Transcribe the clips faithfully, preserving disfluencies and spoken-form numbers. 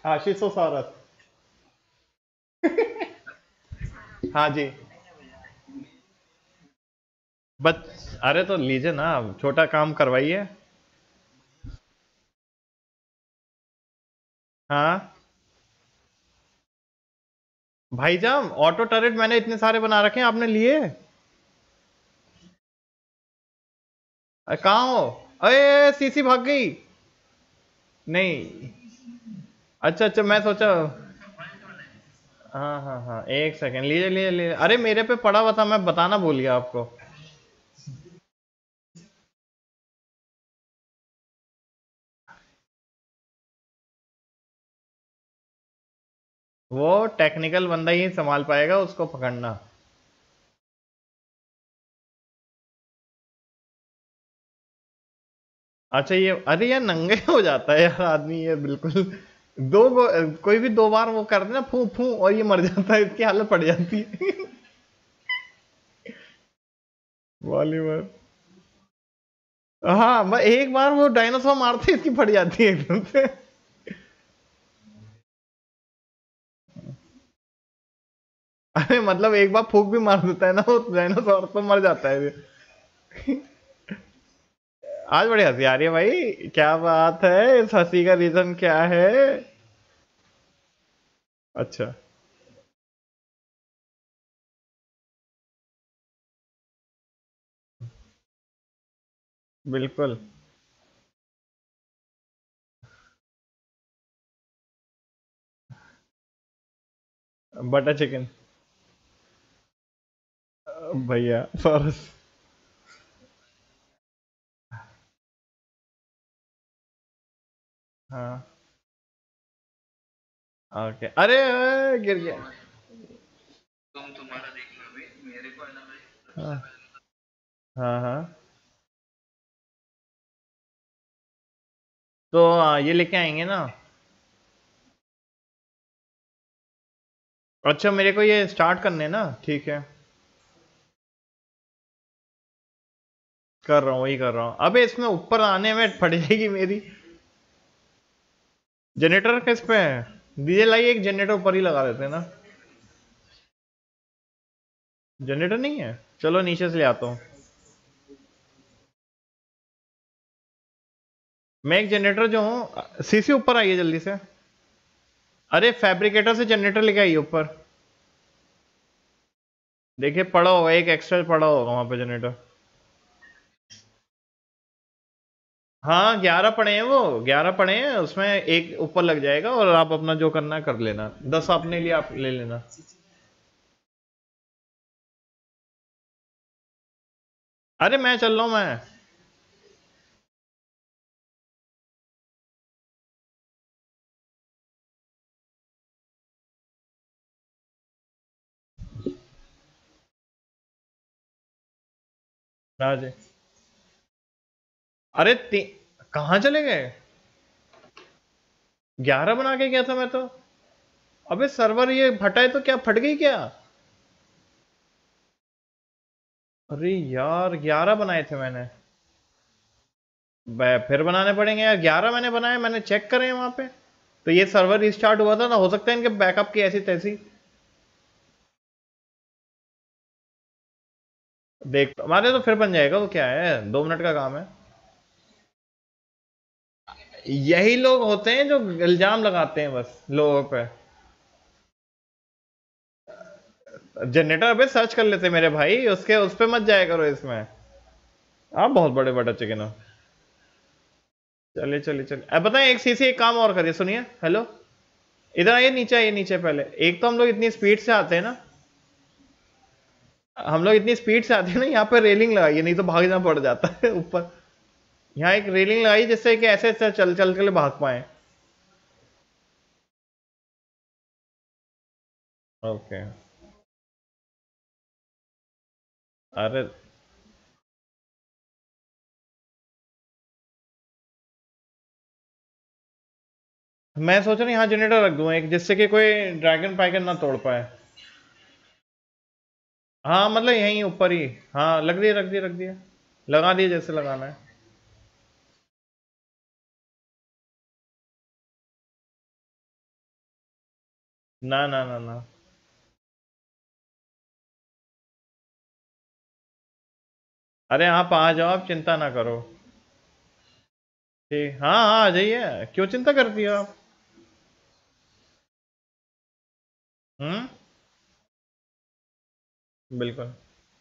आशीषोसारस। हाँ जी। बस अरे तो लीजिए ना, छोटा काम करवाइए। हाँ भाईजान, ऑटो टर्रेट मैंने इतने सारे बना रखे हैं, आपने लिए? अरे कहाँ हो? अरे सीसी भाग गई। नहीं। अच्छा अच्छा, मैं सोचा। हाँ हाँ हाँ, एक सेकंड, लीजिए लीजिए लीजिए। अरे मेरे पे पड़ा हुआ था, मैं बताना भूल गया आपको। वो टेक्निकल बंदा ही संभाल पाएगा उसको पकड़ना। अच्छा ये, अरे यार नंगे हो जाता है यार आदमी ये बिल्कुल। दो गो, कोई भी दो बार वो कर देना फू फू और ये मर जाता है, इसकी हालत पड़ जाती है। वॉलीबॉल। हाँ मैं एक बार वो डायनासोर मारते इसकी फट जाती है एकदम से। अरे मतलब एक बार फूक भी मार देता है ना वो डायनासोर, तो मर जाता है ये। आज बड़ी हंसी आ रही है भाई, क्या बात है, इस हंसी का रीजन क्या है? अच्छा। बिल्कुल। Butter chicken. भैया फॉरस। हाँ। ओके, अरे अरे, गिर गया। हाँ हाँ हाँ। तो आ, ये लेके आएंगे ना? अच्छा मेरे को ये स्टार्ट करने ना, ठीक है। कर रहा हूँ, वही कर रहा हूँ। अबे इसमें ऊपर आने में फट जाएगी मेरी। जनरेटर किस पे है? डीजे लाइए, एक जनरेटर ऊपर ही लगा देते हैं ना। जनरेटर नहीं है, चलो नीचे से ले आता हूँ। मैं एक जनरेटर जो हूँ, सीसी ऊपर आइए जल्दी से। अरे फैब्रिकेटर से जनरेटर लेके आइए ऊपर। देखिए पड़ा होगा, एक एक्स्ट्रा पड़ा होगा वहां पे जनरेटर। हाँ ग्यारह पड़े हैं, वो ग्यारह पड़े हैं, उसमें एक ऊपर लग जाएगा और आप अपना जो करना है कर लेना। दस आपने लिए, आप ले लेना। अरे मैं चल रहा हूँ मैं। हाँ जी। अरे ती... कहाँ चले गए? ग्यारह बना के गया था मैं तो। अबे सर्वर ये फटा है तो क्या फट गई क्या? अरे यार ग्यारह बनाए थे मैंने। बे- फिर बनाने पड़ेंगे यार, ग्यारह मैंने बनाए, मैंने चेक करे हैं वहां पे। तो ये सर्वर रिस्टार्ट हुआ था ना, हो सकता है इनके बैकअप की ऐसी तैसी। देख हमारे तो फिर बन जाएगा, वो क्या है, दो मिनट का काम है। यही लोग होते हैं जो इल्जाम लगाते हैं बस लोगों पे। जनरेटर पे सर्च कर लेते मेरे भाई, उसके उस पे मत जाया करो इसमें। आप बहुत बड़े बटर चिकन हो। चलिए चलिए चलिए, अब बताएं एक सीसी एक काम और करिए, सुनिए, हेलो। इधर आइए, नीचे आइए, नीचे पहले। एक तो हम लोग इतनी स्पीड से आते हैं ना, हम लोग इतनी स्पीड से आते हैं ना, यहाँ पे रेलिंग लगाइए, नहीं तो भागना पड़ जाता है ऊपर। यहाँ एक रेलिंग लगाई जिससे कि ऐसे ऐसे चल चल के भाग पाए। ओके। अरे मैं सोच रहा हूँ यहाँ जनरेटर रख दूँ एक, जिससे कि कोई ड्रैगन पाइगन ना तोड़ पाए। हाँ मतलब यहीं ऊपर ही। हाँ लग दिए, रख दिए, रख दिए। लगा दिए जैसे लगाना है। ना ना ना ना। अरे आप आ जाओ, आप चिंता ना करो। ठीक, हाँ हाँ आ जाइए, क्यों चिंता करती हो आप। हम्म। बिल्कुल।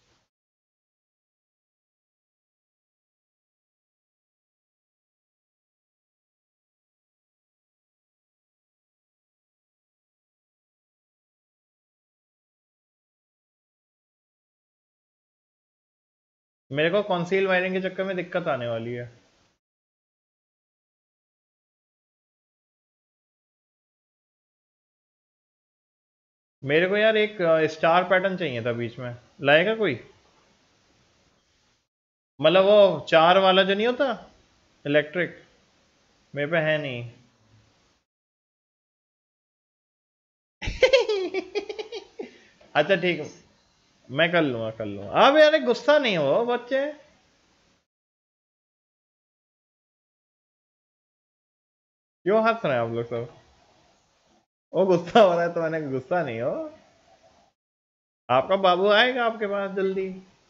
मेरे को कॉन्सील वायरिंग के चक्कर में दिक्कत आने वाली है। मेरे को यार एक स्टार पैटर्न चाहिए था बीच में, लाएगा कोई? मतलब वो चार वाला जो नहीं होता, इलेक्ट्रिक। मेरे पे है नहीं। अच्छा ठीक है, मैं कर लूंगा कर लूंगा। अब यार गुस्सा नहीं हो बच्चे। क्यों हंस रहे हैं आप लोग सब? वो गुस्सा हो रहा है तो मैंने गुस्सा नहीं हो। आपका बाबू आएगा आपके पास जल्दी।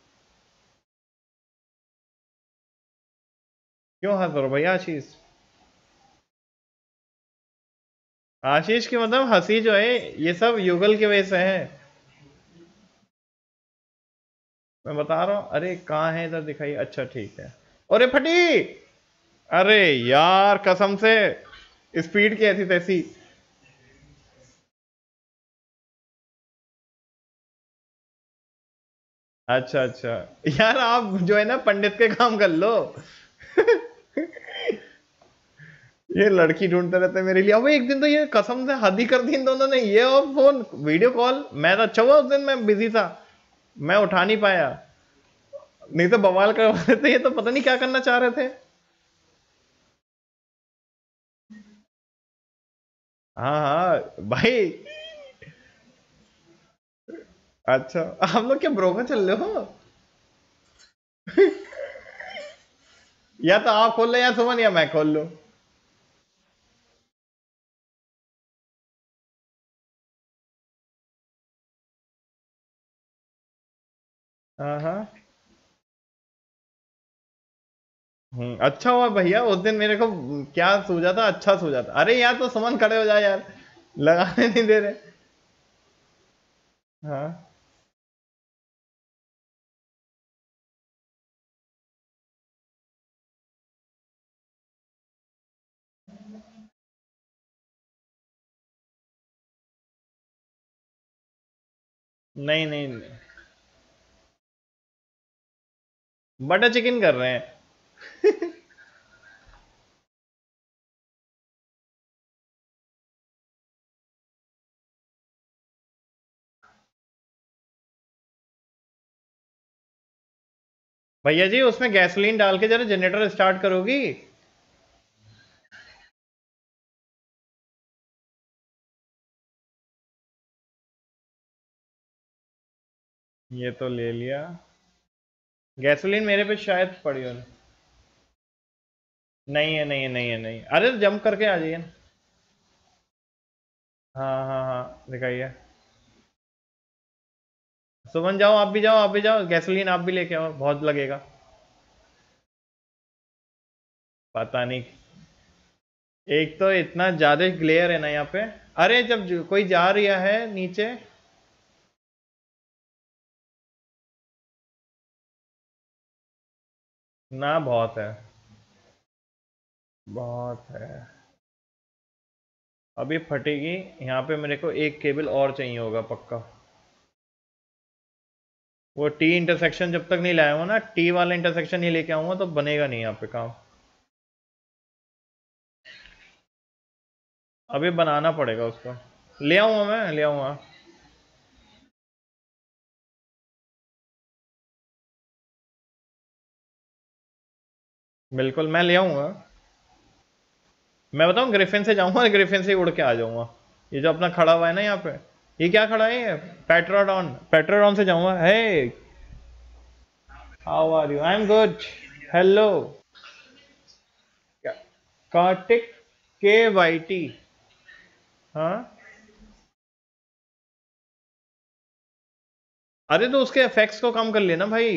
क्यों हंस रहे हो भैया आशीष? आशीष की मतलब हंसी जो है, ये सब युगल की वजह से है। मैं बता रहा हूँ। अरे कहाँ है, इधर दिखाई, अच्छा ठीक है। अरे फटी। अरे यार कसम से, स्पीड की ऐसी तैसी। अच्छा अच्छा। यार आप जो है ना पंडित के काम कर लो। ये लड़की ढूंढते रहते हैं मेरे लिए। अब एक दिन तो ये कसम से हद ही कर दी इन दोनों ने, ये और फोन वीडियो कॉल। मैं तो अच्छा हुआ उस दिन मैं बिजी था, मैं उठा नहीं पाया। नहीं तो बवाल कर रहे थे, ये तो पता नहीं क्या करना चाह रहे थे। हाँ हाँ भाई। अच्छा, हम लोग क्या ब्रोकर चल रहे हो? या तो आप खोल लो या सुमन, या मैं खोल लूं। हाँ हाँ। हम्म, अच्छा हुआ भैया उस दिन मेरे को क्या सूझा था, अच्छा सूझा था। अरे यार तो सुमन खड़े हो जाए यार, लगाने नहीं दे रहे। हाँ। नहीं नहीं नहीं। बटर चिकन कर रहे हैं। भैया जी उसमें गैसोलीन डाल के जरा जनरेटर स्टार्ट करोगी? ये तो ले लिया। गैसोलीन मेरे पे शायद पड़ी हो। नहीं है नहीं है नहीं है नहीं है। अरे जंप करके आ जाइए ना। हाँ हाँ हाँ दिखाइए। सुमन जाओ, आप भी जाओ, आप भी जाओ, गैसोलीन आप भी लेके आओ, बहुत लगेगा। पता नहीं। एक तो इतना ज्यादा ग्लेयर है ना यहाँ पे। अरे जब जो- कोई जा रहा है नीचे। ना बहुत है, बहुत है। अभी फटेगी। यहाँ पे मेरे को एक केबल और चाहिए होगा पक्का। वो टी इंटरसेक्शन जब तक नहीं लाया हूँ ना, टी वाला इंटरसेक्शन नहीं लेके आऊंगा तो बनेगा नहीं यहाँ पे काम। अभी बनाना पड़ेगा उसको। ले आऊंगा, मैं ले आऊंगा। बिल्कुल मैं ले आऊंगा। मैं बताऊं, ग्रिफिन से जाऊंगा, ग्रिफिन से ही उड़ के आ जाऊंगा। ये जो अपना खड़ा हुआ है ना यहाँ पे, ये क्या खड़ा है ये? पेट्रोडॉन, पेट्रोडॉन से जाऊंगा। Hey, how are you? I am good. Hello. Kartik के वाई टी। हाँ। अरे तो उसके इफेक्ट्स को कम कर लेना भाई।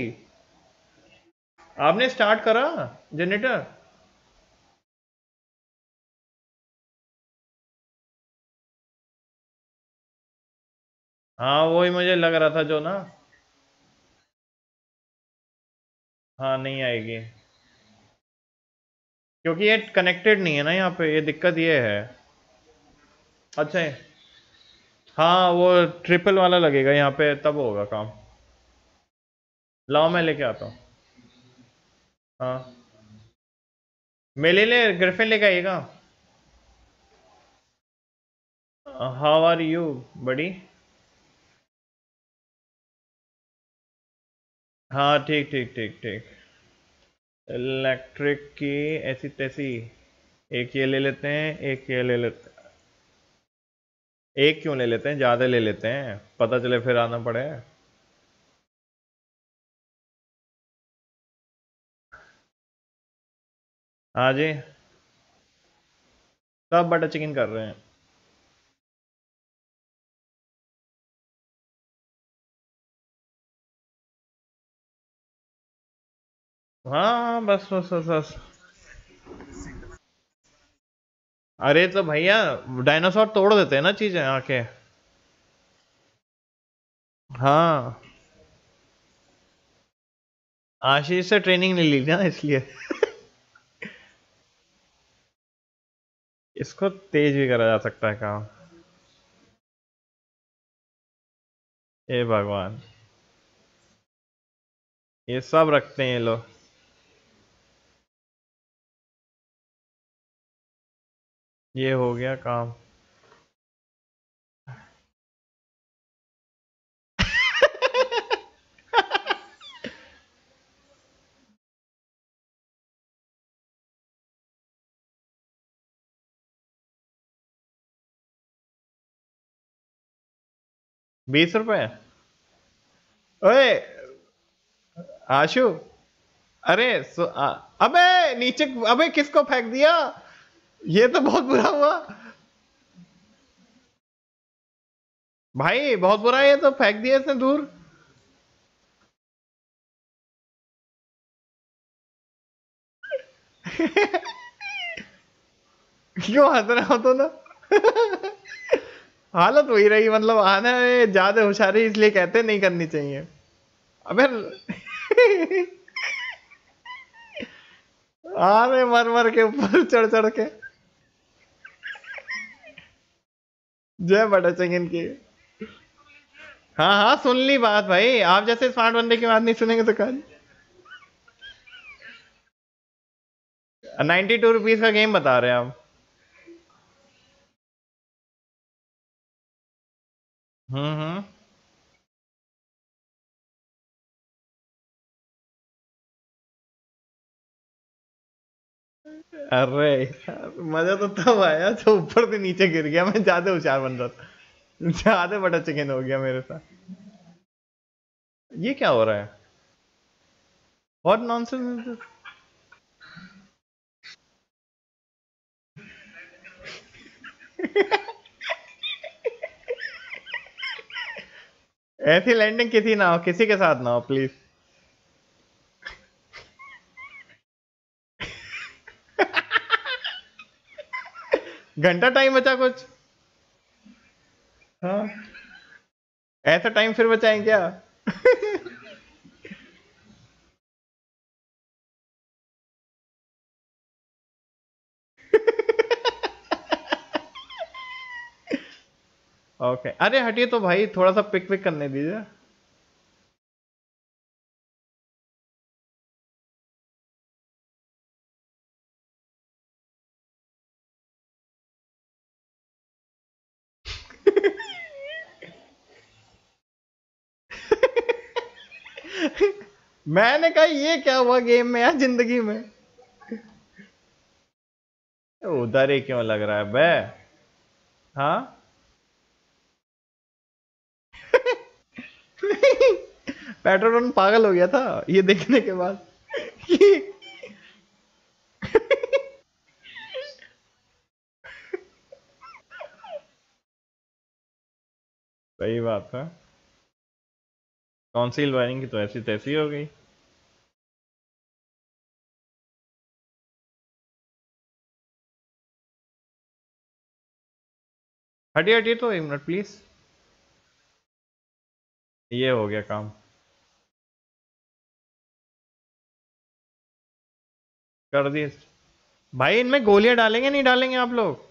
आपने स्टार्ट करा जनरेटर? हाँ वही मुझे लग रहा था जो ना। हाँ नहीं आएगी, क्योंकि ये कनेक्टेड नहीं है ना यहाँ पे, ये दिक्कत ये है। अच्छा है। हाँ वो ट्रिपल वाला लगेगा यहाँ पे, तब होगा काम। लाओ मैं लेके आता हूँ। हाँ मेरे लिए ग्रिफिन लेके आइएगा। How are you buddy? हाँ ठीक ठीक ठीक ठीक। इलेक्ट्रिक की ऐसी तैसी। एक ये ले लेते हैं, एक ये ले लेते हैं। एक क्यों ले लेते हैं, ज्यादा ले लेते हैं, पता चले फिर आना पड़े। हाँ जी। सब बटर चिकन कर रहे हैं। हाँ हाँ, बस बस बस बस। अरे तो भैया डायनासोर तोड़ देते हैं ना चीजें आके। हाँ आशीष से ट्रेनिंग नहीं ली ना इसलिए। इसको तेज भी करा जा सकता है काम। ए भगवान, ये सब रखते हैं ये लोग। ये हो गया काम। बीस रुपए? ओए आशु, अरे सो, आ, अबे नीचे, अबे किसको फेंक दिया? ये तो बहुत बुरा हुआ। भाई बहुत बुरा है, ये तो फेंक दिया इसने दूर। क्यों हंस रहे हो तो ना? हालत वही रही, मतलब आने में ज्यादा होशियारी इसलिए कहते नहीं करनी चाहिए। अबे आ रहे मर मर के ऊपर चढ़ चढ़ के। जय बड़ा चिकन की। हाँ हाँ सुन ली बात भाई, आप जैसे स्मार्ट बंदे की बात नहीं सुनेंगे तो कल। नाइन्टी टू रुपीज का गेम बता रहे हैं आप? हम्म हम्म। अरे यार, मजा तो तब आया जब ऊपर से नीचे गिर गया, मैं ज्यादा होशियार बन रहा था। ज्यादा बड़ा चिकन हो गया मेरे साथ। ये क्या हो रहा है? What nonsense. ऐसी लैंडिंग किसी ना हो, किसी के साथ ना हो प्लीज। घंटा टाइम बचा कुछ? हाँ ऐसा टाइम फिर बचाएं क्या? ओके अरे हटिए तो भाई, थोड़ा सा पिक पिक करने दीजिए। मैंने कहा ये क्या हुआ गेम में यार, जिंदगी में। उधर ही क्यों लग रहा है बे? हाँ। पेट्रोल पंप पागल हो गया था ये देखने के बाद। सही बात है। काउंसिल वायरिंग की तो ऐसी तैसी हो गई। हटिए हटिए तो एक मिनट प्लीज। ये हो गया काम। कर दिए। भाई इनमें गोलियां डालेंगे नहीं डालेंगे आप लोग?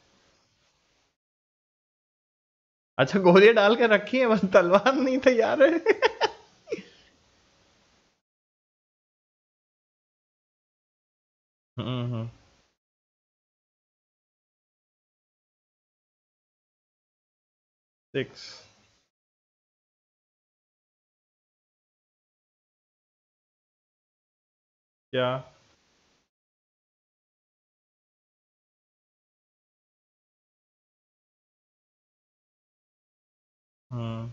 अच्छा गोलियां डाल के रखी है, बस तलवार नहीं तैयार है। हम्म हम्म। सिक्स। क्या? हम्म।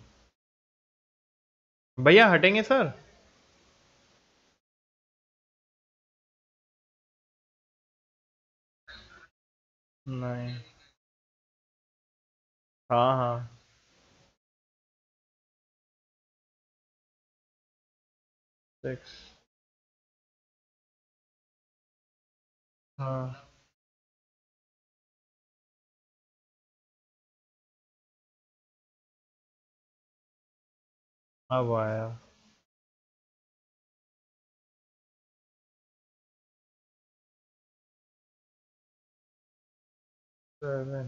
भैया हटेंगे सर? नहीं। हाँ हाँ। सिक्स। हाँ। अब आया। सेवन।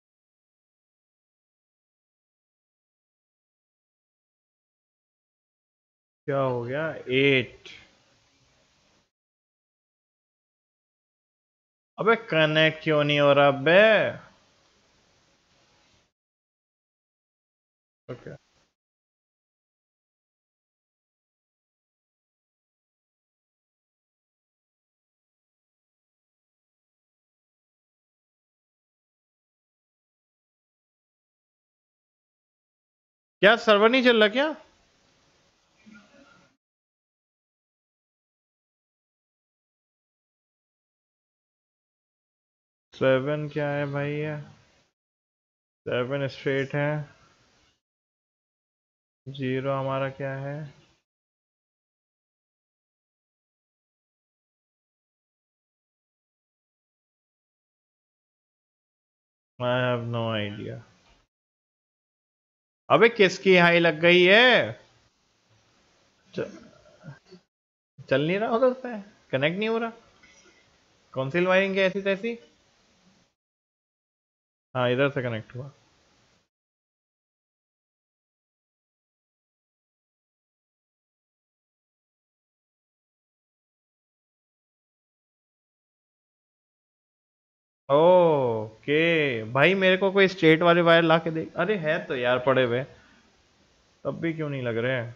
क्या हो गया? एट। अबे कनेक्ट क्यों नहीं हो रहा बे? ओके। क्या सर्वर नहीं चल रहा क्या? सेवन क्या है भाई ये? सेवन स्ट्रेट है। जीरो हमारा क्या है? I have no idea. अबे किसकी हाई लग गई है? च, चल नहीं रहा उधर से। कनेक्ट नहीं हो रहा। कौन वायरिंग है ऐसी तैसी? हाँ इधर से कनेक्ट हुआ। ओके। भाई मेरे को कोई स्ट्रेट वाले वायर ला के दे। अरे है तो यार पड़े हुए। तब भी क्यों नहीं लग रहे हैं?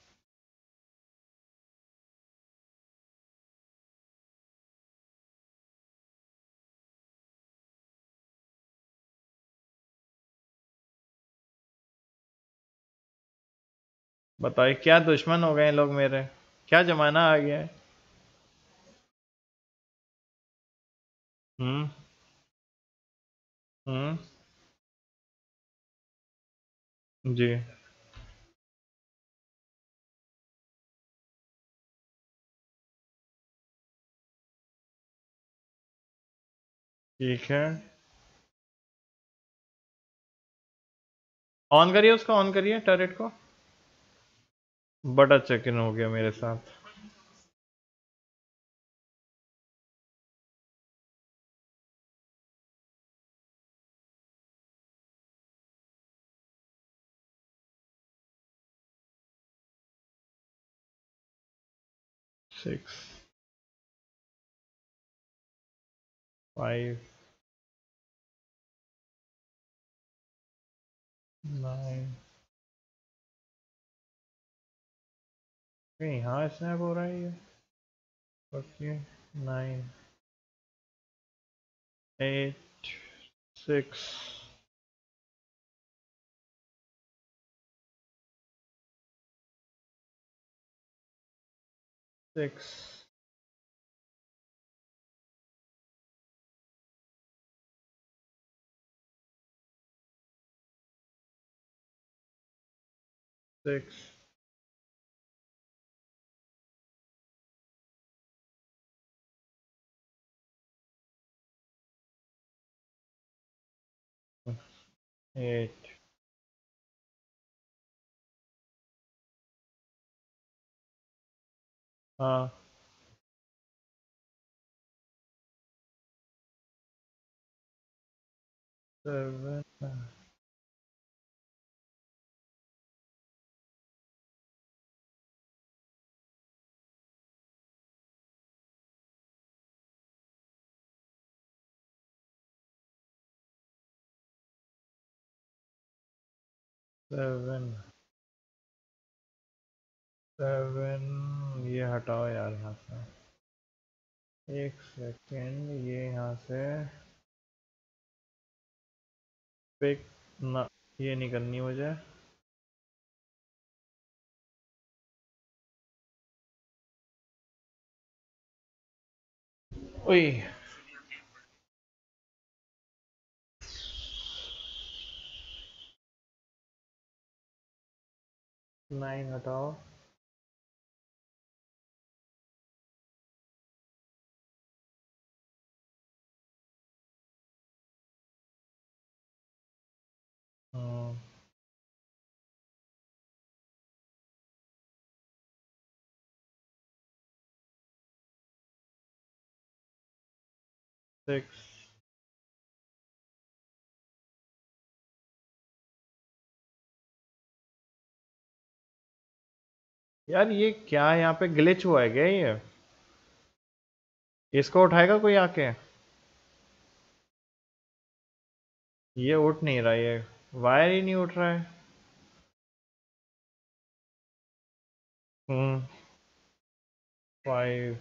बताइए क्या दुश्मन हो गए हैं लोग मेरे? क्या जमाना आ गया है? हम्म हम्म। जी। ठीक है। ऑन करिए उसको, ऑन करिए टर्रेट को। बड़ा चेक इन हो गया मेरे साथ। सिक्स। फाइव। नाइन। यहाँ स्नैप हो रहा है ये? Okay. Nine. Eight. Six. Six. Six. Eight. हाँ। सेवन। सेवन। सेवन। ये हटाओ यार यहाँ से। एक सेकेंड, ये यहाँ से पिक ना, ये नहीं करनी मुझे। ओए। नाइन हटाओ। हाँ। सिक्स। यार ये क्या है, यहाँ पे ग्लिच हुआ है क्या ये? इसको उठाएगा कोई आके? ये उठ नहीं रहा, ये वायर ही नहीं उठ रहा है। हम्म। फाइव।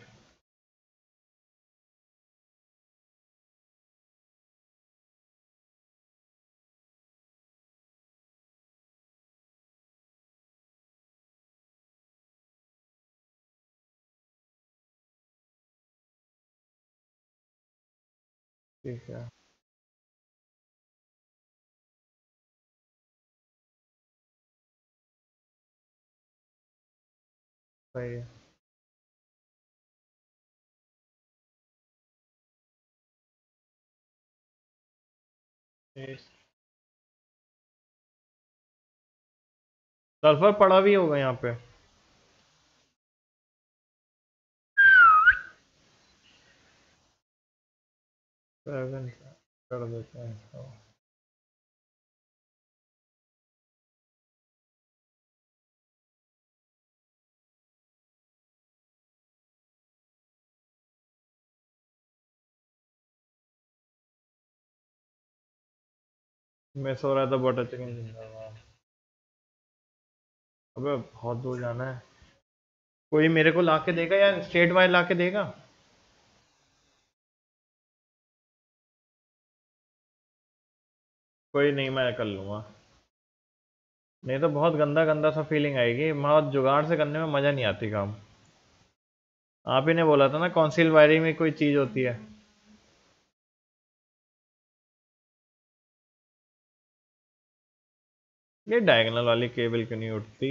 ठीक है। सही है। सल्फर पड़ा भी होगा यहाँ पे। सेवन कर देते हैं इसको। मैं सो रहा था, बटर चिकन जिंदाबाद। अबे बहुत दूर जाना है। कोई मेरे को लाके देगा यार, स्ट्रेट वायर लाके देगा? कोई नहीं, मैं कर लूंगा। नहीं तो बहुत गंदा गंदा सा फीलिंग आएगी, बहुत जुगाड़ से करने में मजा नहीं आती काम। आप ही ने बोला था ना कॉन्सील वायरिंग में कोई चीज होती है। ये डायगोनल वाली केबल क्यों नहीं उठती?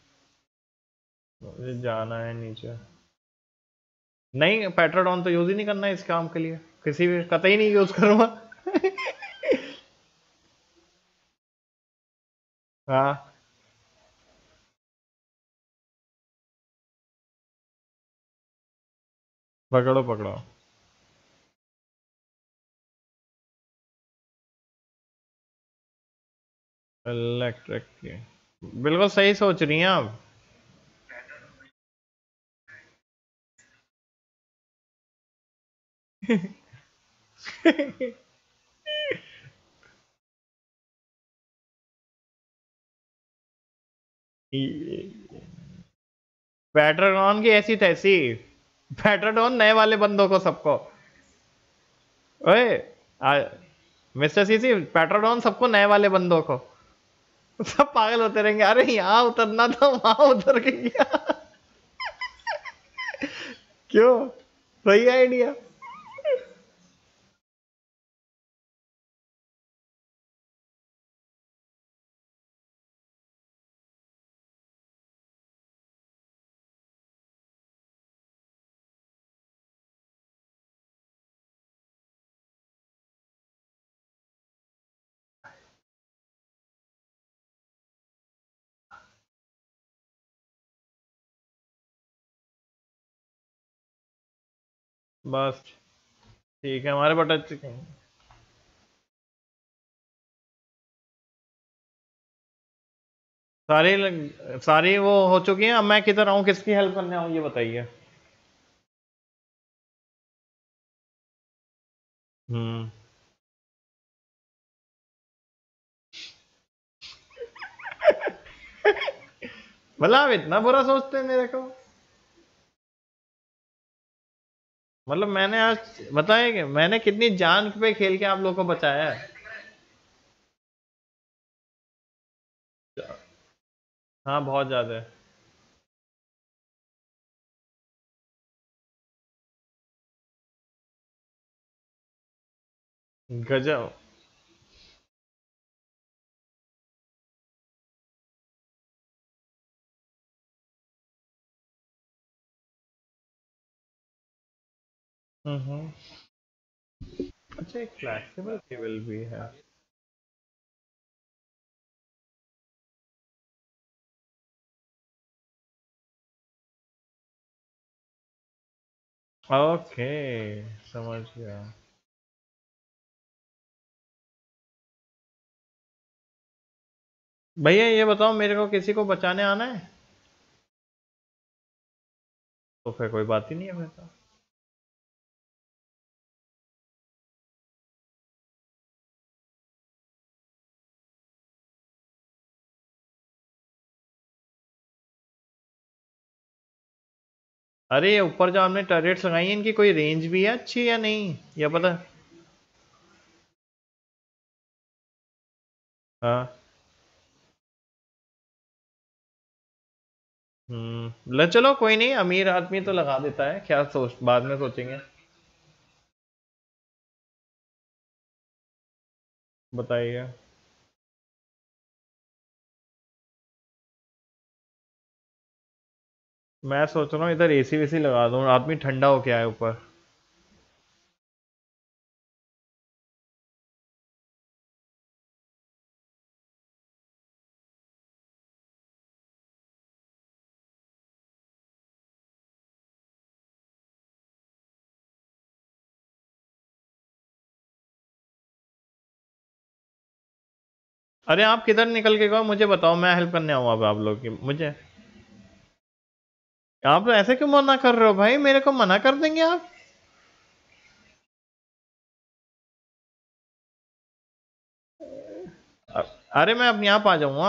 मुझे जाना है नीचे। नहीं, पेट्रोडॉन तो यूज ही नहीं करना है इस काम के लिए, किसी भी कतई नहीं यूज करूंगा। हाँ। पकड़ो पकड़ो। इलेक्ट्रिक की। बिल्कुल सही सोच रही हैं आप। पैट्रोन की ऐसी तैसी। पैट्रोन नए वाले बंदों को सबको। ओए। आ, मिस्टर सीसी, पैट्रोन सबको नए वाले बंदों को। सब पागल होते रहेंगे, अरे यहाँ उतरना था वहां उतर के गया। क्यों? सही आइडिया। बस ठीक है, हमारे बटर चिकन। सारी लग- सारी वो हो चुकी है, अब मैं किधर आऊँ, किसकी हेल्प करने आऊँ, ये बताइए। हम्म। मतलब आप इतना बुरा सोचते हैं मेरे को? मतलब मैंने आज बताया कि मैंने कितनी जान पे खेल के आप लोगों को बचाया है। हाँ बहुत ज्यादा है। गजब। हम्म। अच्छा, एक फ्लैक्सिबल केबल भी है। ओके, समझ गया। भैया ये बताओ, मेरे को किसी को बचाने आना है? तो फिर कोई बात ही नहीं है मेरे तो। अरे ये ऊपर जो आपने टर्रेट्स लगाई है, इनकी कोई रेंज भी है अच्छी या नहीं, या पता? हाँ। हम्म, ले चलो कोई नहीं, अमीर आदमी तो लगा देता है, क्या सोच, बाद में सोचेंगे। बताइए। मैं सोच रहा हूँ इधर एसी वेसी लगा दूँ, आदमी ठंडा होके आए ऊपर। अरे आप किधर निकल के गए, मुझे बताओ, मैं हेल्प करने आऊँ अब आप लोग की मुझे। आप ऐसे क्यों मना कर रहे हो भाई, मेरे को मना कर देंगे आप? अ- अरे मैं अपने आप आ जाऊंगा।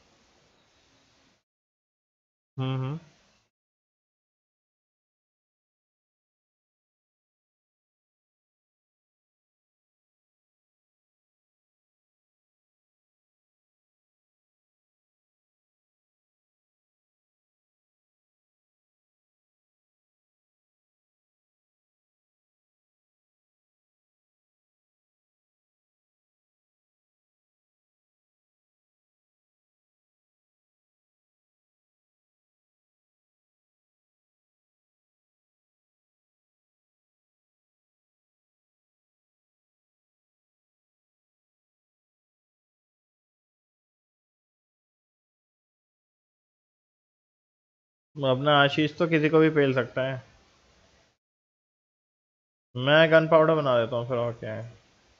हम्म हम्म। अपना आशीष तो किसी को भी पेल सकता है। मैं गन पाउडर बना देता हूँ फिर, और क्या है।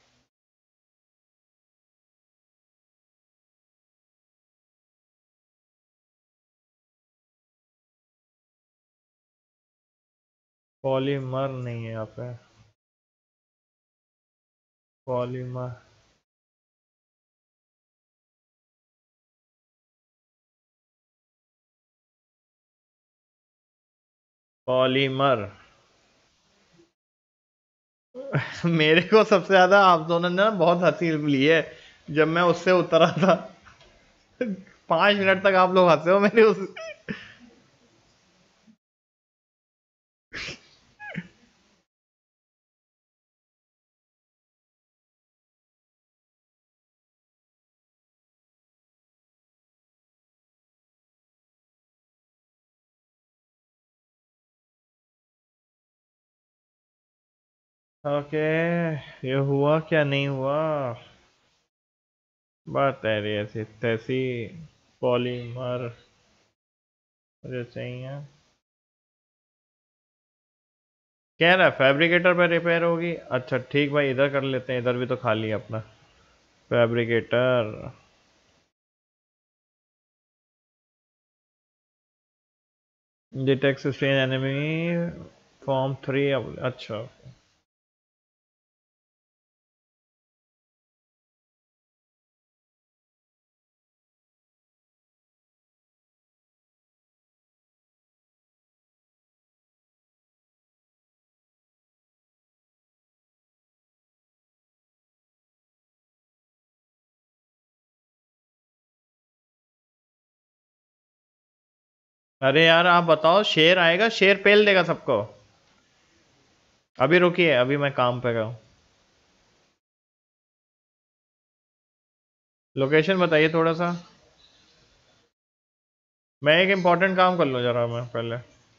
पॉलीमर नहीं है यहाँ पे। पॉलीमर। पॉलीमर। मेरे को सबसे ज्यादा आप दोनों ने ना बहुत हंसी ली है, जब मैं उससे उतरा था। पांच मिनट तक आप लोग हंसे हो मेरे उस। ओके, ये हुआ क्या नहीं हुआ? बात है रे ऐसी तैसी। पॉलीमर मुझे चाहिए। कह रहा है फैब्रिकेटर पे रिपेयर होगी। अच्छा ठीक भाई, इधर कर लेते हैं, इधर भी तो खाली है अपना fabricator. Detect strain enemy form three. अच्छा अरे यार आप बताओ, शेर आएगा, शेर पेल देगा सबको। अभी रुकिए, अभी मैं काम पे गया। लोकेशन बताइए थोड़ा सा। मैं एक इम्पोर्टेंट काम कर लूँ जरा, मैं पहले।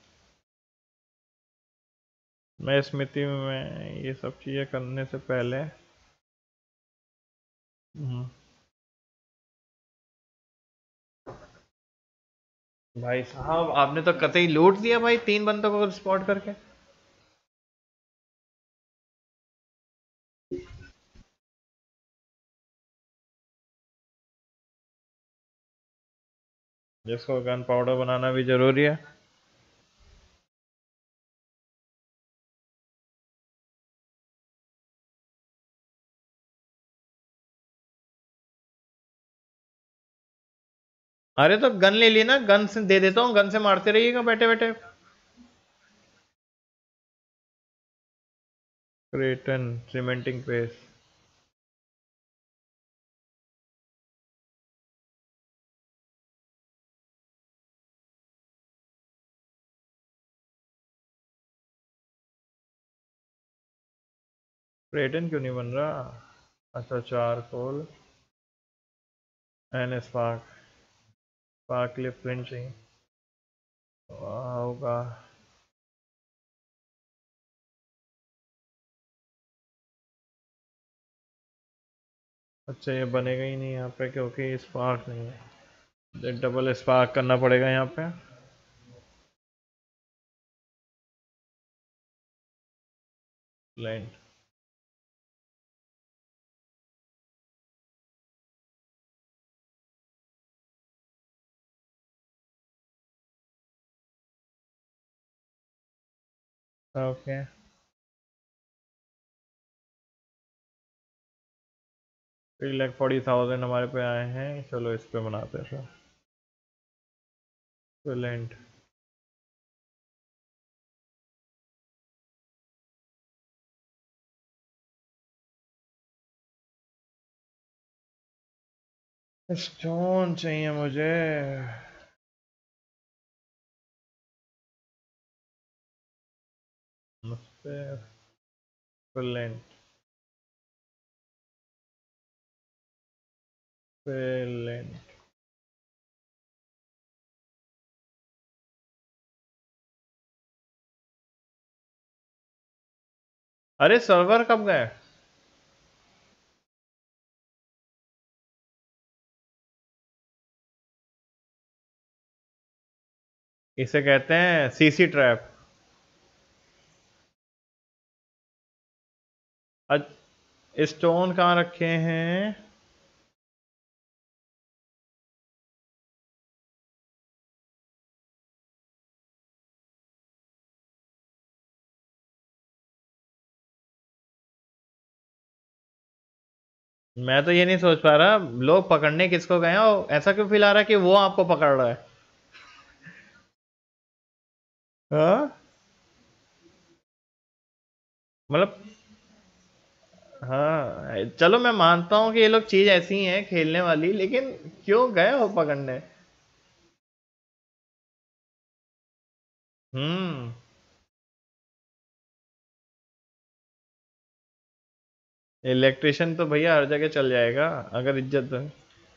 मैं स्मृति में ये सब चीज़ें करने से पहले। हम्म, भाई साहब आपने तो कतई लूट दिया भाई, तीन बंदों को स्पॉट करके। जिसको गन पाउडर बनाना भी जरूरी है। अरे तो गन ले ली ना, गन से दे देता हूँ, गन से मारते रहिएगा बैठे बैठे। क्रेटन सीमेंटिंग पेस। क्रेटन क्यों नहीं बन रहा? अच्छा चारकोल एंड स्पार्क। स्पार्क के लिए फ्लिंट चाहिए। होगा। अच्छा ये बनेगा ही नहीं यहाँ पे क्योंकि स्पार्क नहीं है, डबल स्पार्क करना पड़ेगा यहाँ पे। Flint. Okay. Three lakh forty thousand हमारे पे आए हैं, चलो इस पे बनाते हैं। फ्लिंट। स्टोन चाहिए मुझे। मुझसे फ्लिंट। फ्लिंट। अरे सर्वर कब गए? इसे कहते हैं सीसी ट्रैप। स्टोन कहाँ रखे हैं? मैं तो ये नहीं सोच पा रहा, लोग पकड़ने किसको गए हैं और ऐसा क्यों फील आ रहा है कि वो आपको पकड़ रहा है। हाँ मतलब। हाँ चलो मैं मानता हूँ कि ये लोग चीज ऐसी हैं खेलने वाली, लेकिन क्यों गए हो पकड़ने? हम्म। इलेक्ट्रिशियन तो भैया हर जगह चल जाएगा अगर इज्जत है।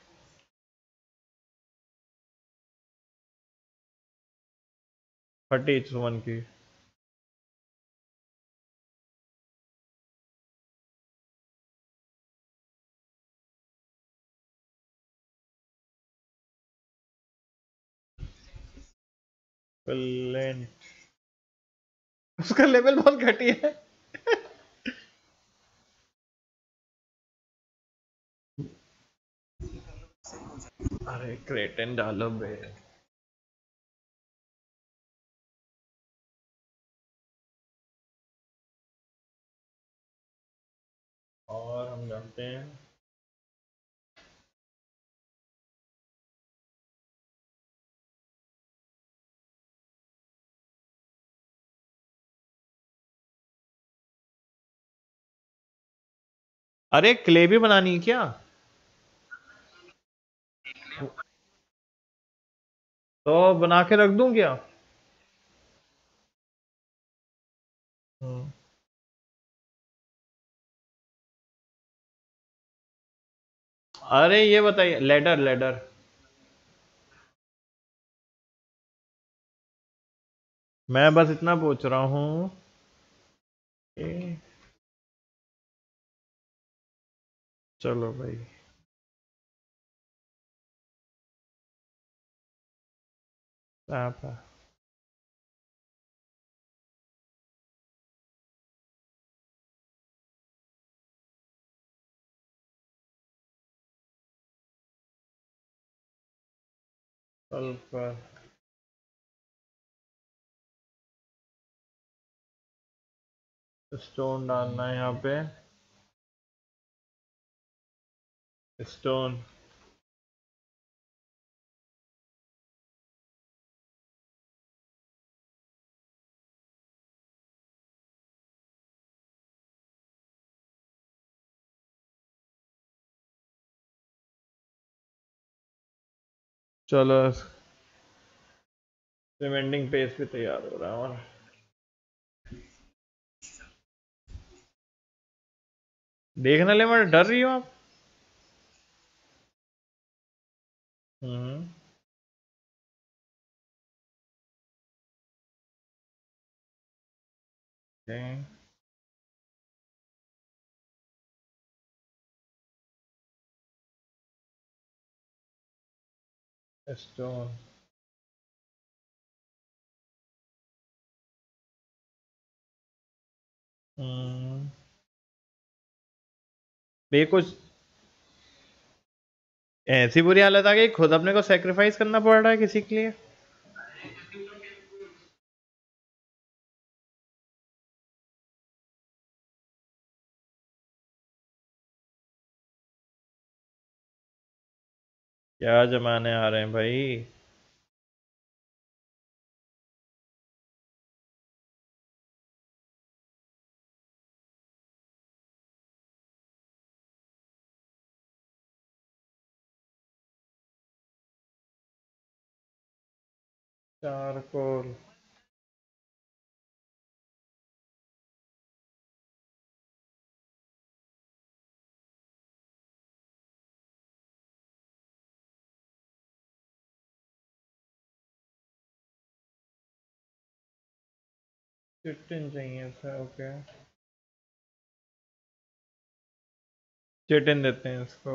फटी सुमन की। प्लेन। उसका लेवल बहुत घटिया है। अरे क्रेटन डालो बे। और हम जानते हैं। अरे क्ले भी बनानी है क्या? तो बना के रख दूं क्या? हम्म। अरे ये बताइए, लेडर लेडर। मैं बस इतना पूछ रहा हूँ कि- चलो भाई। आप सल्फर। स्टोन डालना है यहाँ पे। स्टोन। चलो सीमेंटिंग पेस्ट भी तैयार हो रहा है। और देखने ले, मैं डर रही हूँ आप। हम्म। स्टोन। हम्म। ये कुछ ऐसी बुरी हालत आ गई, खुद अपने को सेक्रीफाइस करना पड़ रहा है किसी के लिए। क्या जमाने आ रहे हैं भाई। चारकोल। चिटिन चाहिए सर, ओके। चिटिन देते हैं इसको।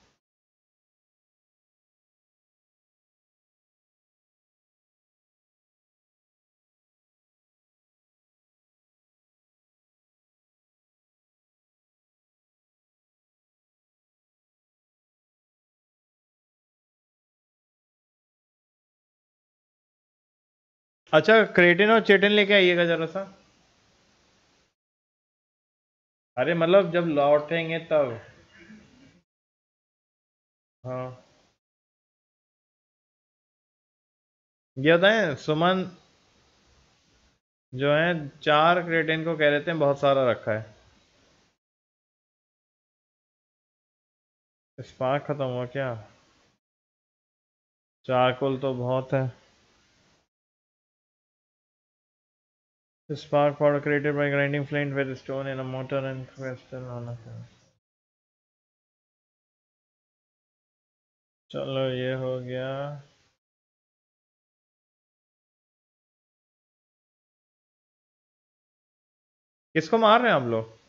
अच्छा क्रेटिन और चिटिन लेके आइएगा जरा सा। अरे मतलब जब लौटेंगे तब। हाँ। ये बताएं सुमन, जो है चार क्रेटिन को कह रहे थे बहुत सारा रखा है। स्पार्क खत्म हुआ क्या? चारकोल तो बहुत है। Spark powder created by grinding flint with stone in a mortar and pestle on a fire. चलो ये हो गया। किसको मार रहे हैं आप लोग?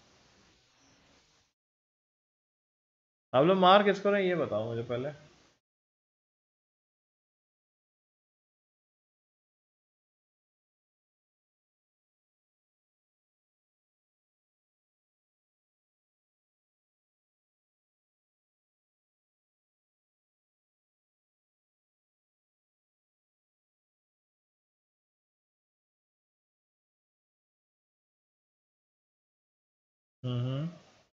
आप लोग मार किसको रहे हैं ये बताओ मुझे पहले। हम्म।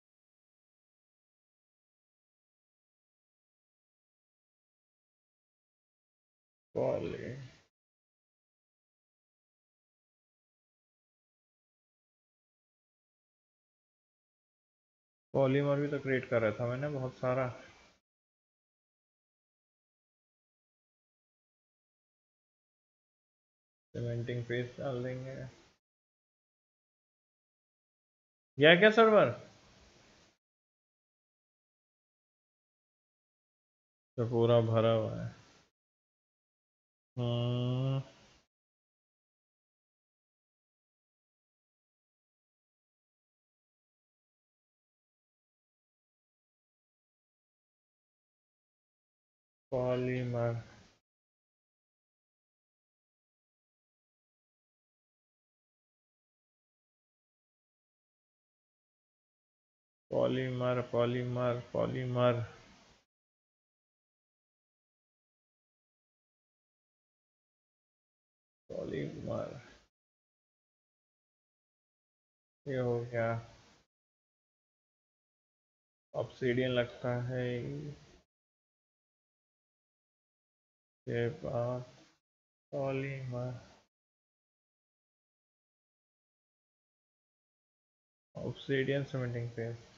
पॉली पॉलीमर भी तो क्रिएट कर रहा था मैंने बहुत सारा। सीमेंटिंग पेस्ट डाल देंगे। यह क्या सर्वर तो पूरा भरा हुआ है। हम्म। Polymer polymer polymer polymer polymer. ये हो गया। ऑब्सीडियन लगता है के बाद polymer obsidian cementing paste.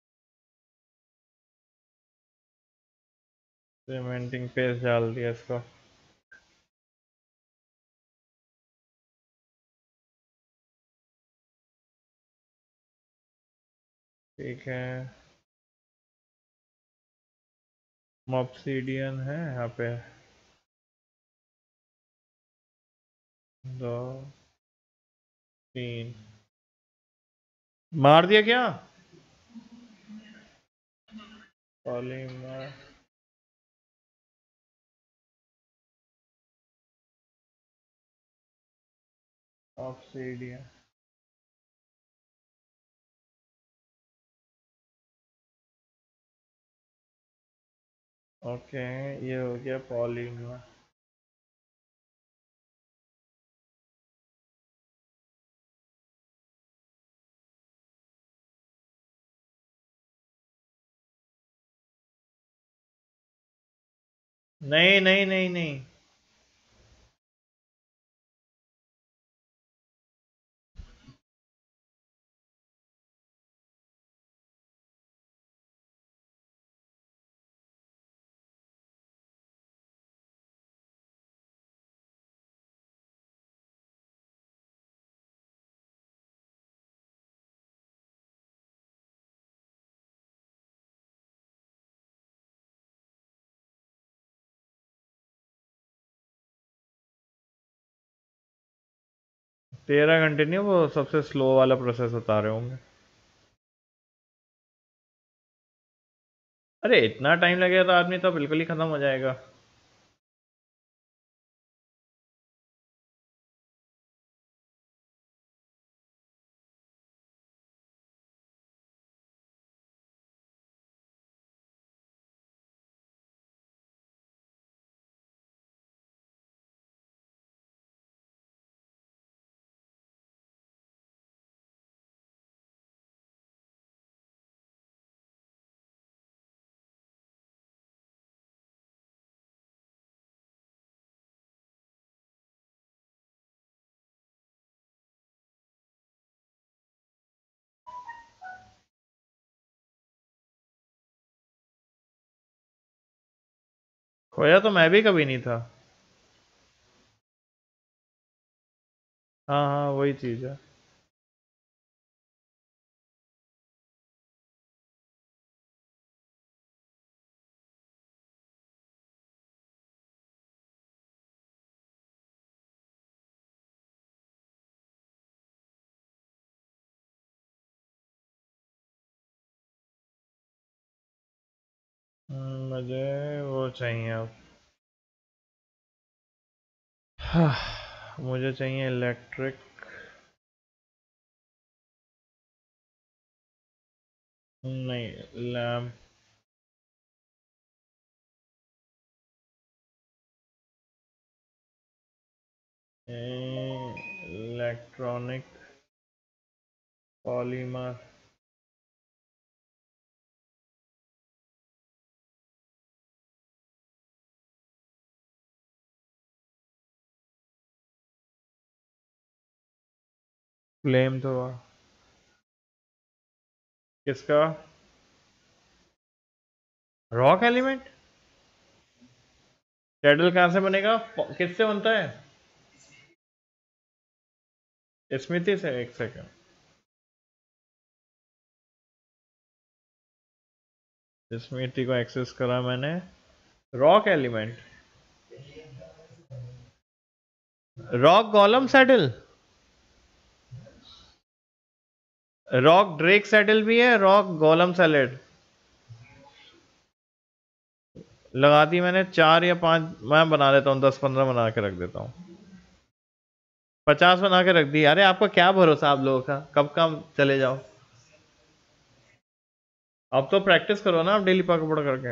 Cementing paste डाल दिया इसको। ठीक है। ऑब्सीडियन है यहाँ पे। दो तीन मार दिया क्या? Polymer obsidian. ओके ये हो गया पॉलीमर। नहीं नहीं नहीं नहीं। तेरह घंटे नहीं, वो सबसे स्लो वाला प्रोसेस बता रहे होंगे। अरे इतना टाइम लगेगा तो आदमी तो बिल्कुल ही खत्म हो जाएगा। खोया तो मैं भी कभी नहीं था। हाँ हाँ वही चीज है। हम्म, मुझे वो चाहिए अब। हाँ, मुझे चाहिए इलेक्ट्रिक। नहीं लैम्प। इलेक्ट्रॉनिक पॉलीमर फ्लेम तो किसका? Rock element? कैडल कहाँ से बनेगा? किससे बनता है? स्मिथी से। एक सेकंड। स्मिथी को एक्सेस करा मैंने। Rock element, rock golem saddle, rock drake saddle भी है, रॉक गोलम सैलेड। लगा दी मैंने चार या पांच। मैं बना लेता हूँ, दस पंद्रह बना के रख देता हूँ। पचास बना के रख दी। अरे आपका क्या भरोसा आप लोगों का, कब काम चले जाओ। अब तो प्रैक्टिस करो ना आप, डेली पकड़ करके।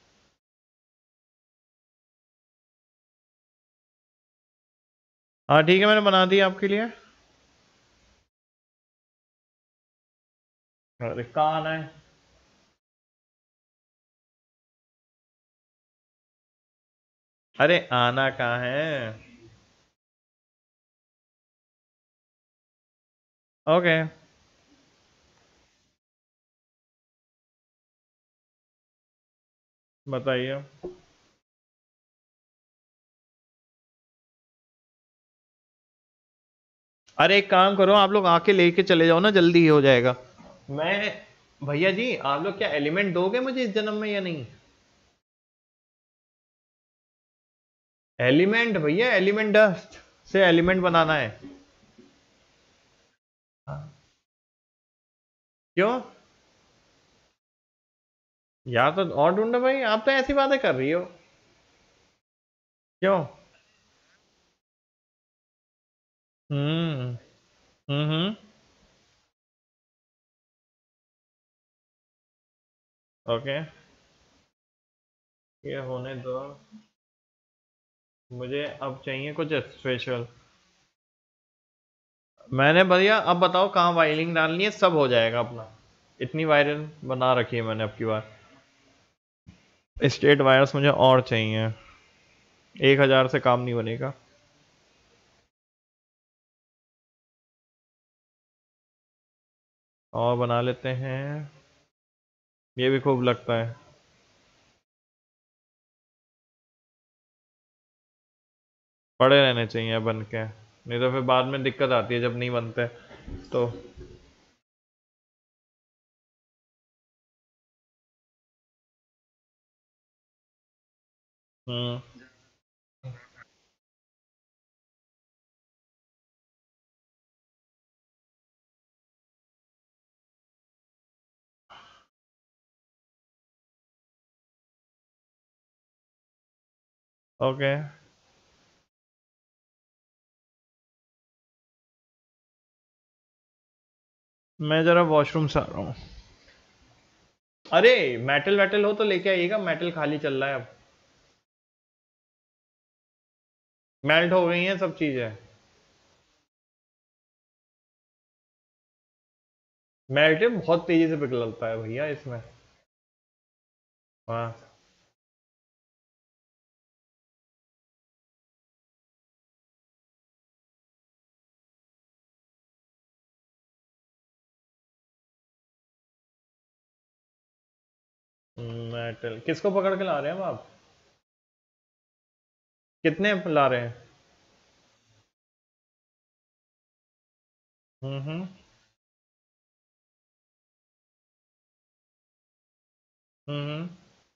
हाँ ठीक है, मैंने बना दी आपके लिए। अरे कहाँ आना है? अरे आना कहाँ है? ओके। बताइए। अरे एक काम करो, आप लोग आके लेके चले जाओ ना, जल्दी ही हो जाएगा। मैं भैया जी, आप लोग क्या एलिमेंट दोगे मुझे इस जन्म में या नहीं? एलिमेंट भैया, एलिमेंट डस्ट से एलिमेंट बनाना है। हाँ। क्यों? यार तो और ढूंढो भाई, आप तो ऐसी बातें कर रही हो। क्यों? हम्म हम्म हम्म। ओके, ये होने दो। मुझे अब चाहिए कुछ स्पेशल। मैंने भैया अब बताओ कहाँ वायरिंग डालनी है, सब हो जाएगा अपना। इतनी वायरिंग बना रखी है मैंने अब की बार। स्टेट वायर्स मुझे और चाहिए। एक हजार से काम नहीं बनेगा। और बना लेते हैं। ये भी खूब लगता है। पड़े रहने चाहिए बन के, नहीं तो फिर बाद में दिक्कत आती है जब नहीं बनते तो। हम्म। ओके, मैं जरा वॉशरूम से आ रहा हूँ। अरे मेटल वेटल हो तो लेके आइएगा, मेटल खाली चल रहा है अब। मेल्ट हो गई हैं सब चीजें। मेल्ट बहुत तेजी से पिघलता है भैया इसमें। हाँ। मेटल किसको पकड़ के ला रहे हैं अब आप? कितने ला रहे हैं? हम्म हम्म हम्म।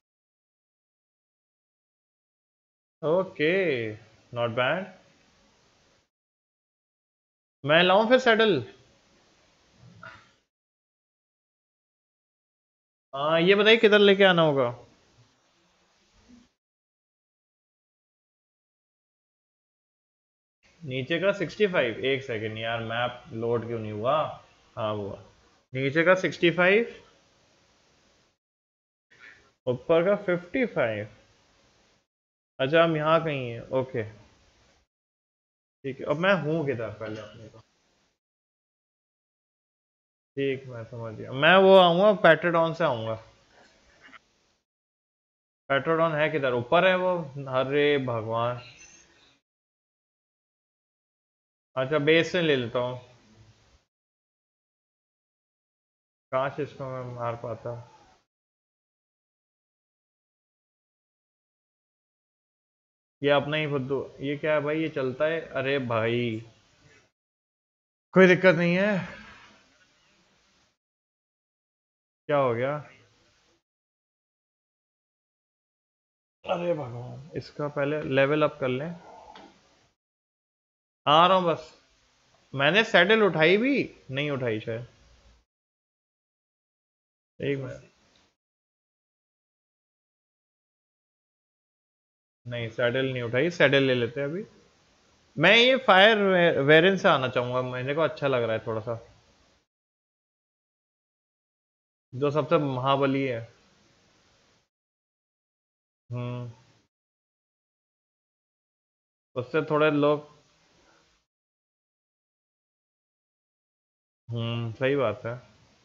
Okay, not bad. मैं लाऊं फिर सेटल? हाँ ये बताइए किधर लेके आना होगा? नीचे का सिक्सटी फाइव। एक सेकेंड यार, मैप लोड क्यों नहीं हुआ? हाँ हुआ। नीचे का सिक्सटी फाइव, ऊपर का फिफ्टी फाइव। अच्छा हम यहाँ कहीं है, ओके। ठीक है, अब मैं हूँ किधर पहले अपने को। ठीक, मैं समझ गया। मैं वो आऊँगा पेट्रोडॉन से आऊँगा। पेट्रोडॉन है किधर? ऊपर है वो। अरे भगवान। अच्छा बेस से ले लेता हूँ। काश इसको मैं मार पाता। ये अपना ही फुद्दू। ये क्या है भाई, ये चलता है, अरे भाई। कोई दिक्कत नहीं है। क्या हो गया? अरे भगवान, इसका पहले लेवल अप कर लें। आ रहा हूँ बस। मैंने सैडल उठाई भी नहीं, उठाई शायद। एक मिनट। नहीं, सैडल नहीं उठाई, सैडल ले लेते हैं अभी। मैं ये फायर वेरिएंट से आना चाहूंगा, मेरे को अच्छा लग रहा है थोड़ा सा। जो सबसे महाबली है। हम्म। उससे थोड़े लोग। हम्म, सही बात है।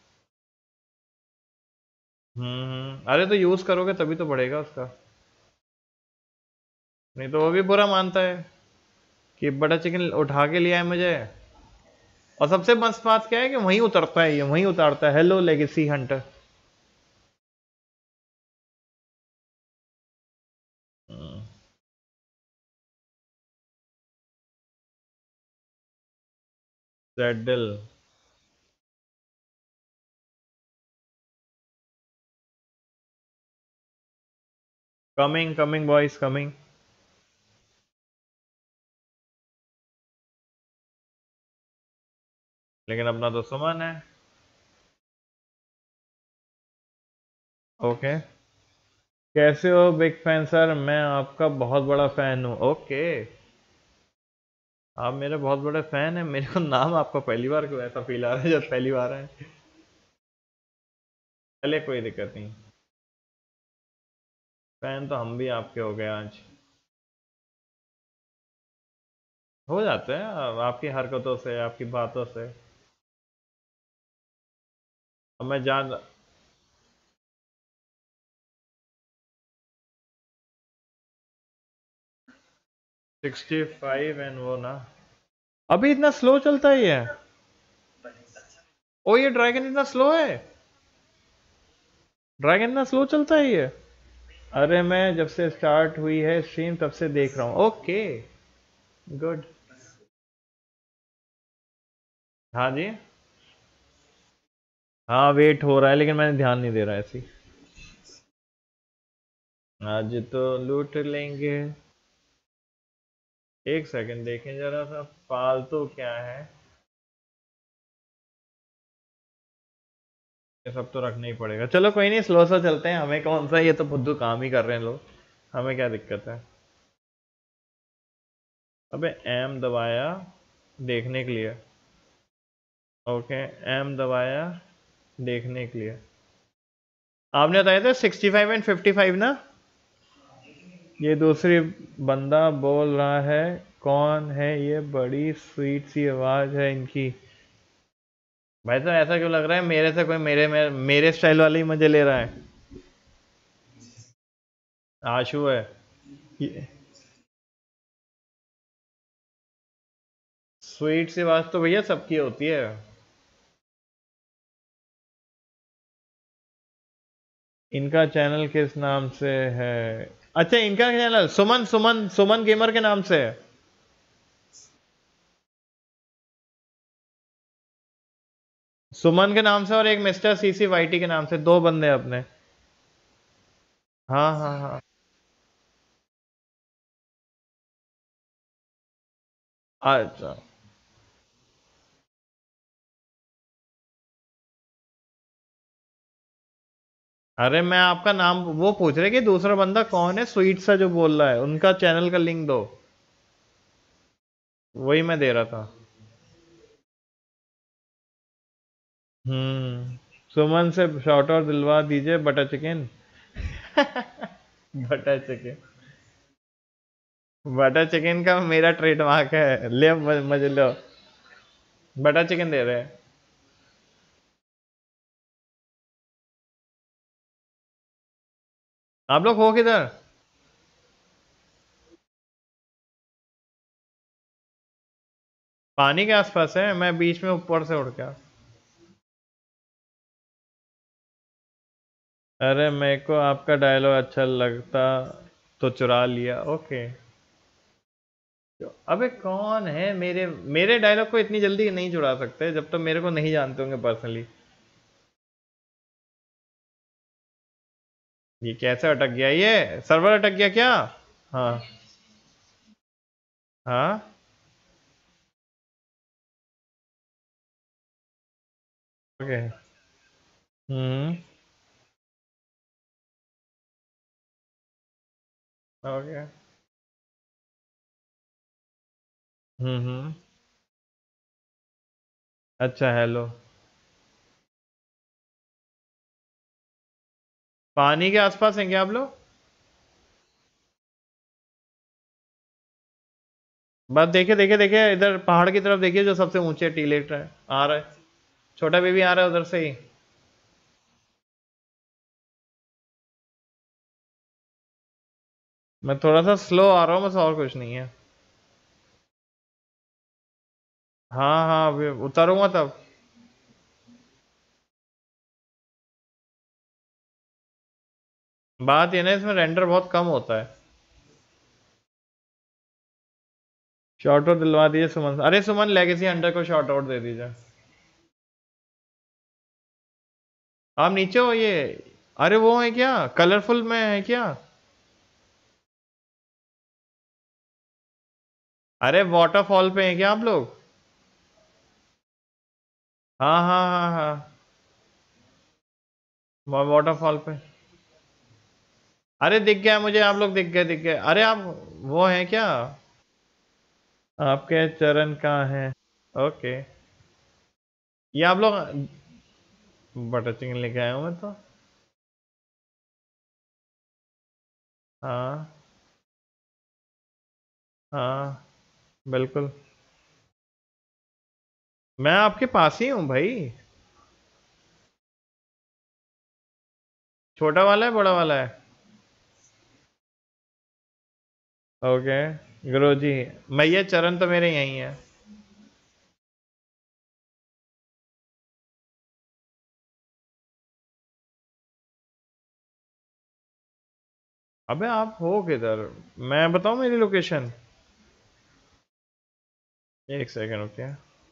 हम्म हम्म। अरे तो यूज करोगे तभी तो बढ़ेगा उसका। नहीं तो वो भी बुरा मानता है कि बटर चिकन उठा के लिया है मुझे। और सबसे मस्त बात क्या है कि वहीं उतरता है, ये वहीं उतारता है, hello legacy hunter. Saddle. Coming coming boys coming. लेकिन अपना तो सुमन है। ओके। कैसे हो बिग फैन सर, मैं आपका बहुत बड़ा फैन हूँ। ओके। आप मेरे बहुत बड़े फैन हैं, मेरे को नाम आपका पहली बार क्यों ऐसा फील आ रहा है जब पहली बार है। चलिए कोई दिक्कत नहीं। फैन तो हम भी आपके हो गए आज। हो जाते हैं अब आपकी हरकतों से, आपकी बातों से। अब मैं जान। सिक्सटी फाइव एंड वो ना। अभी इतना स्लो चलता है ये? ओ, ये ड्रैगन इतना स्लो है? ड्रैगन इतना स्लो चलता है ये? अरे मैं जब से स्टार्ट हुई है स्ट्रीम तब से देख रहा हूँ। ओके। गुड। हाँ जी। हाँ, वेट हो रहा है लेकिन मैंने ध्यान नहीं दे रहा ऐसी। आज तो लूट लेंगे। एक सेकंड देखें जरा सा, फालतू क्या है। ये सब तो रखना ही पड़ेगा, चलो कोई नहीं, स्लो सा चलते हैं, हमें कौन सा, ये तो बुद्धू काम ही कर रहे हैं लोग। हमें क्या दिक्कत है। अबे एम दबाया देखने के लिए। ओके। एम दबाया देखने के लिए। आपने बताया था sixty five and fifty five ना? ये दूसरी बंदा बोल रहा है। कौन है ये, बड़ी स्वीट सी आवाज है इनकी। भाई तो ऐसा क्यों लग रहा है मेरे से कोई मेरे मेरे, मेरे स्टाइल वाले ही मजे ले रहा है। आशु है ये। स्वीट सी आवाज तो भैया सबकी होती है। इनका चैनल किस नाम से है? अच्छा, इनका चैनल सुमन सुमन सुमन गेमर के नाम से है। सुमन के नाम से और एक मिस्टर सीसी वाईटी के नाम से, दो बंदे हैं अपने। हाँ हाँ हाँ। अच्छा। अरे मैं आपका नाम वो पूछ रहे कि दूसरा बंदा कौन है, स्वीट सा जो बोल रहा है, उनका चैनल का लिंक दो। वही मैं दे रहा था। हम्म। सुमन से शॉर्ट और दिलवा दीजिए butter chicken. Butter chicken. Butter chicken का मेरा ट्रेडमार्क है, ले म- मजे लो। बटर चिकन दे रहे हैं। आप लोग हो किधर? पानी के आसपास है, मैं बीच में ऊपर से उड़ गया। अरे मेरे को आपका डायलॉग अच्छा लगता तो चुरा लिया। ओके। अबे कौन है मेरे मेरे डायलॉग को इतनी जल्दी नहीं चुरा सकते जब तक तो मेरे को नहीं जानते होंगे पर्सनली। ये कैसे अटक गया? ये सर्वर अटक गया क्या? हाँ। हाँ। ओके। हम्म। ओके। हम्म। हम्म। अच्छा हेलो। पानी के आसपास हैं क्या आप लोग? बस देखिए देखिए देखिए इधर पहाड़ की तरफ देखिए जो सबसे ऊंचे टीले है आ रहा है। छोटा बेबी आ रहा है उधर से ही। मैं थोड़ा सा स्लो आ रहा हूँ बस, और कुछ नहीं है। हाँ हाँ अभी उतारूंगा तब। बात ये ना इसमें रेंडर बहुत कम होता है। शॉर्ट आउट दिलवा दीजिए सुमन। अरे सुमन लेगेसी हंटर को शॉर्ट आउट दे दीजिए। आप नीचे हो ये। अरे वो है क्या? कलरफुल में है क्या? अरे वाटरफॉल पे हैं क्या आप लोग? हाँ हाँ हाँ हाँ। वाटरफॉल पे। अरे दिख गया मुझे, आप लोग दिख गए दिख गए। अरे आप वो हैं क्या? आपके चरण कहाँ है? ओके। ये आप लोग बटर चिकन लेके आए हूँ मैं तो। हाँ हाँ बिल्कुल। मैं आपके पास ही हूँ भाई। छोटा वाला है बड़ा वाला है? ओके। गुरु जी। मैया चरण तो मेरे यहीं है। अबे आप हो किधर? मैं बताऊं मेरी लोकेशन? एक सेकंड ओके।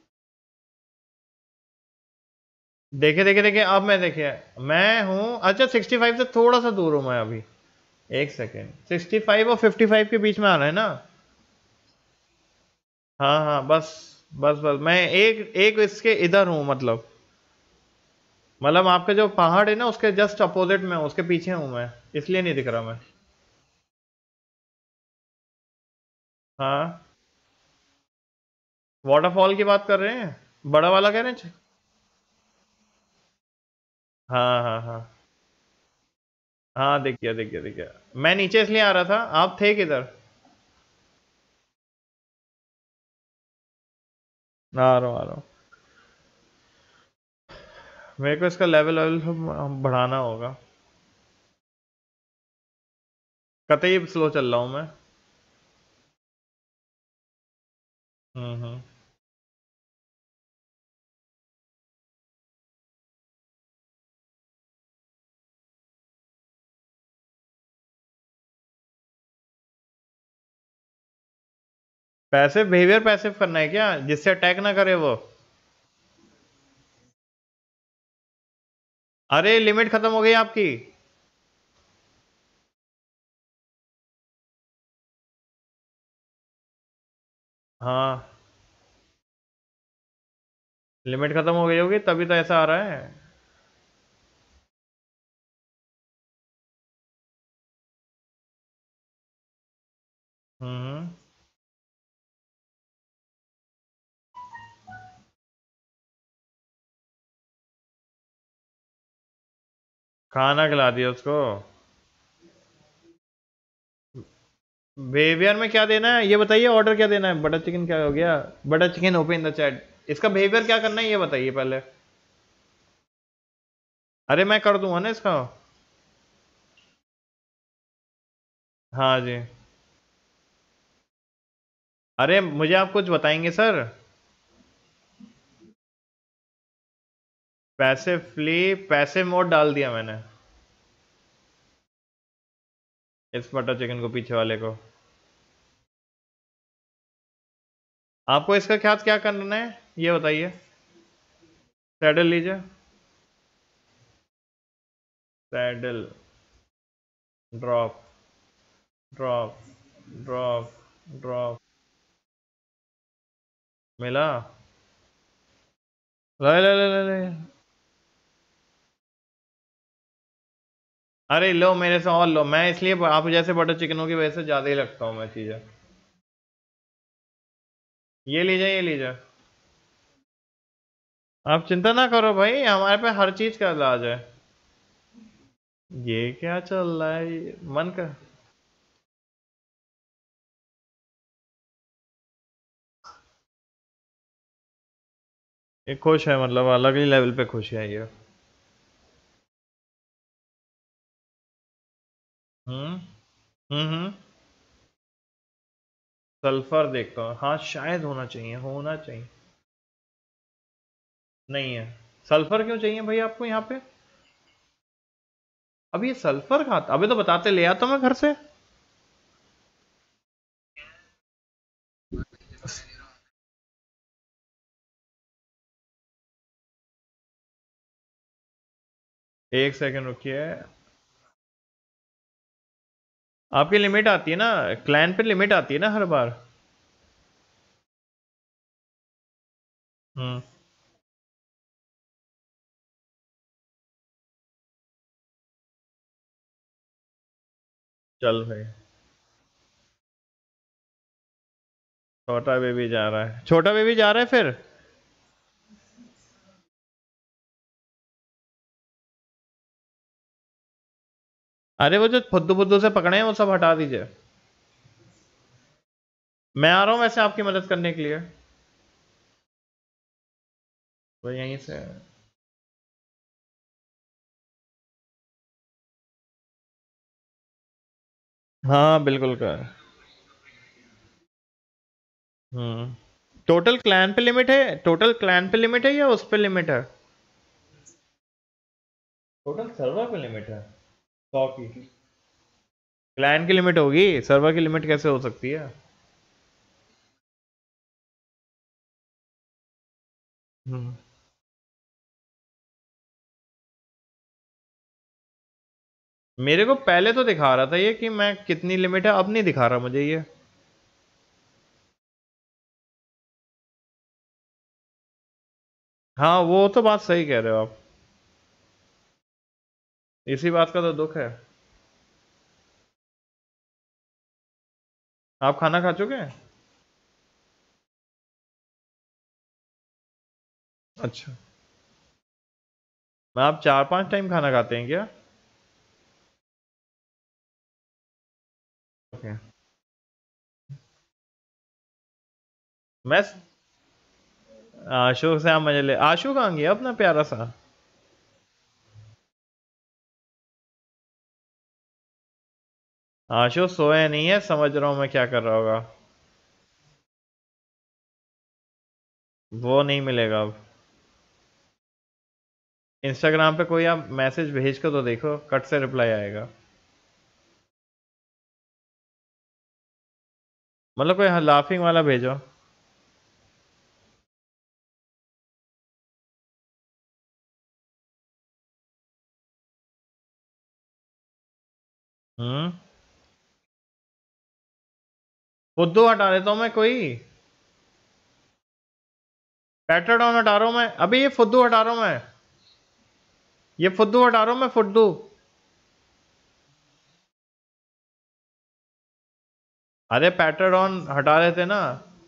देखे देखे देखे अब मैं देखिए। मैं हूँ अच्छा सिक्सटी फाइव से थोड़ा सा दूर हूँ मैं अभी। एक सेकंड, सिक्सटी फाइव और फिफ्टी फाइव के बीच में आना है ना? हाँ हाँ बस। बस बस मैं एक एक इसके इधर हूँ मतलब। मतलब आपका जो पहाड़ है ना उसके जस्ट अपोजिट में हूँ, उसके पीछे हूँ मैं। इसलिए नहीं दिख रहा मैं। हाँ। वाटरफॉल की बात कर रहे हैं? बड़ा वाला कह रहे हैं? हाँ हाँ हाँ। हाँ दिख गया दिख गया दिख गया। मैं नीचे इसलिए आ रहा था, आप थे किधर? आ रहा हूँ आ रहा हूँ। मेरे को इसका लेवल लेवल बढ़ाना होगा। कतई स्लो चल रहा हूँ मैं। हम्म हम्म। पैसिव बिहेवियर पैसिव करना है क्या जिससे अटैक ना करे वो? अरे लिमिट खत्म हो गई आपकी। हाँ। लिमिट खत्म हो गई होगी तभी तो ऐसा आ रहा है। हम्म। खाना खिला दिया उसको। बिहेवियर में क्या देना है ये बताइए, ऑर्डर क्या देना है? बटर चिकन क्या हो गया? Butter chicken open the chat. इसका बिहेवियर क्या करना है ये बताइए पहले। अरे मैं कर दूंगा ना इसका। हाँ जी। अरे मुझे आप कुछ बताएंगे सर? पैसे फ्ली पैसे मोड डाल दिया मैंने। इस बटर चिकन को, पीछे वाले को। आपको इसका क्या क्या करना है ये बताइए। सैडल लीजिए, saddle, drop, drop, drop, drop. मिला? ले ले ले ले ले। अरे लो मेरे से और लो, मैं इसलिए आप जैसे बटर चिकनों की वजह से ज्यादा ही लगता हूँ मैं चीजें। ये लीजिए, ये लीजिए। आप चिंता ना करो भाई, हमारे पे हर चीज का इलाज है। ये क्या चल रहा है, ये मन का। ये खुश है, मतलब अलग ही लेवल पे खुश है ये। हम्म हम्म हम्म। सल्फर देखता हूँ, हाँ शायद होना चाहिए, होना चाहिए। नहीं है। सल्फर क्यों चाहिए भाई आपको यहाँ पे? अब ये सल्फर खाता, अभी तो बताते ले आता मैं घर से। एक सेकंड रुकिए। आपकी लिमिट आती है ना, क्लैन पे लिमिट आती है ना हर बार। हम्म। चल भाई। छोटा बेबी जा रहा है, छोटा बेबी जा रहा है फिर। अरे वो जो फुद्दू फुद्दू से पकड़े हैं वो सब हटा दीजिए। मैं आ रहा हूँ वैसे आपकी मदद करने के लिए। वो यहीं से। हाँ बिल्कुल कर। हम्म। टोटल क्लैन पे लिमिट है, टोटल क्लैन पे लिमिट है या उस पे लिमिट है? टोटल सर्वर पे लिमिट है। सौ की। क्लैन की लिमिट होगी, सर्वर की लिमिट कैसे हो सकती है? हम्म। मेरे को पहले तो दिखा रहा था ये कि मैं कितनी लिमिट है, अब नहीं दिखा रहा मुझे ये। हाँ वो तो बात सही कह रहे हो आप। इसी बात का तो दुख है। आप खाना खा चुके हैं? अच्छा। मैं आप चार पांच टाइम खाना खाते हैं क्या? ओके। मैं आशु से आप मजे ले, आशु कहाँ गया अपना प्यारा सा? आशु सोया नहीं है, समझ रहा हूँ मैं क्या कर रहा होगा। वो नहीं मिलेगा अब। इंस्टाग्राम पे कोई आप मैसेज भेज कर तो देखो, कट से रिप्लाई आएगा। मतलब कोई लाफिंग वाला भेजो। हम्म। फुद्दू हटा देता हूँ मैं कोई। पैटर्न हटा रहा हूँ मैं, अभी ये फुद्दू हटा रहा हूँ मैं। ये फुद्दू हटा रहा हूँ मैं, फुद्दू। अरे पैटर्न हटा देते ना।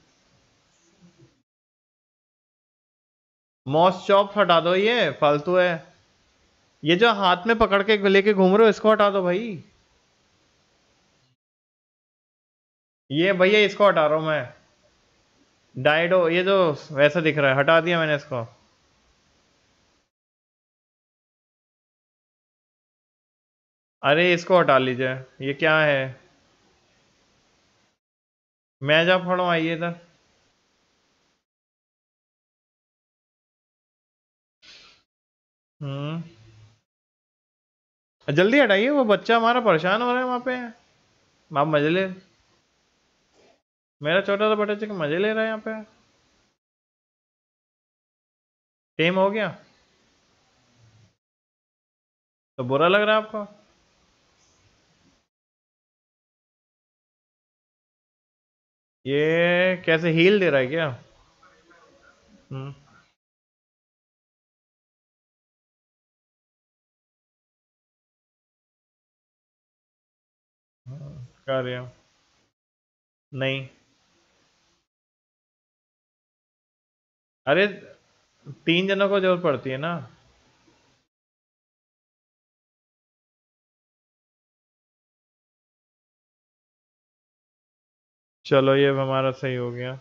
मॉस चॉप हटा दो, ये फालतू है। ये जो हाथ में पकड़ के लेके घूम रहे हो इसको हटा दो भाई। ये भैया इसको हटा रहा हूँ मैं। डाइडो, ये जो वैसा दिख रहा है, हटा दिया मैंने इसको। अरे इसको हटा लीजिए। ये क्या है? मैं जा पढ़ो, आइए इधर। हम्म। जल्दी हटाइए, वो बच्चा हमारा परेशान हो रहा है वहां पे। आप मजे ले, मेरा छोटा सा बटर चिकन मजे ले रहा है यहाँ पे। टेम हो गया तो बुरा लग रहा है आपको? ये कैसे हील दे रहा है क्या? हम्म। कर रही हूँ। नहीं। अरे तीन जनों को जरूरत पड़ती है ना। चलो ये हमारा सही हो गया।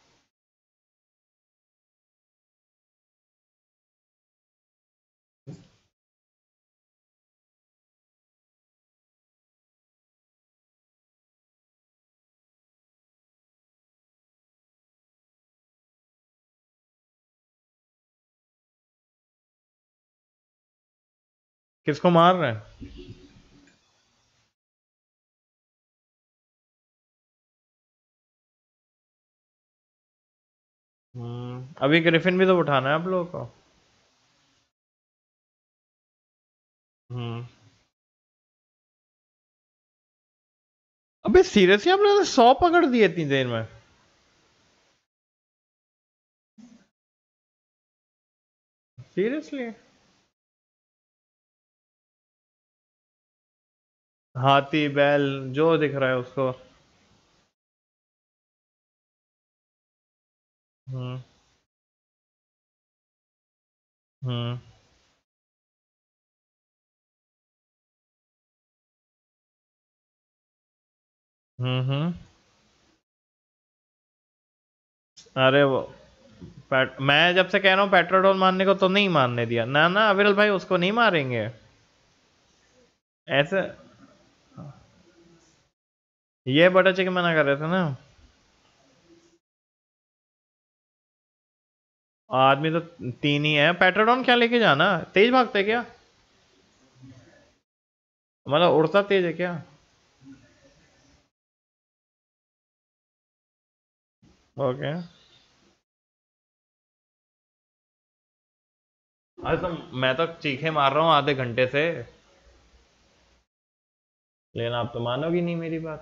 किसको मार रहे हैं? हम्म, अभी ग्रिफिन भी तो उठाना है आप लोगों को। हम्म। अबे सीरियसली आप लोगों ने सौ पकड़ दिए इतनी देर में? सीरियसली? हाथी बैल जो दिख रहा है उसको। हम्म। हम्म। हम्म। हम्म। अरे वो पेट, मैं जब से कह रहा हूँ पेट्रोडोल मारने को तो नहीं मारने दिया ना ना अविरल भाई, उसको नहीं मारेंगे ऐसे। ये बटर चिकन मना कर रहे थे ना। आदमी तो तीन ही है। पेट्रोडोन क्या लेके जाना, तेज भागते क्या? मतलब उड़ता तेज है क्या? ओके। अरे तो मैं तो चीखे मार रहा हूँ आधे घंटे से, लेकिन आप तो मानोगी नहीं मेरी बात।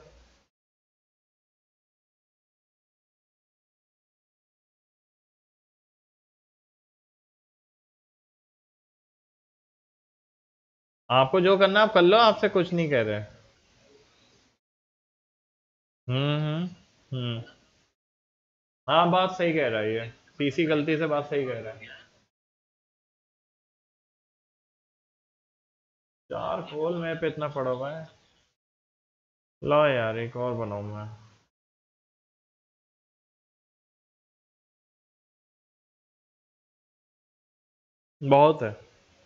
आपको जो करना है आप कर लो, आपसे कुछ नहीं कह रहे। हम्म। हम्म। हम्म। हाँ बात सही कह रहा है ये। पीसी गलती से बात सही कह रहा है। चार खोल में पे इतना पड़ा हुआ है। लो यार एक और बनाऊं मैं। बहुत है।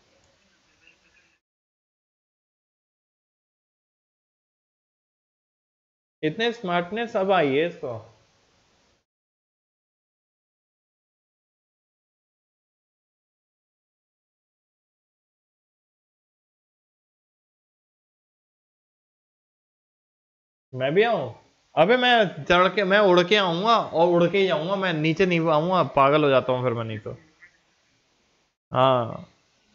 इतने स्मार्टनेस अब आई है इसको। मैं भी आऊं? अबे मैं चढ़ के मैं उड़ के आऊंगा और उड़ के ही जाऊंगा, मैं नीचे नहीं आऊंगा, पागल हो जाता हूँ फिर मैं नहीं तो। हाँ।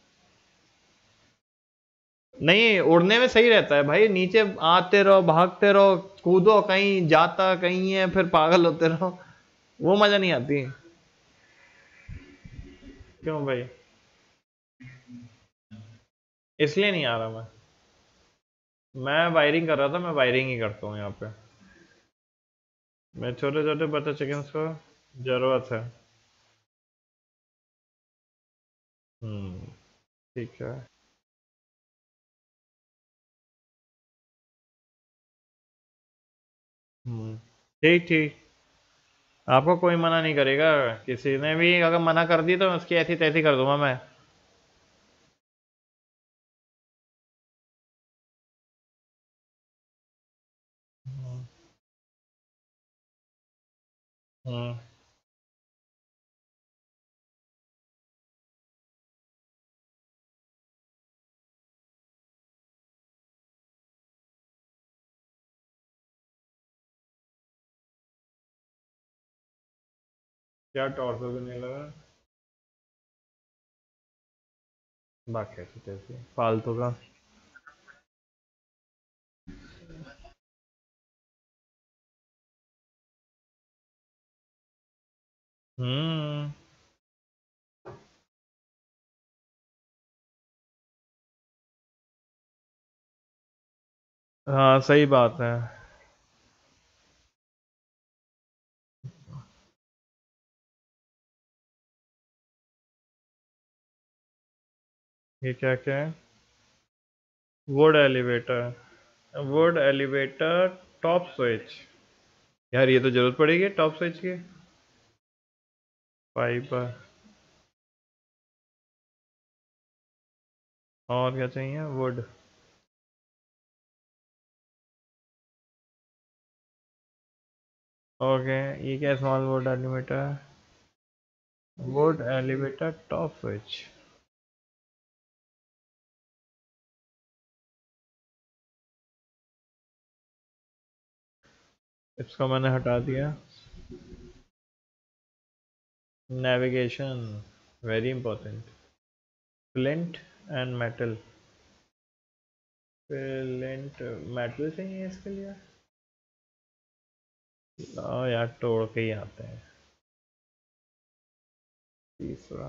नहीं उड़ने में सही रहता है भाई, नीचे आते रहो भागते रहो, कूदो कहीं जाता कहीं है, फिर पागल होते रहो, वो मजा नहीं आती। क्यों भाई? इसलिए नहीं आ रहा मैं। मैं वायरिंग कर रहा था, मैं वायरिंग ही करता हूँ यहाँ पे। मैं छोटे छोटे बटर चिकन्स को जरूरत है। हम्म। ठीक है। हम्म। ठीक ठीक। आपको कोई मना नहीं करेगा। किसी ने भी अगर मना कर दी तो उसकी ऐसी तैसी कर दूंगा मैं। हम्म। हम्म। क्या टॉर्सो भी नहीं लगा? बाकी ऐसी तैसी फालतू का। हम्म। हाँ सही बात है। ये क्या क्या है? Wood elevator. Wood elevator top switch. यार ये तो जरूरत पड़ेगी टॉप स्विच की। फाइबर। और क्या चाहिए? वुड। ओके। ये क्या small wood elevator? Wood elevator top switch. इसको मैंने हटा दिया। Navigation very important. Flint and metal. Flint metal चाहिए इसके लिए। ओ यार तोड़ के ही आते हैं। तीसरा।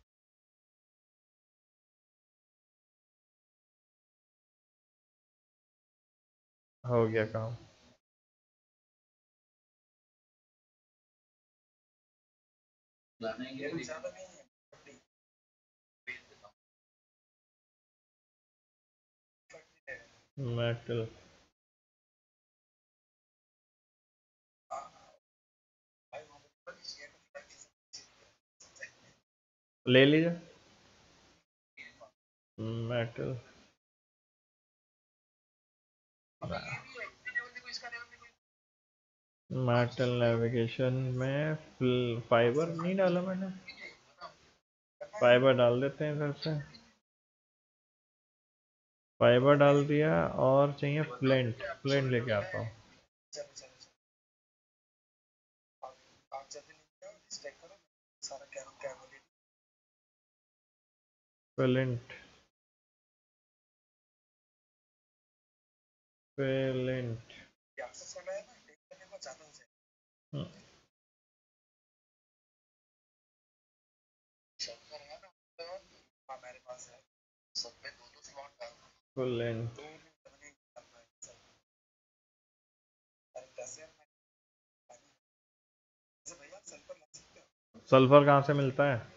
हो गया काम। मेटल। ले लीजिए। मेटल। मेटल नेविगेशन में फाइबर नहीं डाला मैंने। फाइबर डाल देते हैं इधर से। फाइबर डाल दिया। और चाहिए फ्लिंट। फ्लिंट लेके आता हूँ। फ्लिंट। फ्लिंट। फ्लिंट। सल्फर कहाँ से मिलता है?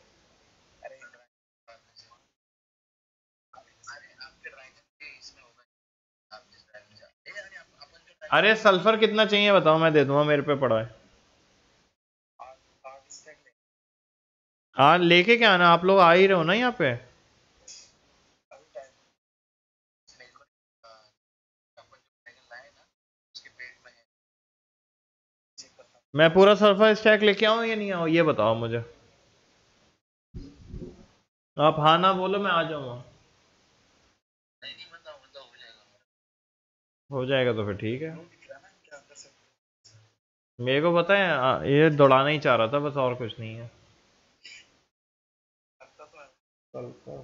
अरे सल्फर कितना चाहिए बताओ, मैं दे दूंगा, मेरे पे पड़ा है। हाँ लेके क्या आना, आप लोग आ ही रहे हो ना यहाँ पे। मैं पूरा सल्फर स्टैक लेके आऊँ या नहीं आऊँ, ये बताओ मुझे। आप हाँ ना बोलो, मैं आ जाऊंगा। हो जाएगा तो फिर ठीक है। मेरे को पता है आ, ये दौड़ाना ही चाह रहा था बस, और कुछ नहीं है। सल्फर।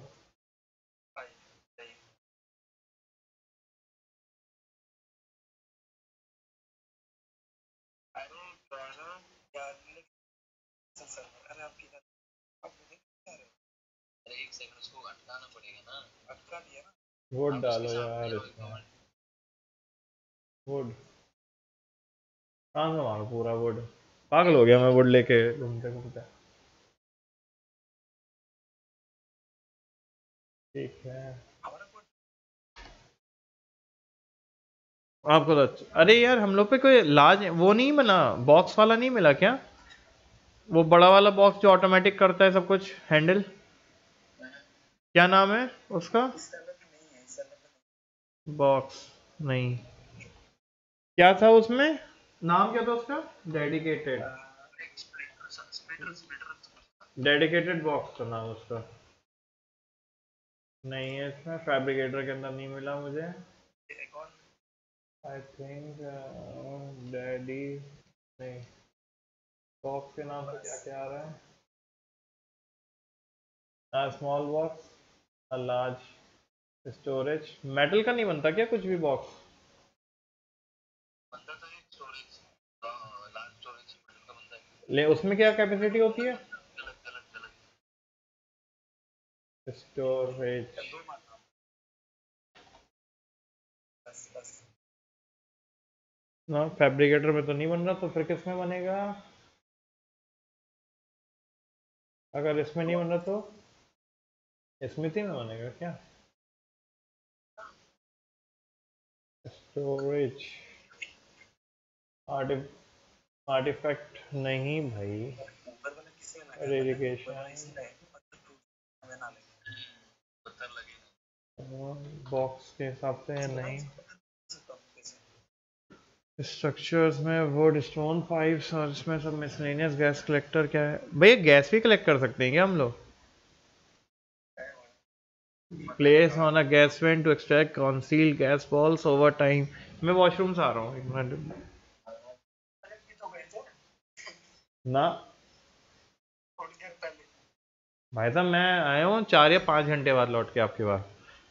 वुड डालो यार इसमें। वुड कहाँ से मारो पूरा वुड? पागल हो गया मैं वुड लेके घूमते घूमते। ठीक है। आपको तो अच्छा, अरे यार हम लोग पे कोई लाज वो नहीं मिला, बॉक्स वाला नहीं मिला क्या? वो बड़ा वाला बॉक्स जो ऑटोमेटिक करता है सब कुछ हैंडल। क्या नाम है उसका? बॉक्स नहीं। क्या था उसमें? नाम क्या था उसका? डेडिकेटेड। डेडिकेटेड बॉक्स था नाम उसका। नहीं है इसमें, फैब्रिकेटर के अंदर नहीं मिला मुझे। आई थिंक डैडी नहीं। बॉक्स के नाम पे क्या क्या आ रहा है? Small box, large storage. Metal का नहीं बनता क्या कुछ भी बॉक्स? ले उसमें क्या कैपेसिटी होती है? स्टोरेज ना, फैब्रिकेटर में तो नहीं बन रहा, तो फिर किस में बनेगा? अगर इसमें नहीं बन रहा तो स्मिथी में बनेगा क्या? स्टोरेज आर्टिफ आर्टिफैक्ट नहीं भाई, रेडिकेशन बॉक्स के हिसाब से नहीं। स्ट्रक्चर्स में वुड स्टोन पाइप्स और इसमें सब मिसलेनियस गैस कलेक्टर क्या है भैया? गैस भी कलेक्ट कर सकते हैं क्या हम लोग? Place on a gas vent to extract conceal gas balls over time. मैं वॉशरूम से आ रहा हूँ, एक मिनट ना। भाई साहब मैं आया हूँ चार या पाँच घंटे बाद लौट के आपके पास।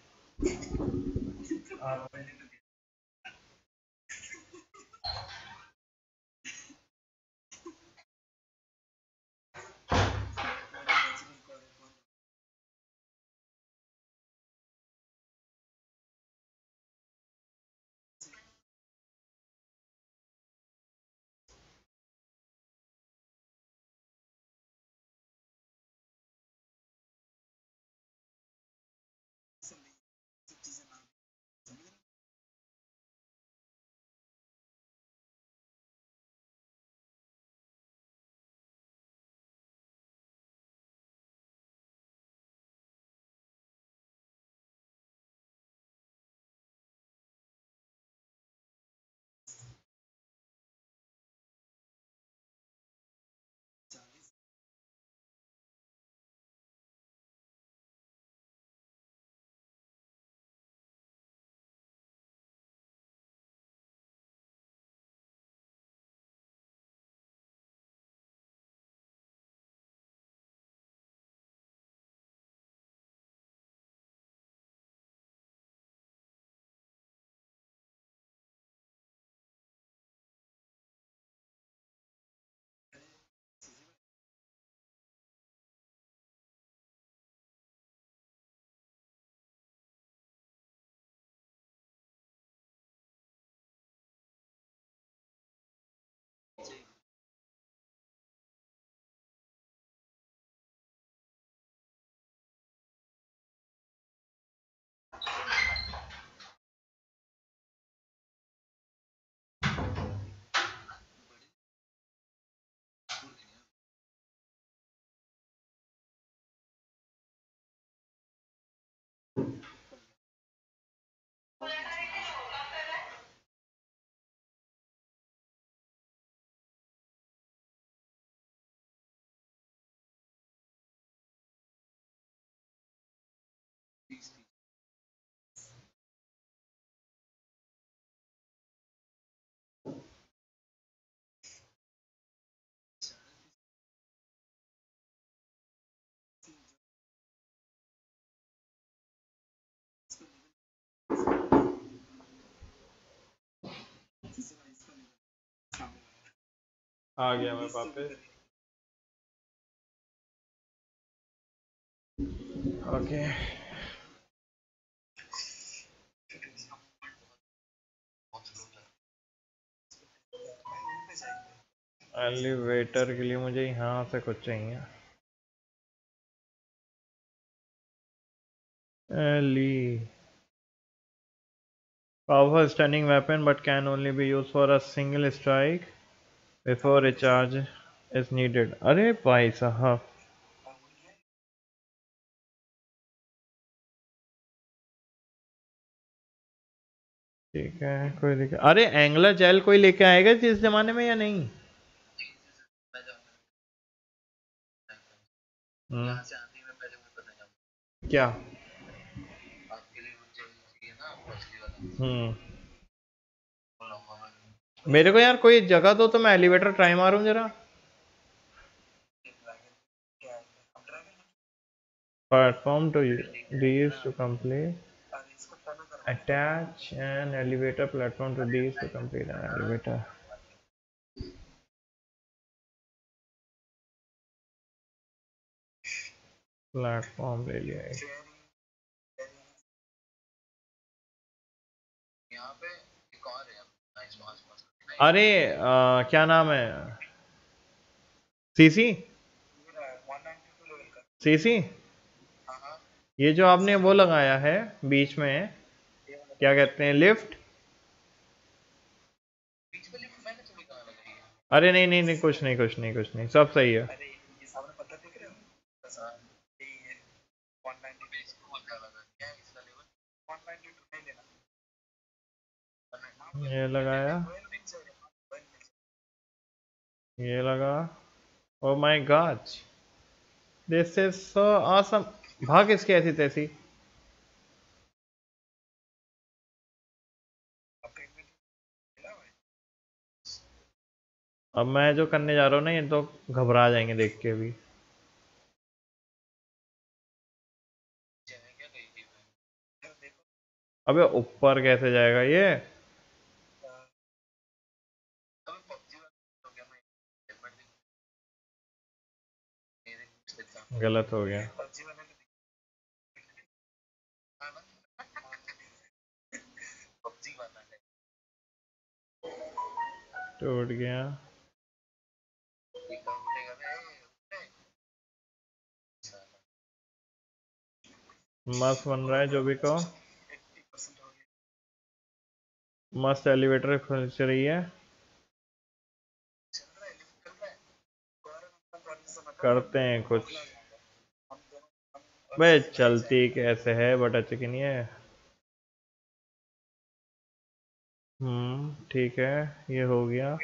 आ गया मैं वापस। ओके एलिवेटर के लिए मुझे यहाँ से कुछ चाहिए। एली powerful stunning weapon but can only be used for a single strike before a charge is needed। अरे भाई साहब ठीक है, कोई दिक्कत। अरे एंगलर जेल कोई लेके आएगा इस जमाने में या नहीं? हम्म क्या? हम्म मेरे को यार कोई जगह दो तो मैं एलिवेटर ट्राई मारूं जरा। Platform to these to complete. Attach an elevator platform to these to complete an elevator. Platform ले लिया है। अरे आ, क्या नाम है, सीसी सीसी ये जो आपने वो लगाया है बीच में, क्या कहते हैं, लिफ्ट। अरे नहीं नहीं नहीं, कुछ नहीं कुछ नहीं कुछ नहीं, सब सही है। ये लगाया, ये लगा। Oh my God, this is so awesome. भाग इसके ऐसी तैसी। अब मैं जो करने जा रहा हूँ ना, ये तो घबरा जाएंगे देख के भी। अबे ऊपर कैसे जाएगा ये? गलत हो गया। टूट गया। मस्त बन रहा है जो भी कहो। मस्त एलिवेटर खुल रही है। करते हैं कुछ। भाई चलती कैसे है बटर चिकन ये। हम्म ठीक है, ये हो गया।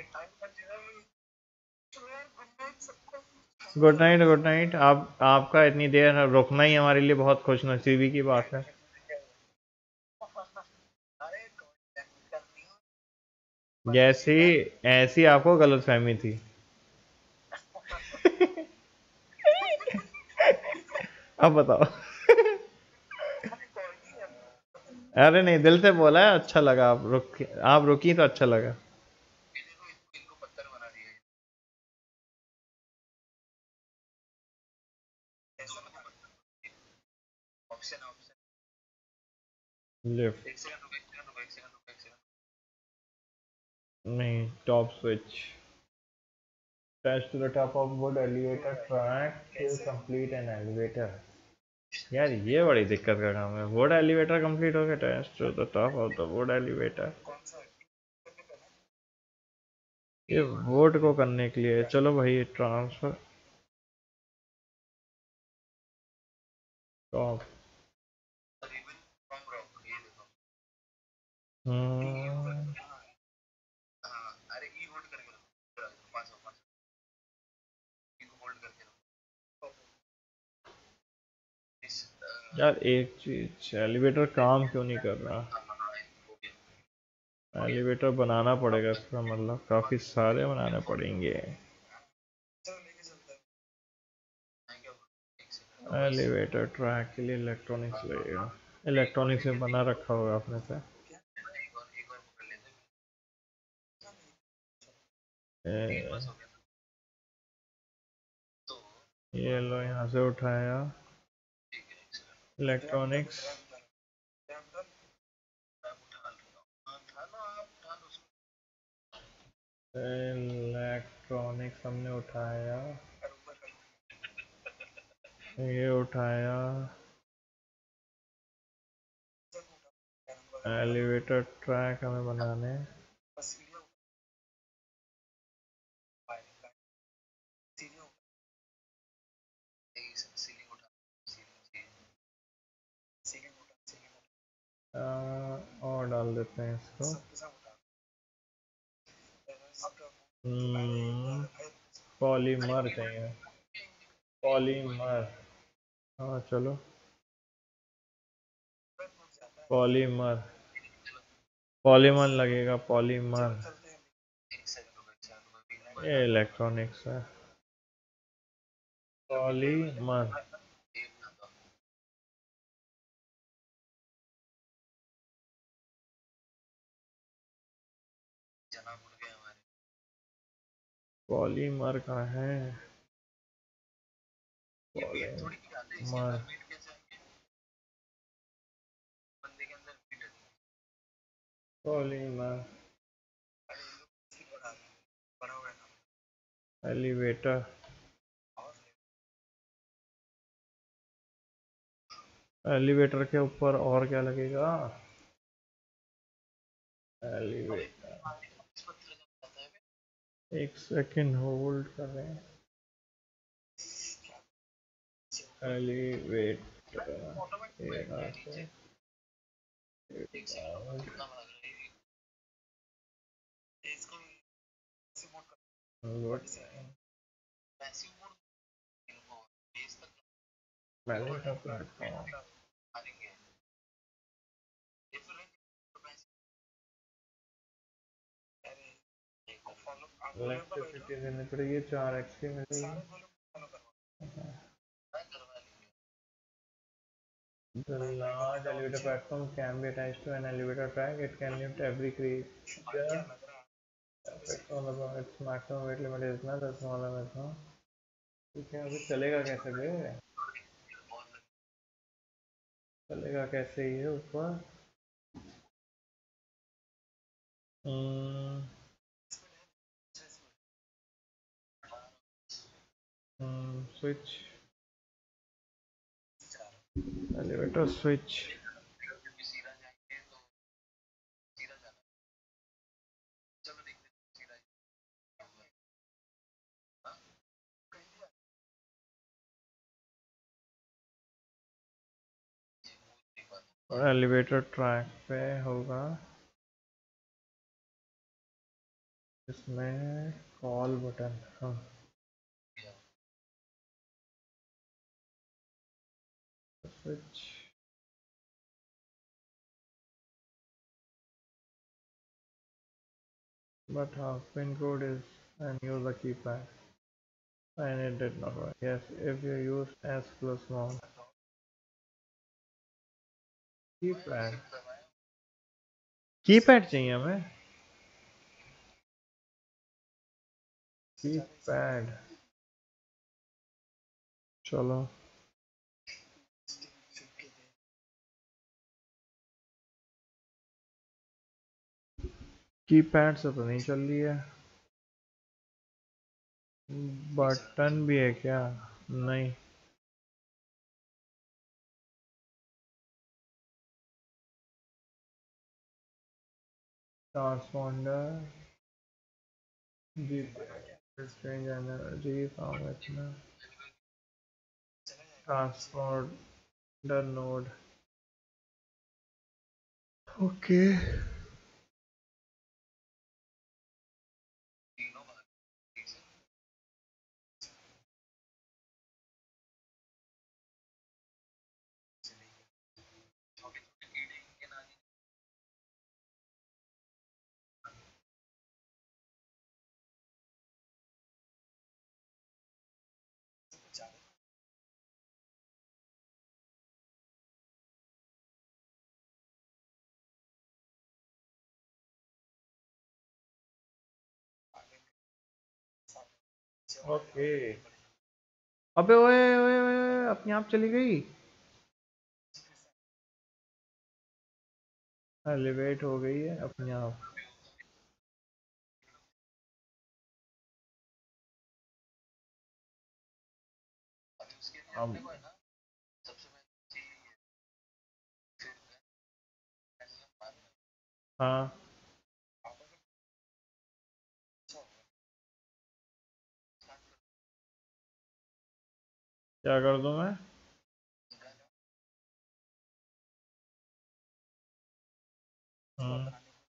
Good night good night. आप आपका इतनी देर रुकना ही हमारे लिए बहुत खुशनसीबी की बात है। जैसी ऐसी आपको गलतफहमी थी। अब बताओ। अरे नहीं, दिल से बोला है, अच्छा लगा आप रुक आप रुकी तो अच्छा लगा। लिफ्ट नहीं, top switch. Attach to the top of wood elevator track to complete an elevator। यार ये बड़ी दिक्कत का काम है। वुड एलिवेटर कंप्लीट हो गया, attach to the top of the wood elevator. ये वुड को करने के लिए चलो भाई, ट्रांसफर टॉप। हम्म यार एक चीज, एलिवेटर काम क्यों नहीं कर रहा? एलिवेटर बनाना पड़ेगा, इसका मतलब काफी सारे बनाने पड़ेंगे। एलिवेटर ट्रैक के लिए इलेक्ट्रॉनिक्स लगेगा। इलेक्ट्रॉनिक्स में बना रखा होगा आपने से। ए, ये लो यहाँ से उठाया इलेक्ट्रॉनिक्स। इलेक्ट्रॉनिक्स हमने उठाया, ये उठाया। एलिवेटर ट्रैक हमें बनाने। आ, और डाल देते हैं इसको। हम्म, पॉलीमर चाहिए, पॉलीमर। हाँ चलो, पॉलीमर पॉलीमर लगेगा, पॉलीमर। ये इलेक्ट्रॉनिक्स है, पॉलीमर। पॉलीमर का है, पॉलीमर पॉलीमर एलिवेटर एलिवेटर के ऊपर और क्या लगेगा? एलिवेटर, एक सेकंड होल्ड कर रहे हैं। एलिवेटर प्लेटफॉर्म इलेक्ट्रिसिटी देनी पड़ेगी, चार एक्स की मिलेगी। The large elevator platform can be attached to an elevator track. It can lift every creature. Effect on the its maximum weight limit is not the smaller maximum. ठीक है, अभी चलेगा कैसे बे? चलेगा कैसे ये ऊपर? हम्म हम्म स्विच, एलिवेटर स्विच। और एलिवेटर ट्रैक पे होगा, इसमें कॉल बटन। हाँ, switch. But how pin code is and use the keypad. And it did not work. Yes, if you use S plus one. Keypad. Keypad चाहिए हमें, keypad. चलो keypad से तो नहीं चल रही है। बटन भी है क्या? नहीं। ट्रांसपोंडर जी, एक्सचेंज एनर्जी फ्रॉम इतना ट्रांसपोंडर नोड। Okay okay. अबे ओए ओए ओए, अपने आप चली गई। एलिवेट हो गई है अपने आप। अब हाँ, क्या कर दूं मैं? हम्म,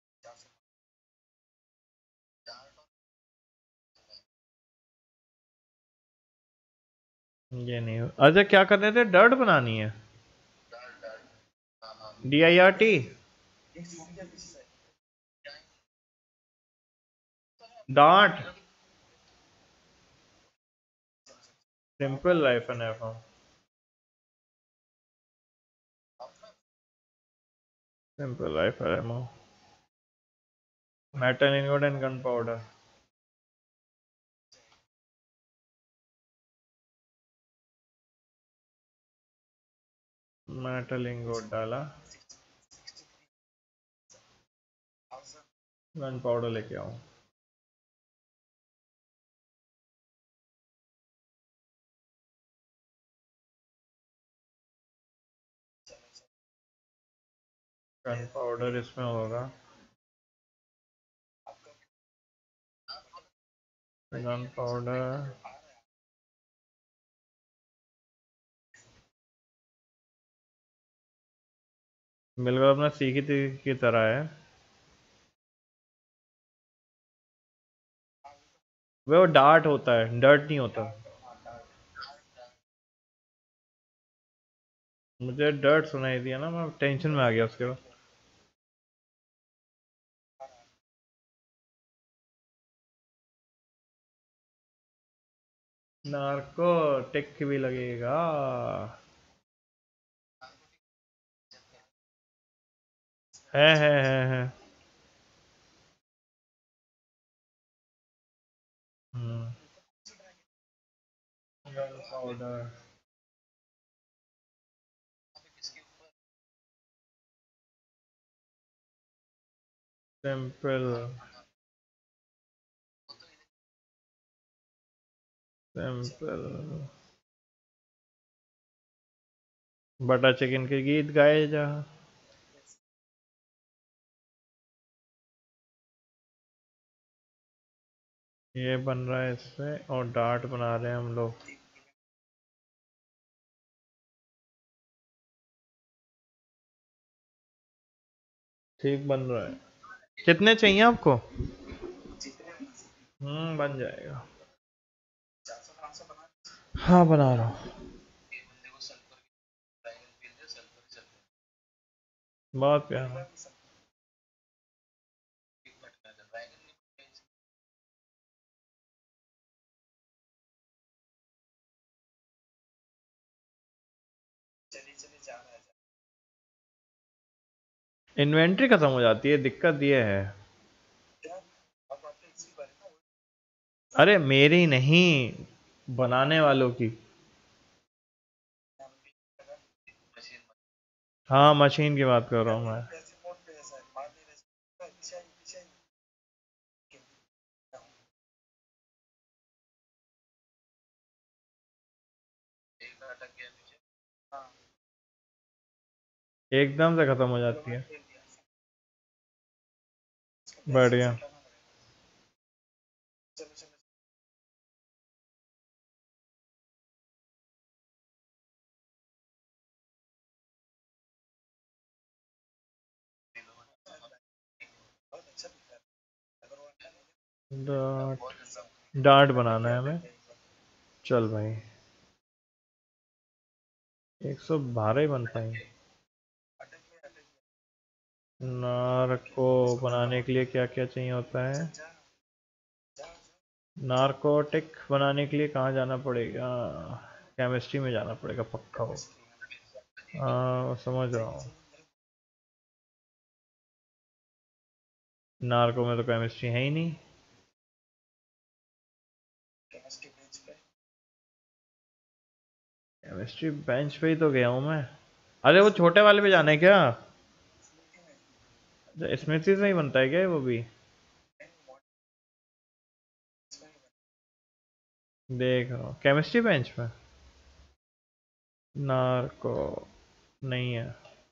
ये नहीं हो। अच्छा क्या करने थे? डर्ट बनानी है, डी आई आर टी, डांट, simple life and F. Simple life ammo, metal ingot and gunpowder. Metal ingot डाला, गन पाउडर लेके आऊं। गन पाउडर इसमें होगा, गन पाउडर बिल्कुल अपना सीखी की तरह है। वो डार्ट होता है, डर्ट नहीं होता। मुझे डर्ट सुनाई दिया ना, मैं टेंशन में आ गया उसके बाद। नार्कोटिक भी लगेगा। है है है है हम्म powder simple simple butter chicken के गीत गाए जा। ये बन रहा है इससे, और डार्ट बना रहे हैं हम लोग। ठीक बन रहा है। कितने चाहिए आपको? हम्म बन जाएगा। हाँ बना रहा हूँ। बहुत प्यारा। इन्वेंट्री खत्म हो जाती है, दिक्कत ये है। अरे मेरी नहीं, बनाने वालों की। हाँ मशीन की बात कर रहा हूँ मैं। एकदम से खत्म हो जाती है। बढ़िया। डार्ट डार्ट बनाना है हमें। चल भाई, एक सौ बारह ही बन पाएंगे। नार्को बनाने के लिए क्या क्या चाहिए होता है? नार्कोटिक बनाने के लिए कहाँ जाना पड़ेगा? केमिस्ट्री में जाना पड़ेगा पक्का हो। हाँ समझ रहा हूँ। नार्को में तो केमिस्ट्री है ही नहीं। केमिस्ट्री बेंच पे ही तो गया हूँ मैं। अरे वो छोटे वाले पे जाना है क्या? स्मृति से ही बनता है क्या वो भी? देख रहा हूँ केमिस्ट्री बेंच पे। नार्को नहीं है।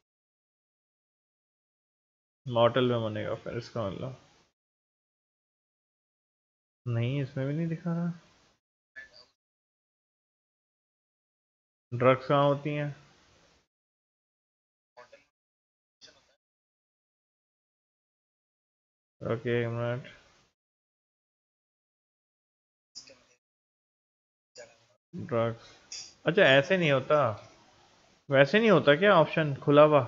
मॉडल में बनेगा फिर इसका मतलब। नहीं इसमें भी नहीं दिखा रहा। ड्रग्स कहाँ होती हैं? ओके एक मिनट। ड्रग्स, अच्छा ऐसे नहीं होता? वैसे नहीं होता क्या ऑप्शन खुला हुआ?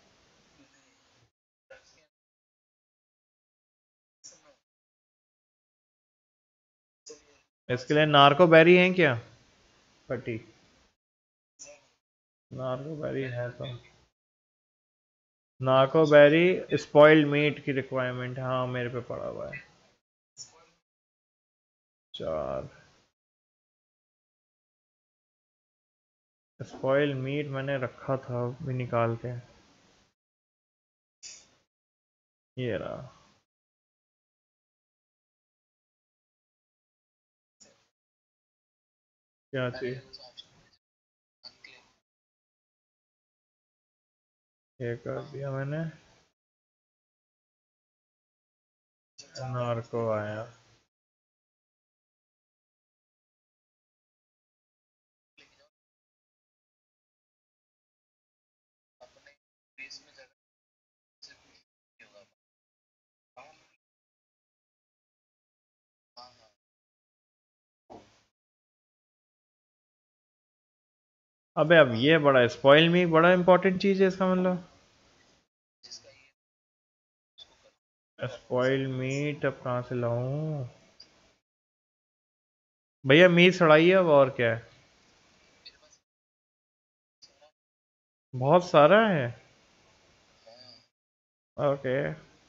इसके लिए नार्को बेरी है क्या? पट्टी। नार्को बेरी है तो। नार्को बेरी स्पॉइल्ड मीट की रिक्वायरमेंट, हाँ मेरे पे पड़ा हुआ है। चार। स्पॉइल मीट मैंने रखा था भी निकाल के, ये रहा। क्या चाहिए? ये कर दिया मैंने। नार्को आया। अबे अब ये बड़ा स्पॉइल मी बड़ा इंपॉर्टेंट चीज है इसका मतलब। स्पॉइल मीट अब कहाँ से लाऊं? भैया मीट सड़ाइए अब, और क्या है? बहुत सारा है। ओके।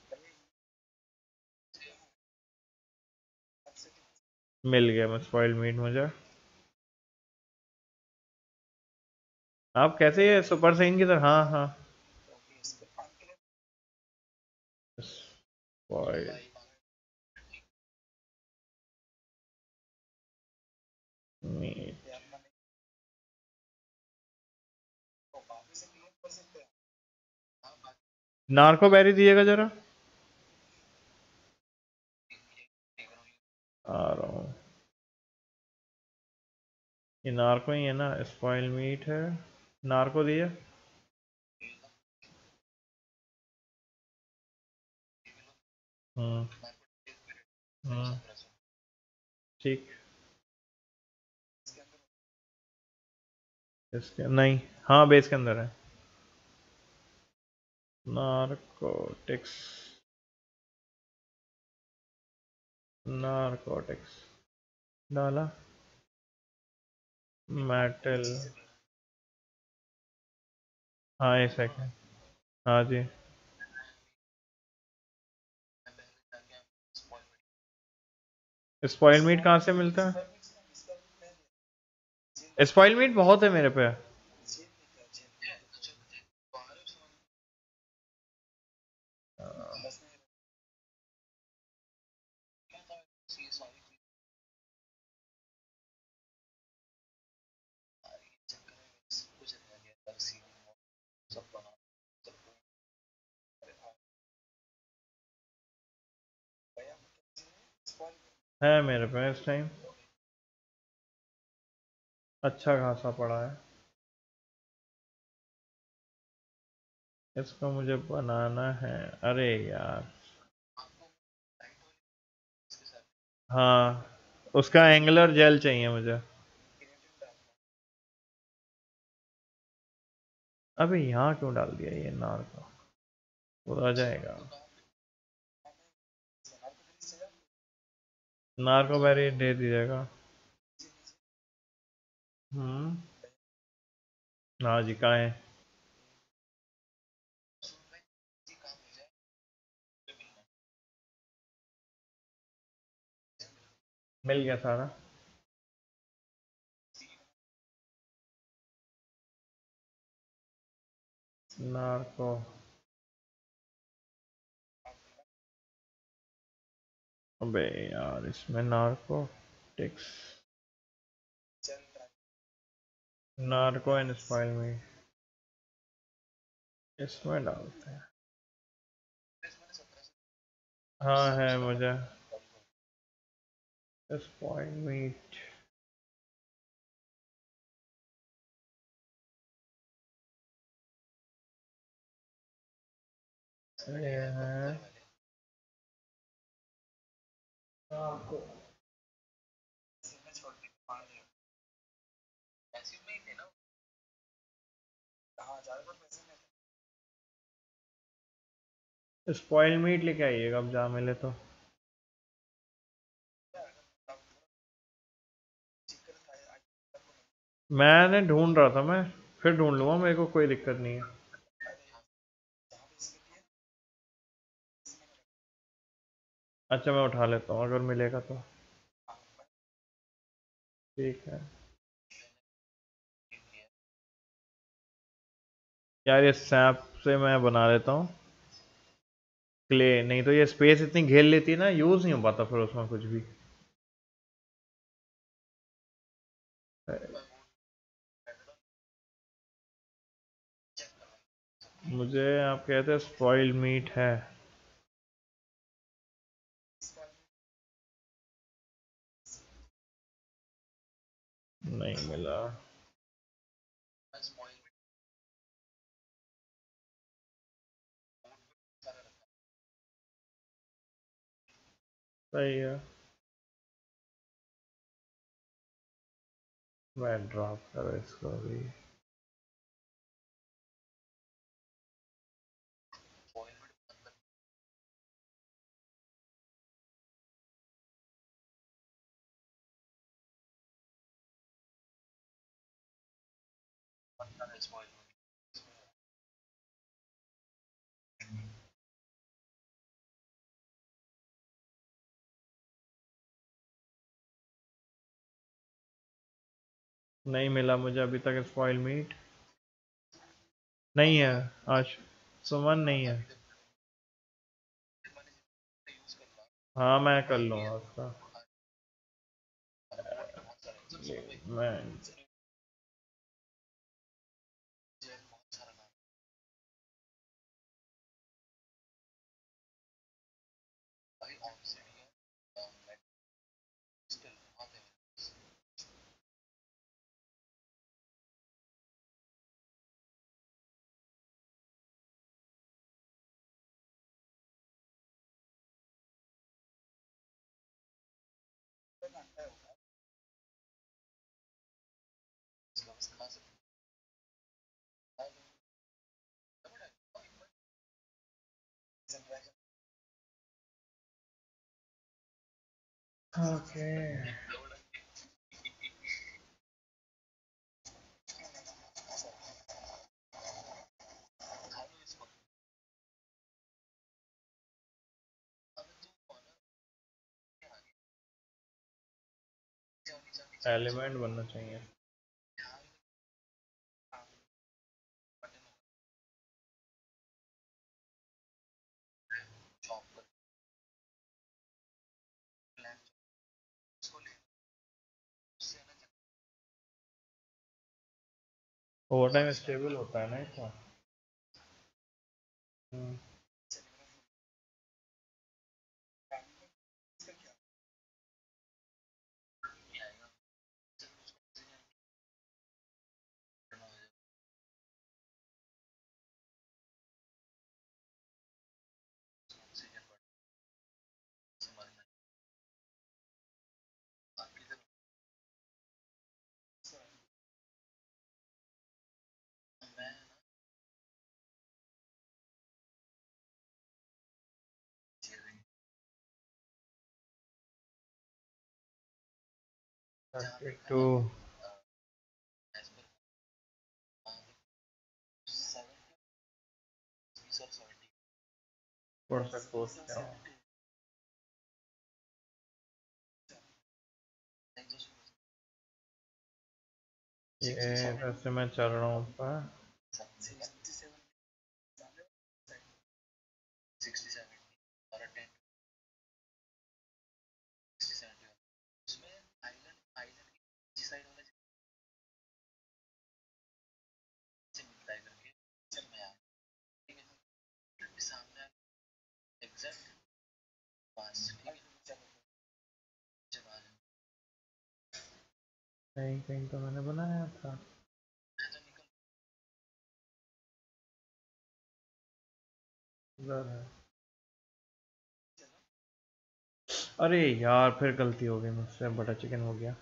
मिल गया मैं स्पॉइल मीट मुझे। आप कैसे ये सुपर सैन की तरह? हाँ हाँ। Spoil meat. नार्को बेरी दिएगा जरा। आ रहा हूँ। ये नार्को ही है ना? स्पॉइल मीट है। नार्को दिए। हम्म। हम्म। ठीक। इसके नहीं। हाँ बेस के अंदर है। नार्कोटिक्स। नार्कोटिक्स डाला। मेटल। हाँ एक सेकेंड। हाँ जी। स्पॉइल मीट कहाँ से मिलता है? स्पॉइल मीट बहुत है मेरे पे। है मेरे पे इस टाइम। अच्छा खासा पड़ा है। इसको मुझे बनाना है। अरे यार। हाँ उसका एंगलर जेल चाहिए मुझे। अबे यहाँ क्यों डाल दिया ये नार को? वो आ जाएगा। नार को बैरी दे दीजिएगा। हम्म। हाँ जी कहाँ है? मिल गया सारा। नार्को। अबे यार इसमें नार्कोटिक्स। नार्को एंड स्पाइल में इसमें डालते हैं। हाँ है मुझे। Spoil meat. ये है नार्को। स्पॉइल मीट लेके आइएगा अब जहाँ मिले तो। मैंने ढूंढ रहा था मैं। फिर ढूंढ लूंगा, मेरे को कोई दिक्कत नहीं है। अच्छा मैं उठा लेता हूँ अगर मिलेगा तो। ठीक है। यार ये सैप से मैं बना लेता हूँ क्ले, नहीं तो ये स्पेस इतनी घेर लेती है ना, यूज नहीं हो पाता फिर उसमें कुछ भी। मुझे आप कहते हैं स्पॉइल्ड मीट है। नहीं मिला। सही है, मैं ड्रॉप करो इसको भी। नहीं मिला मुझे अभी तक स्पॉइल मीट। नहीं है आज, सुमन नहीं है। हाँ मैं कर लूँगा उसका। मैं ओके। एलिमेंट बनना चाहिए। ओवर टाइम स्टेबल होता है ना इसका। हम्म। Thirty two. कौन सा कोर्स क्या हो? ये वैसे मैं चल रहा हूँ ऊपर। कहीं कहीं तो मैंने बनाया था। उधर है। अरे यार फिर गलती हो गई मुझसे, बटर चिकन हो गया।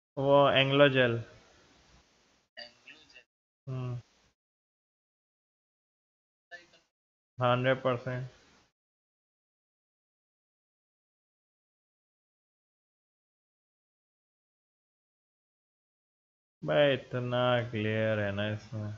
वो एंग्लो जेल। हम्म। Hundred percent. भाई इतना क्लियर है ना इसमें।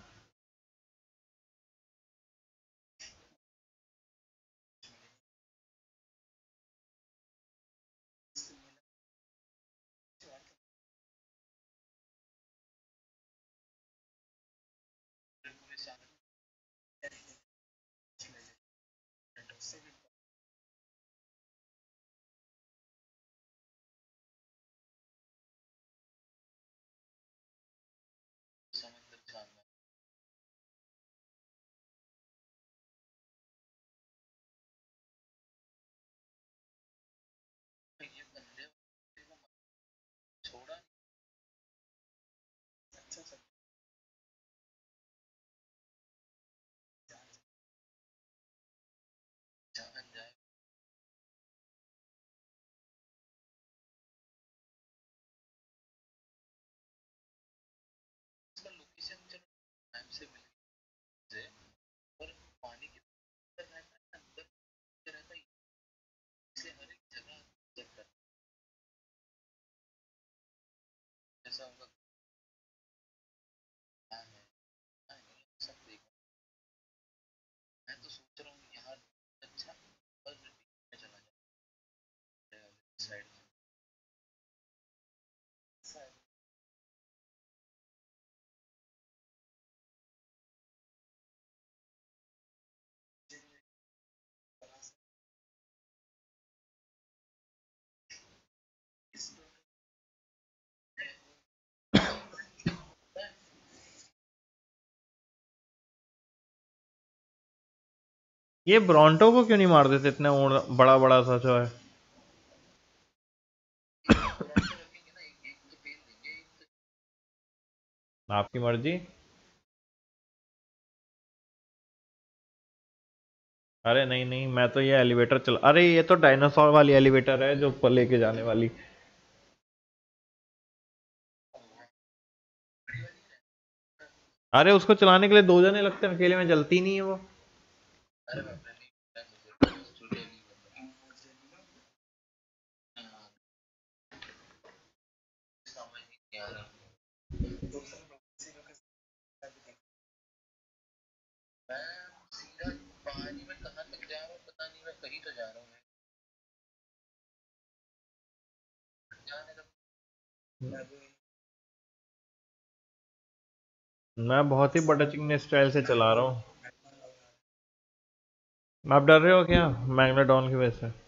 ये ब्रॉन्टो को क्यों नहीं मार देते, इतना बड़ा बड़ा सा जो है। आपकी मर्जी। अरे नहीं नहीं, मैं तो ये एलिवेटर चला, अरे ये तो डायनासोर वाली एलिवेटर है जो ऊपर लेके जाने वाली। अरे उसको चलाने के लिए दो जने लगते हैं, अकेले में जलती नहीं है वो। मैं बहुत ही बटर चिकन स्टाइल से चला रहा हूँ। आप डर रहे हो क्या मैग्नाडॉन की वजह से?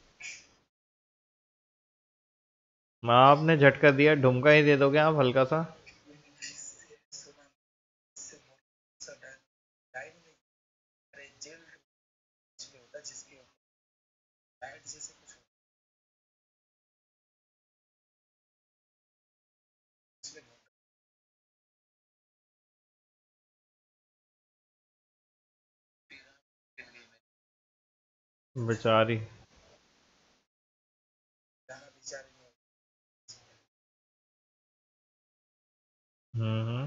मैं आपने झटका दिया, ढुमका ही दे दोगे आप हल्का सा। बेचारी। हम्म हम्म।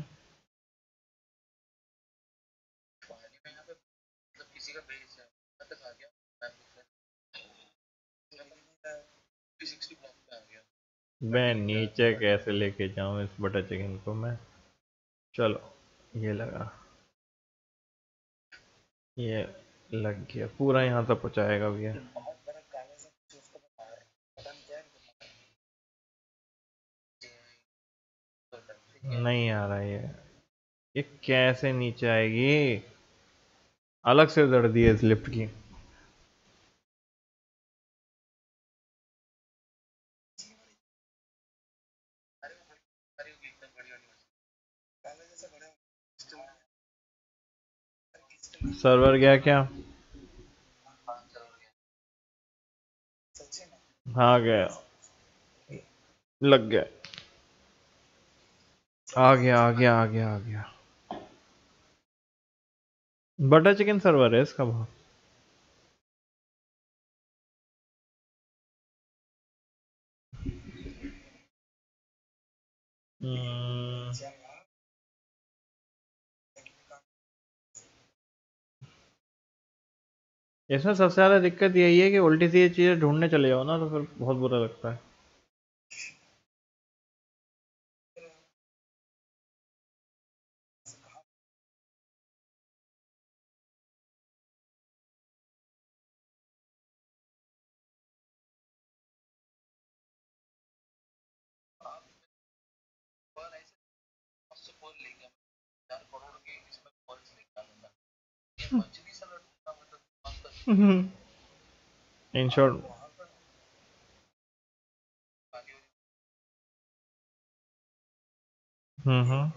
मैं नीचे कैसे लेके जाऊं इस बटर चिकन को मैं। चलो, ये लगा, ये लग गया पूरा, यहाँ तक पहुंचाएगा भैया। नहीं आ रहा ये ये कैसे नीचे आएगी? अलग से दर्द दी है इस लिफ्ट की। सर्वर गया क्या? हाँ गया, लग गया, आ गया आ गया आ गया आ गया। बटर चिकन सर्वर है इसका बहुत। हम्म, इसमें सबसे ज्यादा दिक्कत यही है कि उल्टी सीधी चीजें ढूंढने चले जाओ ना तो फिर बहुत बुरा लगता है। In short. हम्म हम्म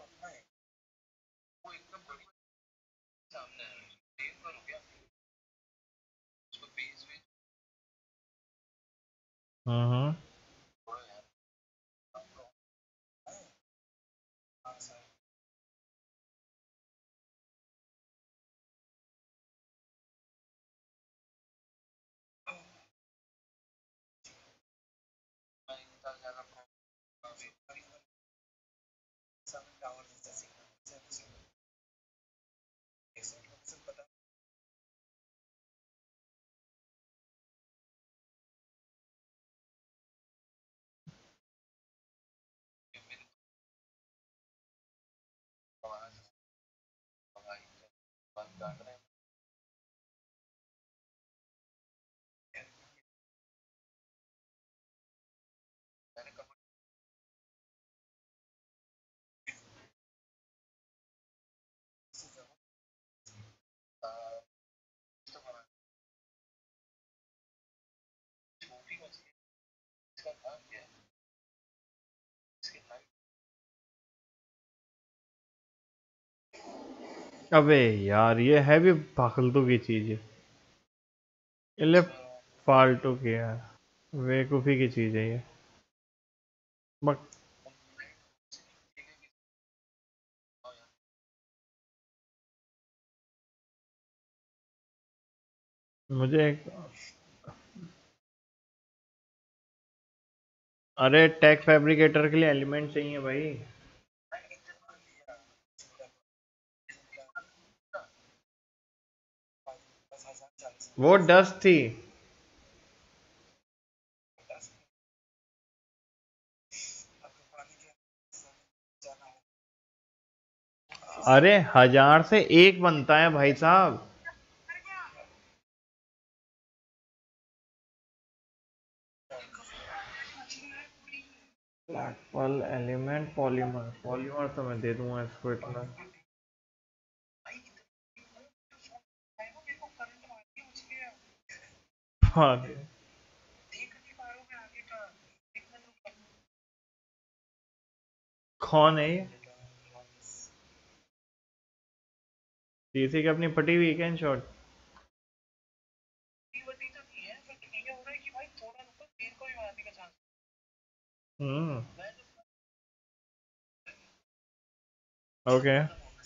हम्म अबे यार ये है भी फालतू की चीज है। ये ले फालतू की है, बेवकूफी की चीज है ये। बट मुझे एक, अरे टेक फैब्रिकेटर के लिए एलिमेंट चाहिए भाई। वो डस्ट थी। अरे हजार से एक बनता है भाई साहब। प्लैटफॉर्म एलिमेंट पॉलीमर, पॉलीमर तो मैं दे दूंगा इसको इतना। हाँ कौन है ये? टीसी की अपनी फटी हुई है क्या इन शॉर्ट? Hmm okay.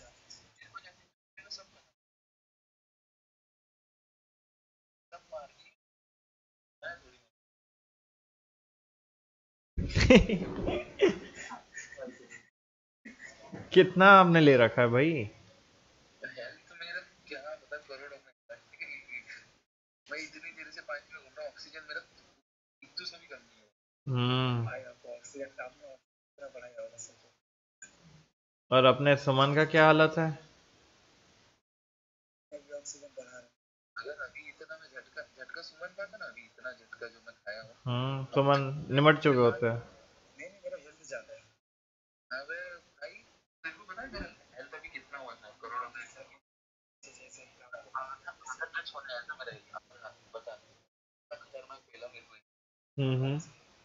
कितना आपने ले रखा है भाई? हम्म। और अपने सुमन का क्या हालत है? हम्म, सुमन निमट चुके होते हैं। हम्म हम्म,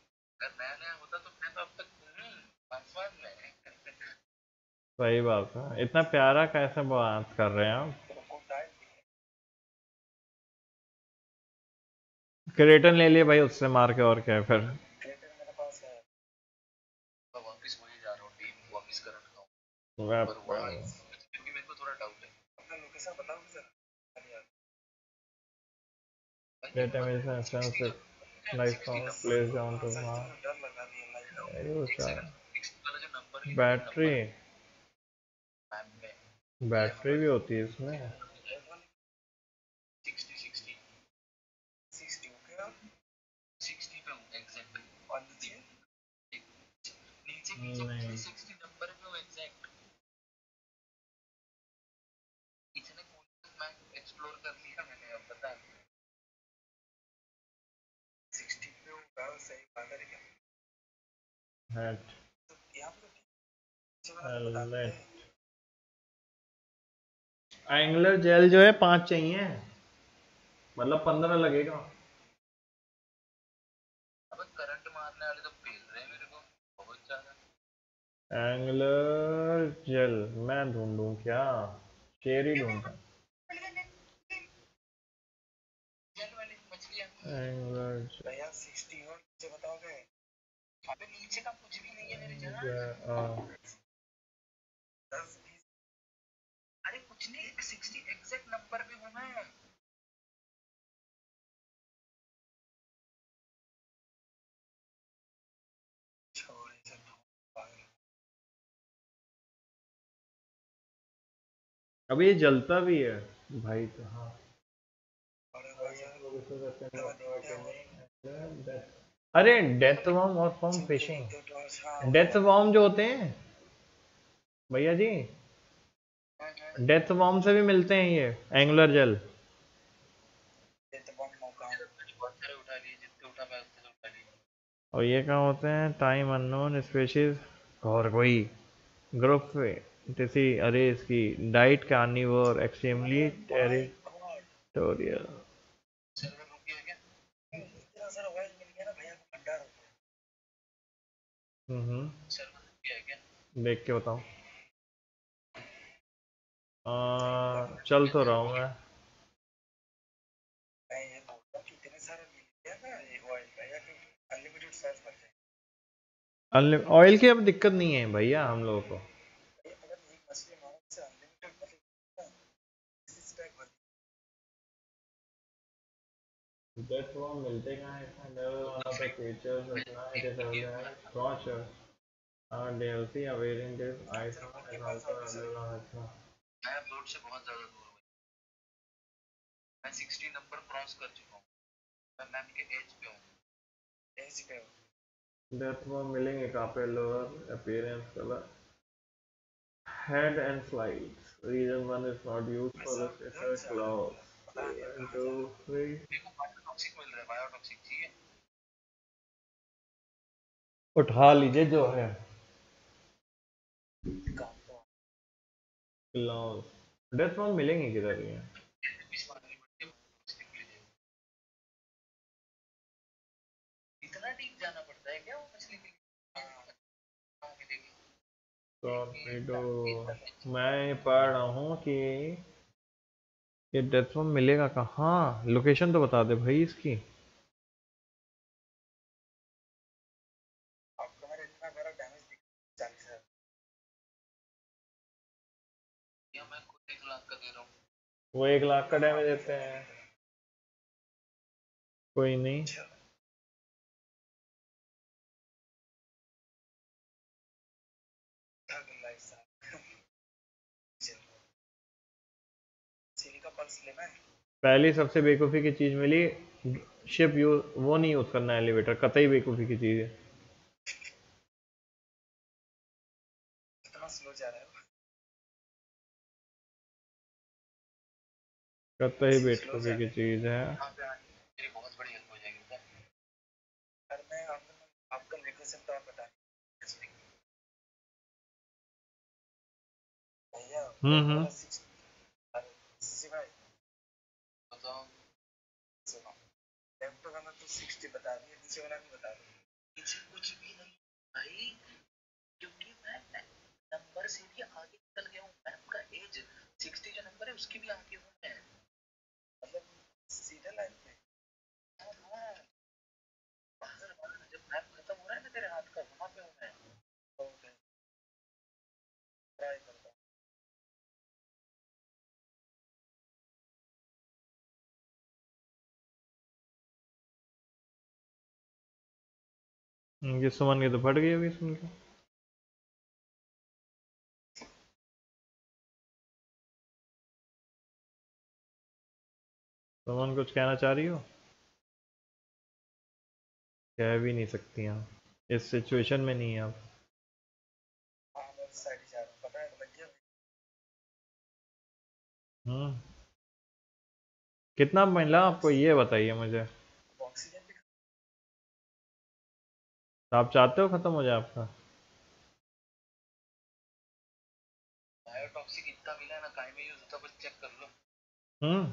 सही बात है। इतना प्यारा कैसे बात कर रहे हैं आप? क्रेटन ले लिए भाई उससे मार के, और क्या है फिर। वेपन, डेटा में nice sound place down to हाँ। बैटरी बैटरी भी होती है इसमें। नहीं हेट एंगुलर जेल जो है पांच चाहिए, मतलब पंद्रह लगेगा। एंगुलर जेल मैं ढूंढूं क्या, शेर ही ढूंढता। एंगुलर अब ये जलता भी है भाई तो। हाँ अरे डेथ वॉर्म और फॉर्म फिशिंग, डेथ वॉर्म जो होते हैं भैया जी, डेथ वॉर्म से भी मिलते हैं ये एंगुलर जेल। और ये क्या होते हैं, टाइम अननोन स्पेशीज और कोई ग्रुप किसी अरेज की डाइट कार्निवोर एक्सट्रीमली टेरिटोरियल। हम्म देख के बताओ। चल तो रहा हूँ मैं। ऑयल की अब दिक्कत नहीं है भैया हम लोगों को। डेथ वॉर्म मिलते कहाँ हैं इसमें, level one of the creatures रखना है जैसे हो गया है क्रॉचर और DLC appearing this item is also available on अच्छा। डेथ वॉर्म मिलेंगे कहाँ पे, lower appearance colour head and slides. Reason one is not used for this effect. Clause one two three उठा लीजिए जो है क्लाउस। डेथ वॉर्म मिलेंगे किधर ये, टॉर्नेडो। मैं पढ़ रहा हूँ कि ये डेथ वॉर्म मिलेगा कहाँ, लोकेशन तो बता दे भाई इसकी। वो एक लाख का डैमेज देते हैं। कोई नहीं, पहली सबसे बेवकूफ़ी की चीज़ मिली, शिप यूज वो नहीं यूज़ करना, एलिवेटर कतई बेवकूफ़ी की चीज़ है, कतई बेवकूफ़ी की चीज़ है। हम्म हम्म ये सुमन के तो फट गई अभी सुन के। तुम कुछ कहना चाह रही हो? कह भी नहीं सकती आप, इस सिचुएशन में नहीं है आप। हम्म। कितना मिला आपको ये बताइए मुझे। तो आप चाहते हो खत्म हो जाए आपका? बायोटॉक्सिक इतना मिला है ना, काय में यूज होता है बस चेक कर लो। हम्म।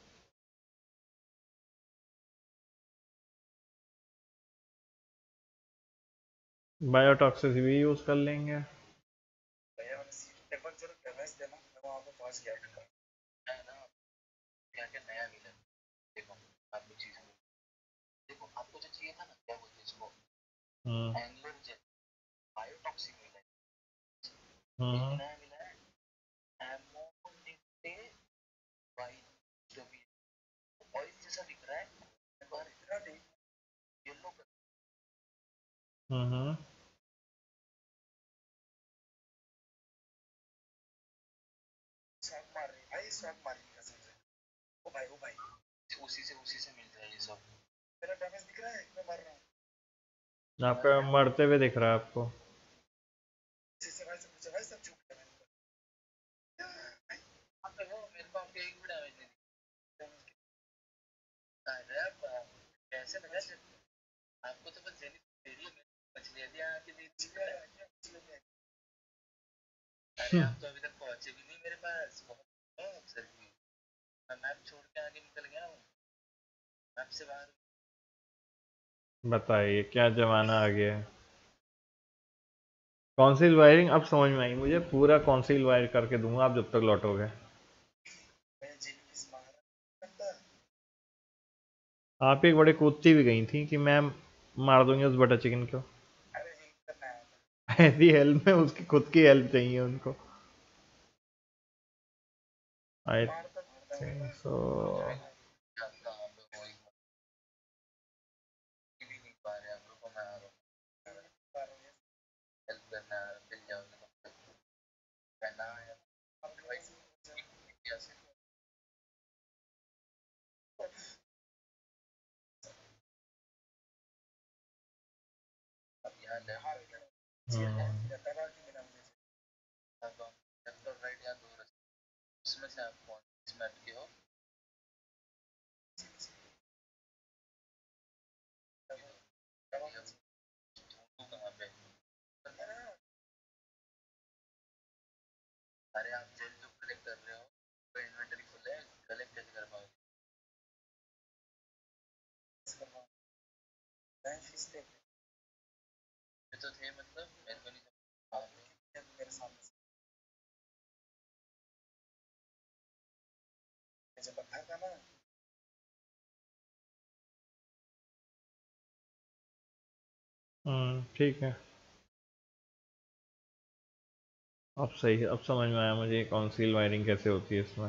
बायोटॉक्सिक भी यूज कर लेंगे। भैया मैंने सीट एक बार जरा डिवाइस देना, मैं वहां पे पहुंच गया था है ना। क्या क्या नया मिला देखो, आपको चीज देखो, आपको जो चाहिए था ना, क्या बोलते हैं इसको, हम्म। एंगुलर जेल बायोटॉक्सिक मिला है। एक हम्म। नया मिला है एमोनिटे बाई, जो भी ऑयल जैसा दिख रहा है पर इतना येलो हम्म। शॉट मार रही है भाई, शॉट मार रही है कसम से। ओ भाई ओ भाई, उसी से उसी से मिलता है ये सब। मेरा डैमेज दिख रहा है, मैं मर रहा हूँ। आपका मरते हुए दिख रहा है आपको? इसी से भाई सब भाई सब झूठ है मेरे ऊपर। आप तो वो मेरे को आपके एक भी डैमेज नहीं दिखा। अरे बाप, कैसे लगा सकते, आपको तो बस जेनिस दे रही है, मेरे मछलियां भी आके दे दी है। अरे आप तो अभी तक पहुंचे भी नहीं मेरे पास, बहुत अक्सर भी मैं मैप छोड़ के आगे निकल गया हूँ, मैप से बाहर। बताइए क्या जमाना आ गया है। कॉन्सील वायरिंग अब समझ में आई मुझे, पूरा कॉन्सील वायर करके दूंगा आप जब तक लौटोगे। मैं जेनिस मार सकता। आप एक बड़े कूदती भी गई थी कि मैं मार दूंगी उस बटर चिकन को। अरे एक करना है, ऐसी हेल्प में उसकी खुद की हेल्प चाहिए उनको। I think so. उसमें से आप कौन इस मैप के हो? तू कहाँ पे? अरे आप जेल जो कलेक्ट कर रहे हो, तो इन्वेंटरी फुल है, कलेक्ट कैसे कर पाओगे? ये तो थे मतलब मेरे को नहीं समझ मेरे सामने जब पत्थर था ना। हम्म ठीक है। अब सही, अब समझ में आया मुझे कॉन्सील वायरिंग कैसे होती है इसमें।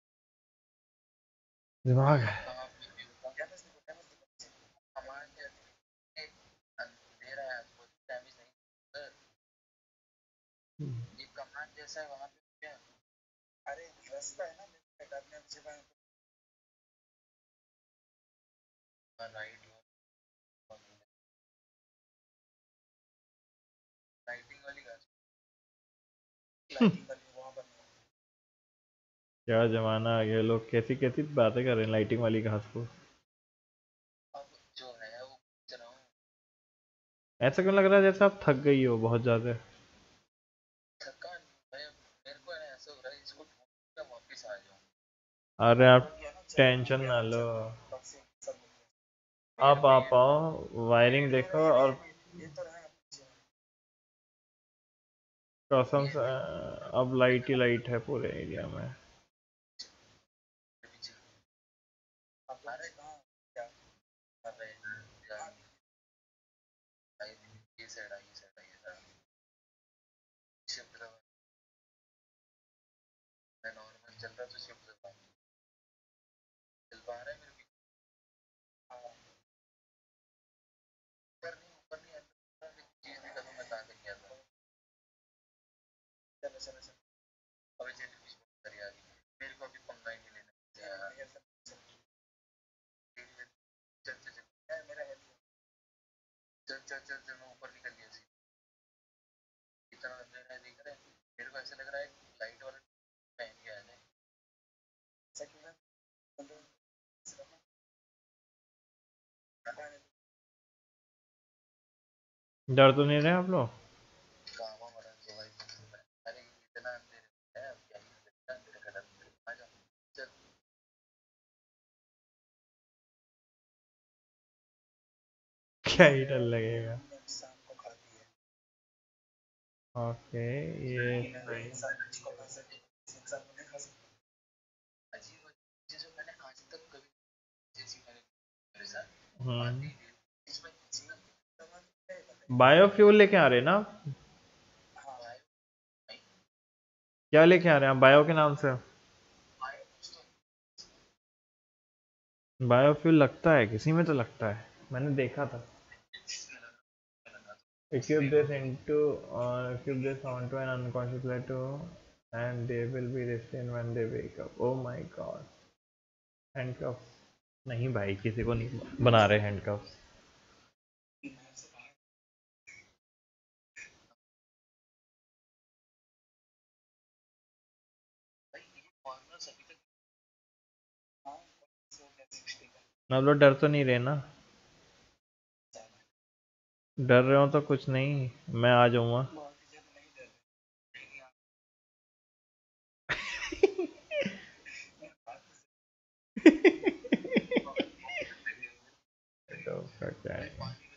दिमाग है। ये कमांड जैसा है वहां पे क्या? अरे रास्ता है ना, करने से राइट, लाइटिंग वाली घास, लाइटिंग वाली वहां पर। क्या जमाना आ गया, लोग कैसी कैसी बातें कर रहे हैं लाइटिंग वाली घास को। अब जो है वो चल रहा हूँ। ऐसा क्यों लग रहा है जैसे आप थक गई हो बहुत ज्यादा? थकान भाई, मेरे को है ऐसा हो रहा है, इसको ढूंढ के वापस आ जाऊं। अरे आप टेंशन ना लो। आप आप आओ, वायरिंग देखो और ये तो रहा। कसम से अब लाइट ही लाइट है पूरे एरिया में। अरे कहाँ क्या कर रहे हैं यार? ये साइड आई, ये साइड आई, ये साइड शिफ्ट दबा। मैं नॉर्मल चल रहा तो शिफ्ट दबा चल पा रहा है मेरे को। हाँ, ऊपर नहीं, ऊपर नहीं, अंदर चीज दिखा दो, मैं कहाँ से किया था। चलो चलो चलो, अभी चल कुछ करिए आगे, मेरे को अभी पंगा ही नहीं लेना यार। चल चल मैं ऊपर निकल गया इतना अंधेरा है दिख रहा है मेरे को ऐसा लग रहा है लाइट वाला पहन के आ जाए ऐसा क्यों है डर तो नहीं रहे आप लोग? काम हमारा जो भाई अरे इतना अंधेरा है अब क्या ही इतना अंधेरा का डर आ जा चल क्या ही डर लगेगा। इंसान को खाती है ओके, ये सही। इंसान को खा सकते इंसान को नहीं खा सकते अजीब चीजें मैंने आज तक कभी जैसी मैंने मेरे साथ हम्म, इसमें जीवन बायोफ्यूल लेके आ रहे हैं ना आप? हाँ भाई क्या लेके आ रहे हैं आप बायो के नाम से? बायोफ्यूल लगता है किसी में तो लगता है, मैंने देखा था। Equip this into or equip this onto an unconscious plateau and they will be restrained when they wake up. Oh my god. Handcuffs? नहीं भाई, किसी को नहीं बना रहे हैंडकफ्स। आप लोग डर तो नहीं रहे ना? डर रहे हो तो कुछ नहीं, मैं आ जाऊंगा। तो क्या है?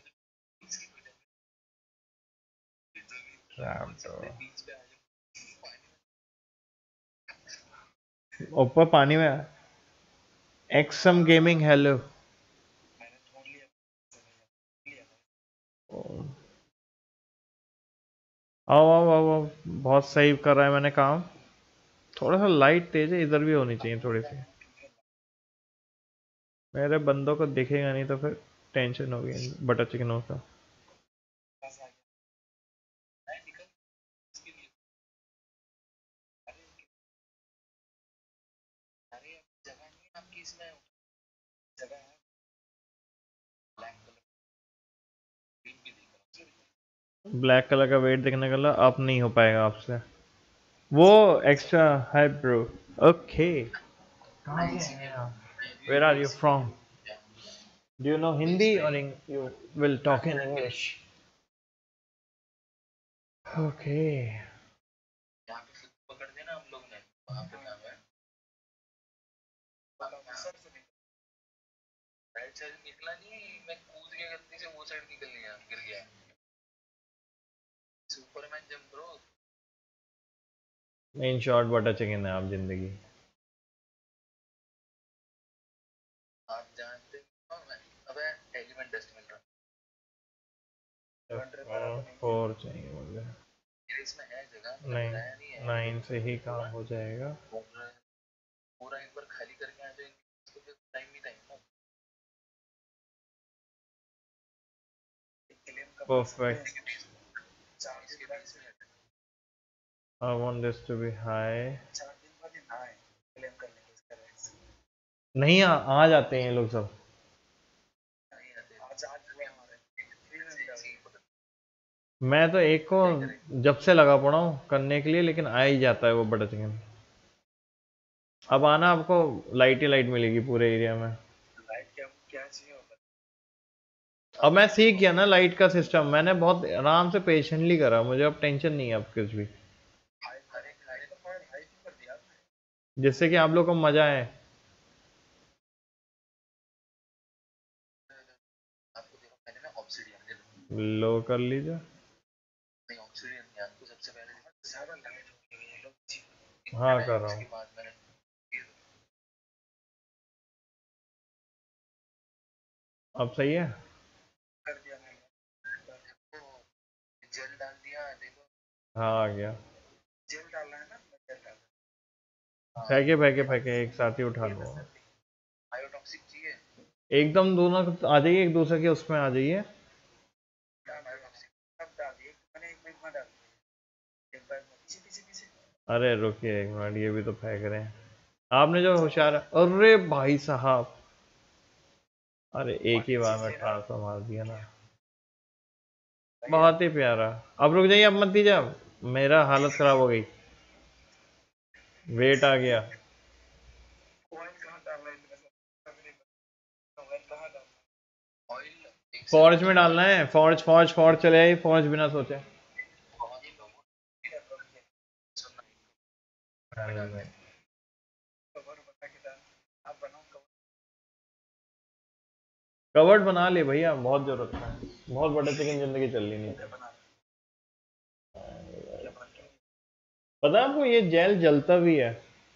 ऊपर पानी में एक्सम गेमिंग हेलो। आओ आओ आओ आओ, बहुत सही कर रहा है मैंने काम। थोड़ा सा लाइट तेज है, इधर भी होनी चाहिए थोड़ी सी। मेरे बंदों को दिखेगा नहीं तो फिर टेंशन होगी बटर चिकनों का। ब्लैक कलर का वेट देखने का अप नहीं हो पाएगा आपसे वो एक्स्ट्रा हाई ब्रो। ओके, कहाँ से हैं आप? Where are you from? Do you know Hindi और you will talk in English? Okay, यहाँ पे पकड़ देना हम लोग ने वहाँ पे नाम है राइट साइड निकला नहीं मैं कूद के गलती से वो साइड निकल गया गिर गया Superman jump bro in short butter chicken है आप जिंदगी। आप जानते हो मैं अबे एलिमेंट डस्ट मिल रहा फोर चाहिए मुझे। इसमें है जगह नहीं, बताया नहीं है नाइन से ही काम हो जाएगा। पूरा एक बार खाली करके आ जाएंगे तो फिर टाइम ही टाइम ना perfect. I want this to be high. नहीं आ, आ जाते हैं ये लोग सब। मैं तो एक को जब से लगा पड़ा हूँ करने के लिए, लेकिन आ ही जाता है वो बटर चिकन। अब आना, आपको लाइट ही लाइट मिलेगी पूरे एरिया में। अब मैं सीख गया ना लाइट का सिस्टम, मैंने बहुत आराम से पेशेंटली करा, मुझे अब टेंशन नहीं है अब कुछ भी, जिससे कि आप लोग को मजा आए। लो कर लीजिए। हाँ कर रहा हूँ। अब सही है। जेल डाल दिया देखो हाँ आ गया। जेल डालना है ना जेल डालना फेंके फेंके फेंके एक साथ ही उठा लो। बायोटॉक्सिक चाहिए एकदम दोनों आ जाइए, एक दूसरे के उसमें आ जाइए। अरे रुकिए एक मिनट, ये भी तो फेंक रहे हैं। आपने जो होशियार, अरे भाई साहब, अरे एक ही बार में ट्रांसफर मार दिया ना। बहुत ही प्यारा। अब रुक जाइए, अब मत दीजिए, अब मेरा हालत खराब हो गई। वेट आ गया। फॉर्ज में डालना है, फॉर्ज फॉर्ज फॉर्ज चले आई, फॉर्ज बिना सोचे। कवर्ड बना ले भैया, बहुत जरूरत है, बहुत बड़े चिकन जिंदगी चल रही नहीं। पता है आपको ये जेल जलता भी है,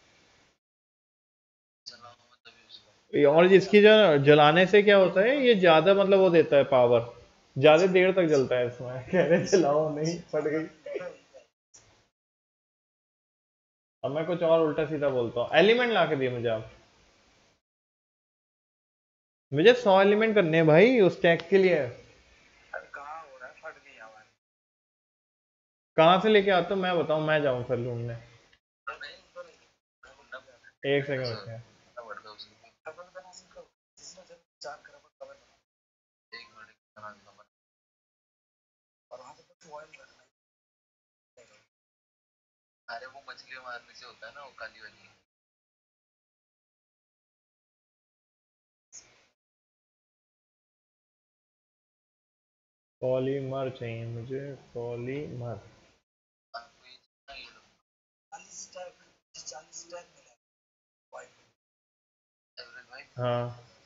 और इसकी जो जलाने से क्या होता है, ये ज्यादा मतलब वो देता है पावर, ज्यादा देर तक जलता है इसमें। कह रहे चलाओ नहीं, फट गई। अब मैं कुछ और उल्टा सीधा बोलता हूँ। एलिमेंट ला के दिए मुझे आप, मुझे सौ एलिमेंट करने हैं भाई उस टैग के लिए। कहाँ से लेके आता हूँ मैं बताऊँ, मैं जाऊँ फिर ढूंढने। एक सेकंड रुकिए। अरे वो मछली मारने से होता है ना, वो काली वाली। पॉलीमर चाहिए मुझे, पॉलीमर। आपको ये चाहिए, ये लो। एवरेज भाई, हाँ,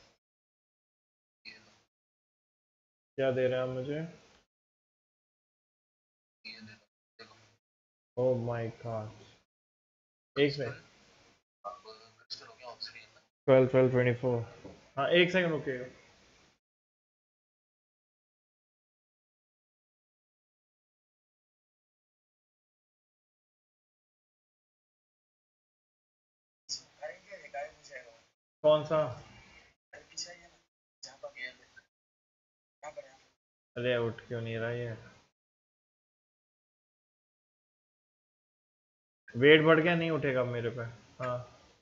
ये लो, क्या दे रहे हैं आप मुझे? ये दे दो, देखो। ओह माय गॉड, एक क्रिस्टल, सेकंड। आप क्रिस्टल हो गया, ऑब्सिडियन ना। Twelve twelve twenty four. हाँ एक सेकंड रुकिएगा। कौन सा? अरे उठ क्यों नहीं रहा ये? वेट बढ़ गया, नहीं उठेगा मेरे पे। हाँ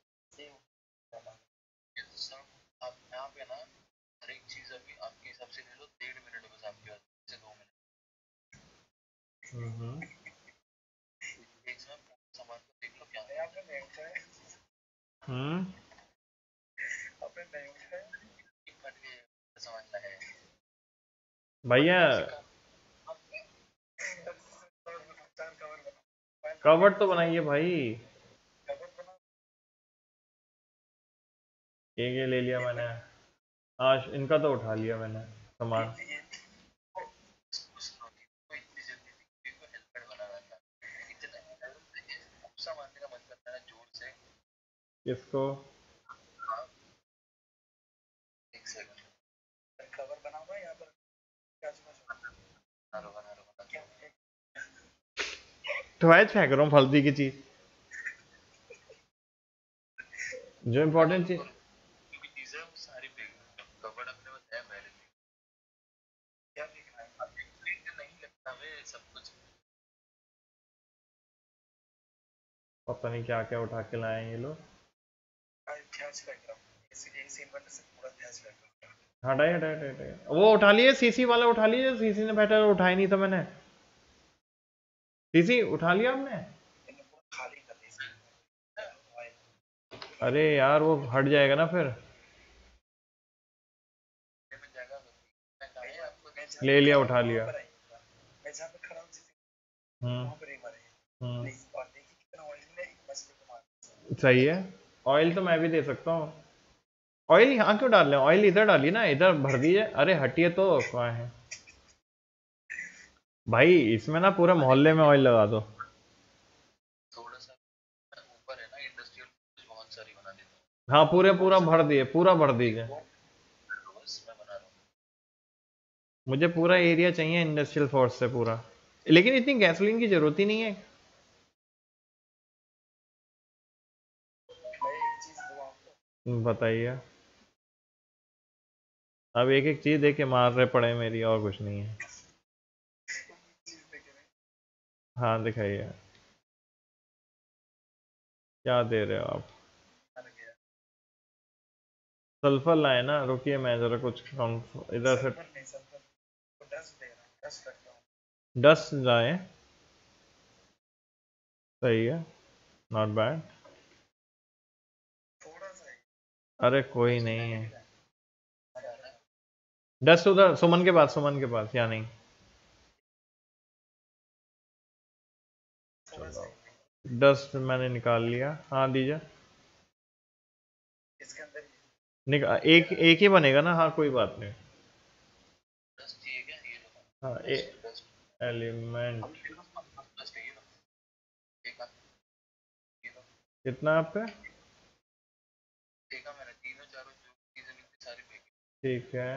ये तो सब आप यहाँ पे ना, हर एक चीज अभी आपके हिसाब से ले लो, डेढ़ मिनट बस आपके पास से, दो मिनट। हम्म एक समय पूरा सामान को देख लो क्या है। हम्म फट गए, समझना है। भैया किसी का कवर तो बनाइए भाई। ये ये ले लिया मैंने। आज इनका तो उठा लिया मैंने सामान। तो इतनी जल्दी थी को हेलमेट बना रहा था, इतना गुस्सा मारने का मन करता है जोर से। किसको? हाँ, एक सेकंड कवर बनाऊंगा यहाँ पर, बना लो बना लो बना लो। तो आज फेंक रहा हूँ फालतू की चीज, जो इम्पोर्टेंट चीज। क्योंकि चीजें वो सारी फेंक दो, कवर अपने पास है पहले से। क्या फेंकना है? अभी फेंक नहीं लगता है सब कुछ। पता नहीं क्या क्या उठा के लाए हैं ये लोग। हटाइए हटाइए हटाइए हटाइए। वो उठा लिए, सीसी वाला उठा लिए, सीसी ने बैठा उठाया नहीं था मैंने। सीसी उठा लिया आपने? अरे यार वो हट जाएगा ना फिर। ले लिया, उठा लिया। हम्म हम्म सही है। ऑयल तो मैं भी दे सकता हूँ। ऑयल यहाँ क्यों डाल रहे हैं? ऑयल इधर डालिए ना, इधर भर दीजिए। अरे हटिए तो, कहाँ है भाई? इसमें ना पूरे मोहल्ले में ऑयल लगा दो। थोड़ा सा ऊपर है ना इंडस्ट्रियल, बहुत सारी बना देता हूँ। हाँ पूरे पूरा भर दिए, पूरा भर दीजिए। बस मैं बना रहा हूँ। मुझे पूरा एरिया चाहिए इंडस्ट्रियल फोर्स से पूरा, लेकिन इतनी गैसोलीन की जरूरत ही नहीं है। बताइए। अब एक एक चीज देके मार रहे पड़े मेरी, और कुछ नहीं है। हाँ दिखाइए, क्या दे रहे हो आप? सल्फर लाए ना, रुकिए मैं जरा कुछ इधर से। दस जाए, सही है, नॉट बैड। अरे कोई नहीं है, दस उधर सुमन के पास, सुमन के पास या नहीं। चलो दस मैंने निकाल लिया, हाँ दीजिए। निका एक एक ही बनेगा ना, हाँ कोई बात नहीं। हाँ एलिमेंट कितना आप पे? ठीक है,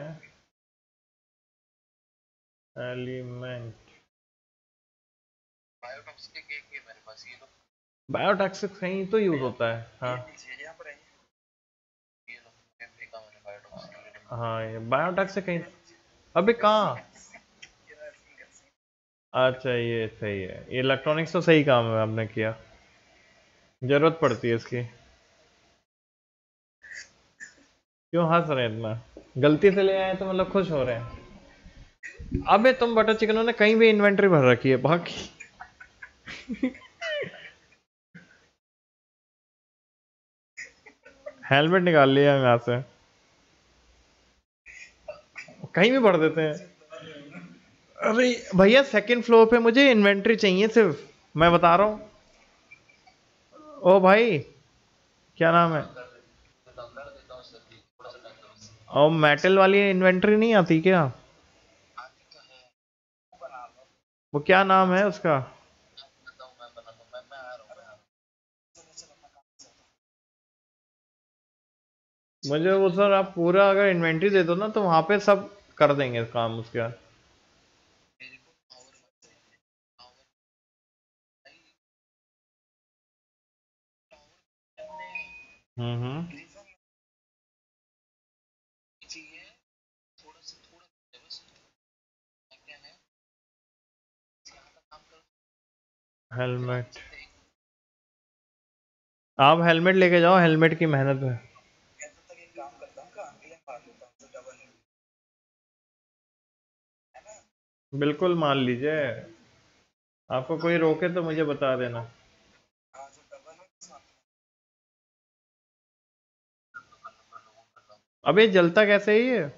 एलिमेंट बायोटॉक्सिक कहीं तो यूज होता है, हाँ हाँ ये बायोटॉक्सिक कहीं, अबे कहाँ? अच्छा ये सही है, ये इलेक्ट्रॉनिक्स तो सही काम है आपने किया, जरूरत पड़ती है इसकी। क्यों हंस रहे हैं इतना? गलती से ले आए तो मतलब खुश हो रहे हैं? अबे तुम बटर चिकनों ने कहीं भी इन्वेंट्री भर रखी है बाकी। हेलमेट निकाल लिया यहाँ से, कहीं भी भर देते हैं। अरे भैया सेकंड फ्लोर पे मुझे इन्वेंट्री चाहिए सिर्फ, मैं बता रहा हूँ। ओ भाई क्या नाम है? और मेटल वाली इन्वेंट्री नहीं आती क्या? वो क्या नाम है उसका? मुझे वो सर आप पूरा अगर इन्वेंट्री दे दो ना तो वहां पे सब कर देंगे काम उसका। हम्म हम्म हेलमेट, आप हेलमेट लेके जाओ, हेलमेट की मेहनत है। बिल्कुल मान लीजिए, आपको कोई रोके तो मुझे बता देना। अबे जलता कैसे है ये?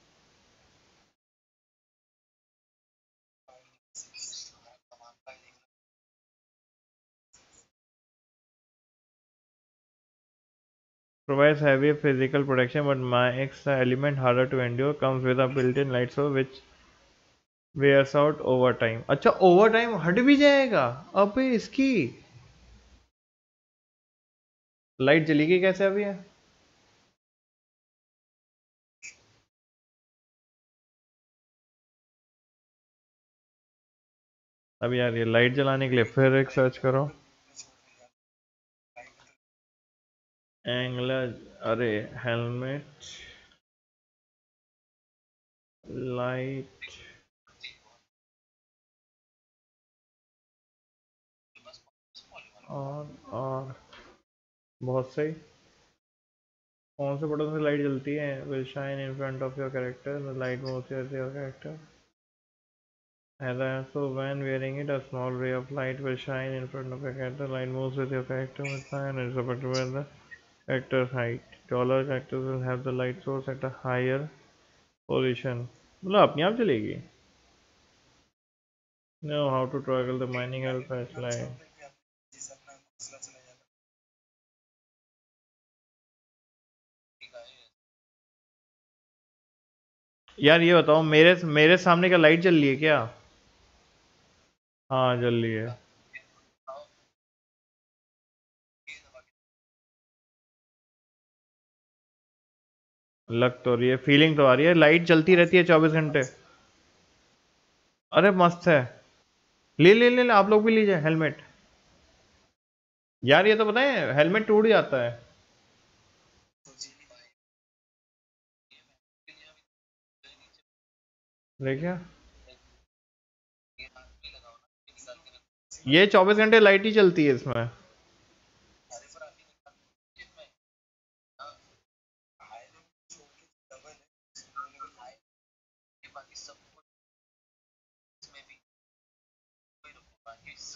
Provides heavy physical protection but makes the element harder to endure. Comes with a built-in light source which wears out over time. अच्छा ओवर टाइम हट भी जाएगा? अबे इसकी लाइट जली गई कैसे अभी है? अब यार ये लाइट जलाने के लिए फिर एक सर्च करो। एंगलर, अरे हेलमेट लाइट ऑन, और बहुत सही। कौन से बटन से लाइट जलती है? Will shine in front of your character, the light moves with your character. As also when wearing it, a small ray of light will shine in front of your character. Light moves with your character with time and is supported by the character's height. Taller characters will have the light source at a higher position. मतलब अपने आप चलेगी? Know how to toggle the mining and flashlight. यार ये बताओ, मेरे मेरे सामने क्या लाइट जल रही है क्या? हाँ जल रही है। लग तो रही है, फीलिंग तो आ रही है, लाइट जलती रहती है चौबीस घंटे। अरे मस्त है, ले ले ले ले, आप लोग भी लीजिए हेलमेट। यार ये तो बताएं हेलमेट टूट जाता है। देखिए ये चौबीस घंटे लाइट ही चलती है इसमें।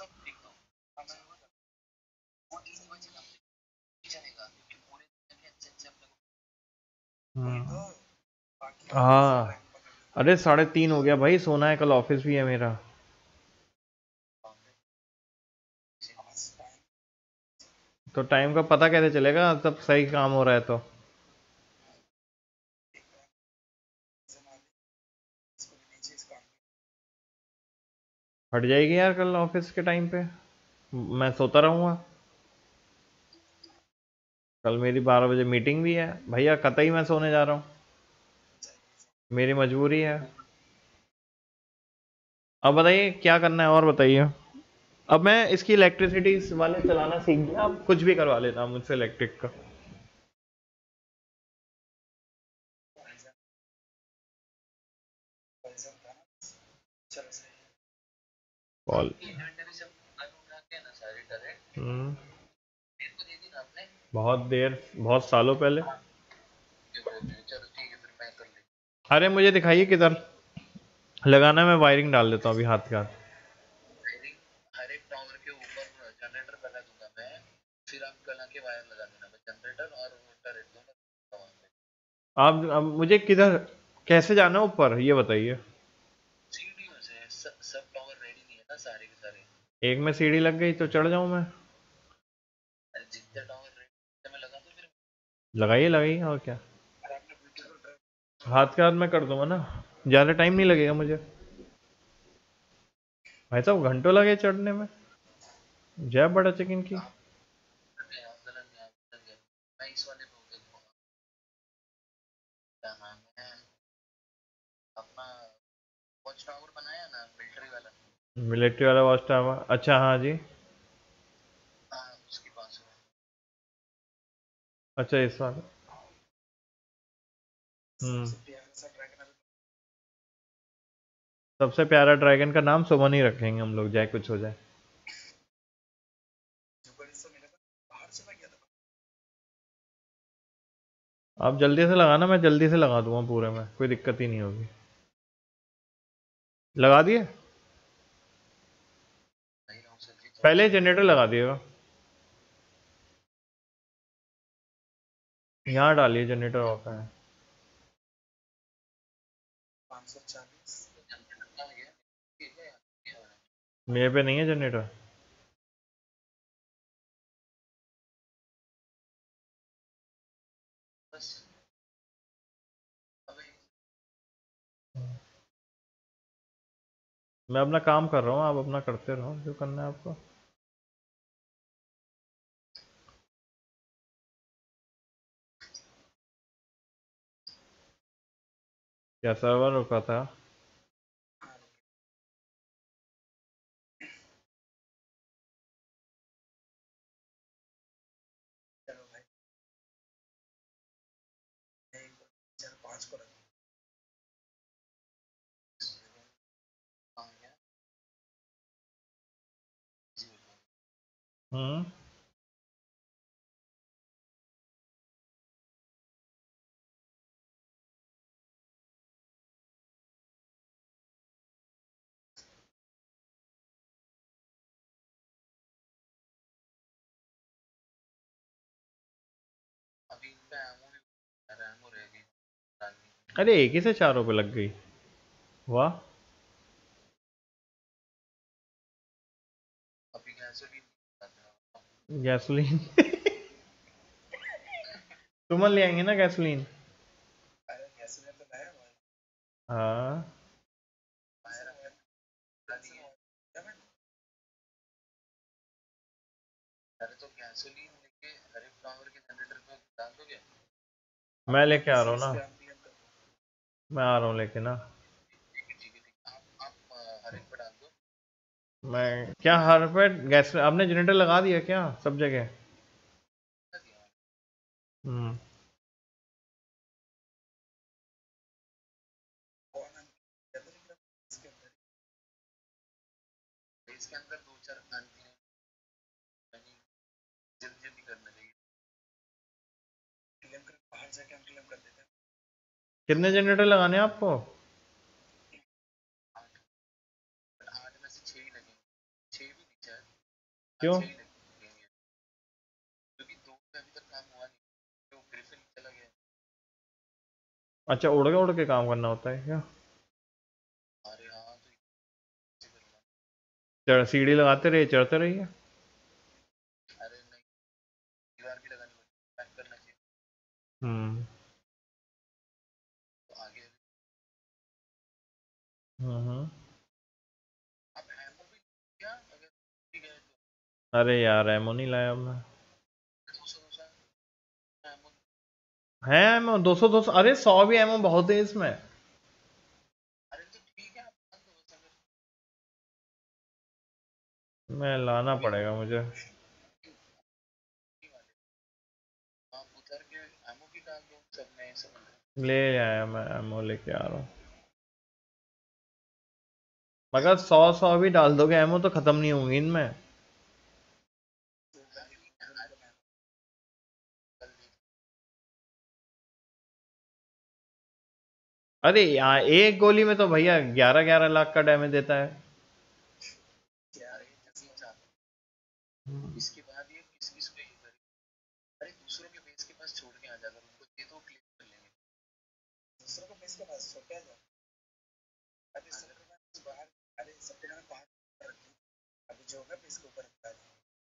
सब एकदम हमें वो तीन बजे ना चलेगा क्योंकि पूरे दिन में अच्छे अच्छे अपने को वही तो बाकी हाँ अरे साढ़े तीन हो गया भाई, सोना है, कल ऑफिस भी है मेरा। तो टाइम का पता कैसे चलेगा, सब सही काम हो रहा है तो। हट जाएगी यार कल ऑफिस के टाइम पे, मैं सोता रहूंगा। कल मेरी बारह बजे मीटिंग भी है भैया, कतई मैं सोने जा रहा हूँ, मेरी मजबूरी है। अब बताइए क्या करना है और बताइए। अब मैं इसकी इलेक्ट्रिसिटी वाले चलाना सीख गया, अब कुछ भी करवा लेता हूँ मुझसे इलेक्ट्रिक का। कॉल इन्वेंटरी सब उठा के ना सारी डायरेक्ट हम्म, मेरे को दे दी ना आपने। बहुत देर, बहुत सालों पहले। चलो ठीक है फिर मैं कर लेता अरे मुझे दिखाइए किधर लगाना है, मैं वायरिंग डाल देता हूँ अभी हाथ के हाथ। हूँ। हर एक टावर के ऊपर जनरेटर लगा दूंगा मैं, फिर आप कल आके वायर लगा देना, मैं जनरेटर और टरेट दोनों वहाँ पे। आप अब मुझे किधर, कैसे जाना है ऊपर ये बताइए। सीढ़ियों से सब सब टावर रेडी नहीं है ना सारे के सारे। एक में सीढ़ी लग गई तो चढ़ जाऊं मैं। अरे जितने टावर रेडी मैं लगा दूँ फिर। लगाइए लगाइए, और क्या। अरे आपने वीडियो को ड्राइव हाथ के हाथ में कर दूंगा ना, ज़्यादा टाइम नहीं लगेगा मुझे। भाई साहब घंटों लगे चढ़ने में, जय बड़ा चिकन की। करने आप गलत नहीं आप गलत गए। मैं इस वाले पे हो गया क्या नाम है अपना वॉच टावर बनाया ना मिलिट्री वाला। मिलिट्री वाला वॉच टावर, अच्छा हाँ जी। हाँ उसके पास हुआ। अच्छा इस वाला। हम्म, सबसे प्यारा सा ड्रैगन अभी सबसे प्यारा ड्रैगन का नाम सुमन ही रखेंगे हम लोग, चाहे कुछ हो जाए। जो बड़ी सा मेरे पास बाहर चला गया था। आप जल्दी से लगाना, मैं जल्दी से लगा दूंगा पूरे में, कोई दिक्कत ही नहीं होगी। लगा दिए, नहीं रहा हूँ सब्जी तो पहले जनरेटर लगा दिएगा, यहाँ डालिए जनरेटर ऑफ है। पाँच सौ चालीस जनरेटर कहाँ गया ठीक है क्या हो रहा है? मेरे पे नहीं है जनरेटर। बस अभी मैं अपना काम कर रहा हूँ, आप अपना करते रहो जो करना है आपको। क्या सर्वर रुका था? चलो भाई एक चार पाँच को रखो कहाँ गया जी बोलो। हम्म, अभी इन पे एमओ भी अरे एमओ रहेगी डालनी। अरे एक ही से चारों पे लग गई, वाह। अभी कैसे भी गैसोलीन सुमन ले आएंगे ना गैसोलीन। अरे कैसे में तो लाया हुआ है हाँ बाहर आ गया डाली है क्या मैं अरे तो गैसोलीन लेके हर एक फ्लावर के जनरेटर पे डाल दोगे। मैं अपना लेके आ रहा हूँ सीएस ना, पे आरपीएम कर दो। मैं आ रहा हूँ लेके ना। ठीक है ठीक है ठीक है। आप आप अ, हर एक पे डाल दो। मैं क्या हर पे गैस, आपने जनरेटर लगा दिया क्या सब जगह? कर दिया हम्म, कौन है इसके अंदर इसके अंदर दो चार आंटी हैं यानी जल्दी जल्दी करना चाहिए क्लेम कर बाहर जाके हम क्लेम कर देते हैं। कितने जनरेटर लगाने हैं आपको? आठ बट आठ में से छह ही लगे छह भी नहीं चार क्यों? अच्छे ही लगेंगे क्योंकि दो पे अभी तक काम हुआ नहीं, तो ग्रिफिन चला गया। अच्छा, उड़ के उड़ के काम करना होता है क्या? अरे हाँ, तो इसे करना। चढ़ सीढ़ी लगाते रहिए, चढ़ते रहिए। अरे नहीं, दीवार भी लगानी पड़ती, पैक करना चाहिए हम्म तो आगे। हम्म हम्म। आप एमओ भी क्या अगर ठीक है तो अरे यार, एमो नहीं लाया मैं। दो सौ दो सौ एमओ। है एमो दो सौ दो सौ? अरे सौ भी एमो बहुत है इसमें। अरे तो ठीक है, आप मान दो बस अगर मैं लाना अभी पड़ेगा मुझे। नहीं वाले आप उतर के एमओ भी डाल दो सब में सब में। ले आया, मैं एमओ लेके आ रहा हूँ। मगर सौ सौ भी डाल दोगे एमओ तो खत्म नहीं होंगी इनमें। अरे यहाँ एक गोली में तो भैया ग्यारह ग्यारह लाख का डैमेज देता है। इसके बाद ये किस किस पे ये करे। अरे दूसरों के बेस के पास छोड़ के आ जाकर उनको दे दो, क्लिक कर लेंगे। दूसरों के बेस के पास छोड़ के आ जाओ। अरे सबके पास बाहर, अरे सबके मैंने बाहर रख दी, अभी जो होगा बेस के ऊपर रखता है।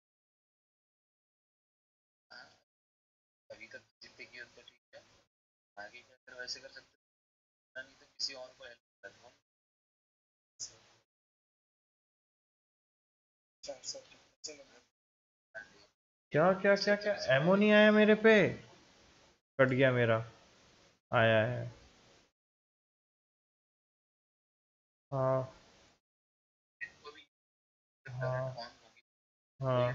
हाँ, अभी तक जितने की तो ठीक है, आगे क्या कर वैसे कर सकते हैं, नहीं तो किसी और को हेल्प कर दो। क्या क्या क्या क्या एमओ नहीं आया मेरे पे? कट गया मेरा। आया है। हाँ हाँ हाँ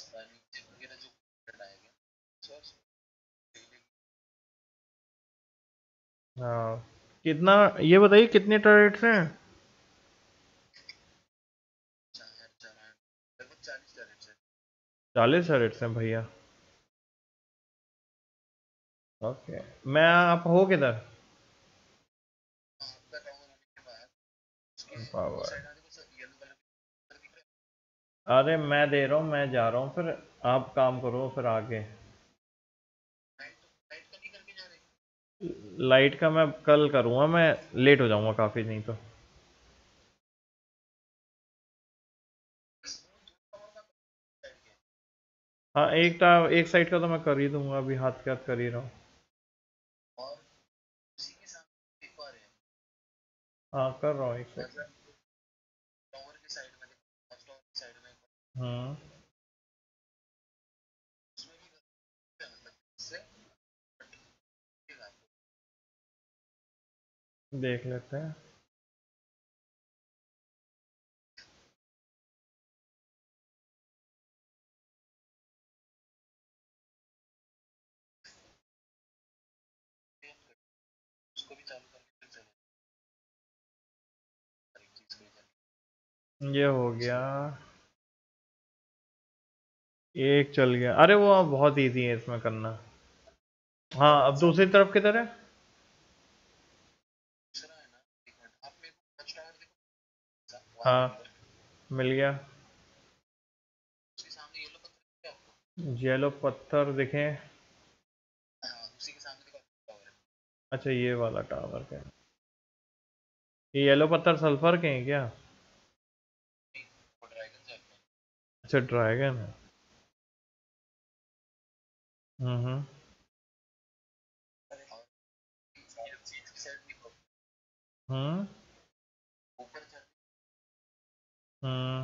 हाँ। कितना? ये बताइए कितने टर्रेट्स हैं? चालीस टर्रेट्स हैं भैया। ओके। मैं, आप हो किधर? पावर। अरे मैं दे रहा हूँ, मैं जा रहा हूँ फिर। आप काम करो फिर आगे। लाइट का मैं कल करूँगा, मैं लेट हो जाऊँगा काफ़ी नहीं तो। हाँ, एक टा एक साइड का तो मैं कर ही दूंगा, अभी हाथ के हाथ कर ही रहा हूँ। हाँ, कर रहा हूँ एक साइड। हम्म देख लेते हैं। ये हो गया। एक चल गया। अरे वो अब बहुत इजी है इसमें करना। हाँ, अब दूसरी तरफ किधर है? हाँ, मिल गया। येलो पत्थर दिखे? अच्छा, ये वाला टावर का। ये येलो पत्थर सल्फर के हैं क्या? अच्छा, ड्रैगन है। हम्म हम्म हम्म हम्म।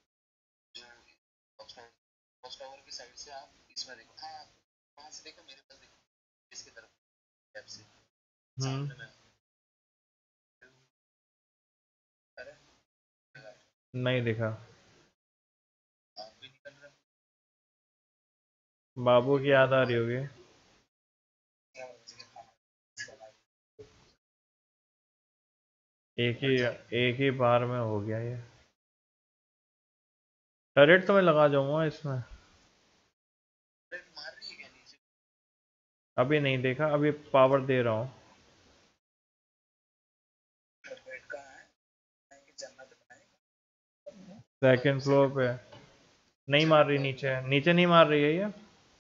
हम्म, नहीं दिखा। बाबू की याद आ रही होगी। एक ही एक ही बार में हो गया ये। टरेट तो मैं लगा जाऊंगा इसमें। अभी नहीं देखा, अभी पावर दे रहा हूँ। सेकंड फ्लोर पे। नहीं मार रही नीचे, नीचे नहीं मार रही है ये।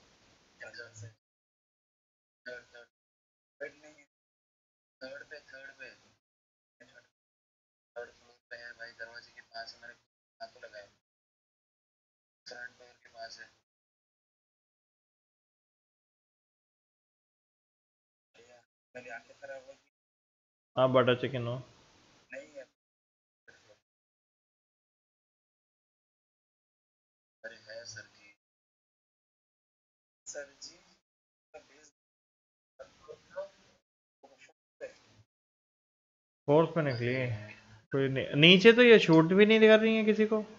थर्ड पे थर्ड पे थर्ड फ्लोर पे है भाई, दरवाजे के पास है, मैंने हाथ तो लगाया, फ्रंट डोर के पास है भैया। मेरी आंखें खराब होगी। आप बटर चिकन हो। नहीं है। अरे है सर जी, सर जी का बेस फोर्थ पे निकली कोई नहीं, नीचे तो ये शूट भी नहीं कर रही है किसी को।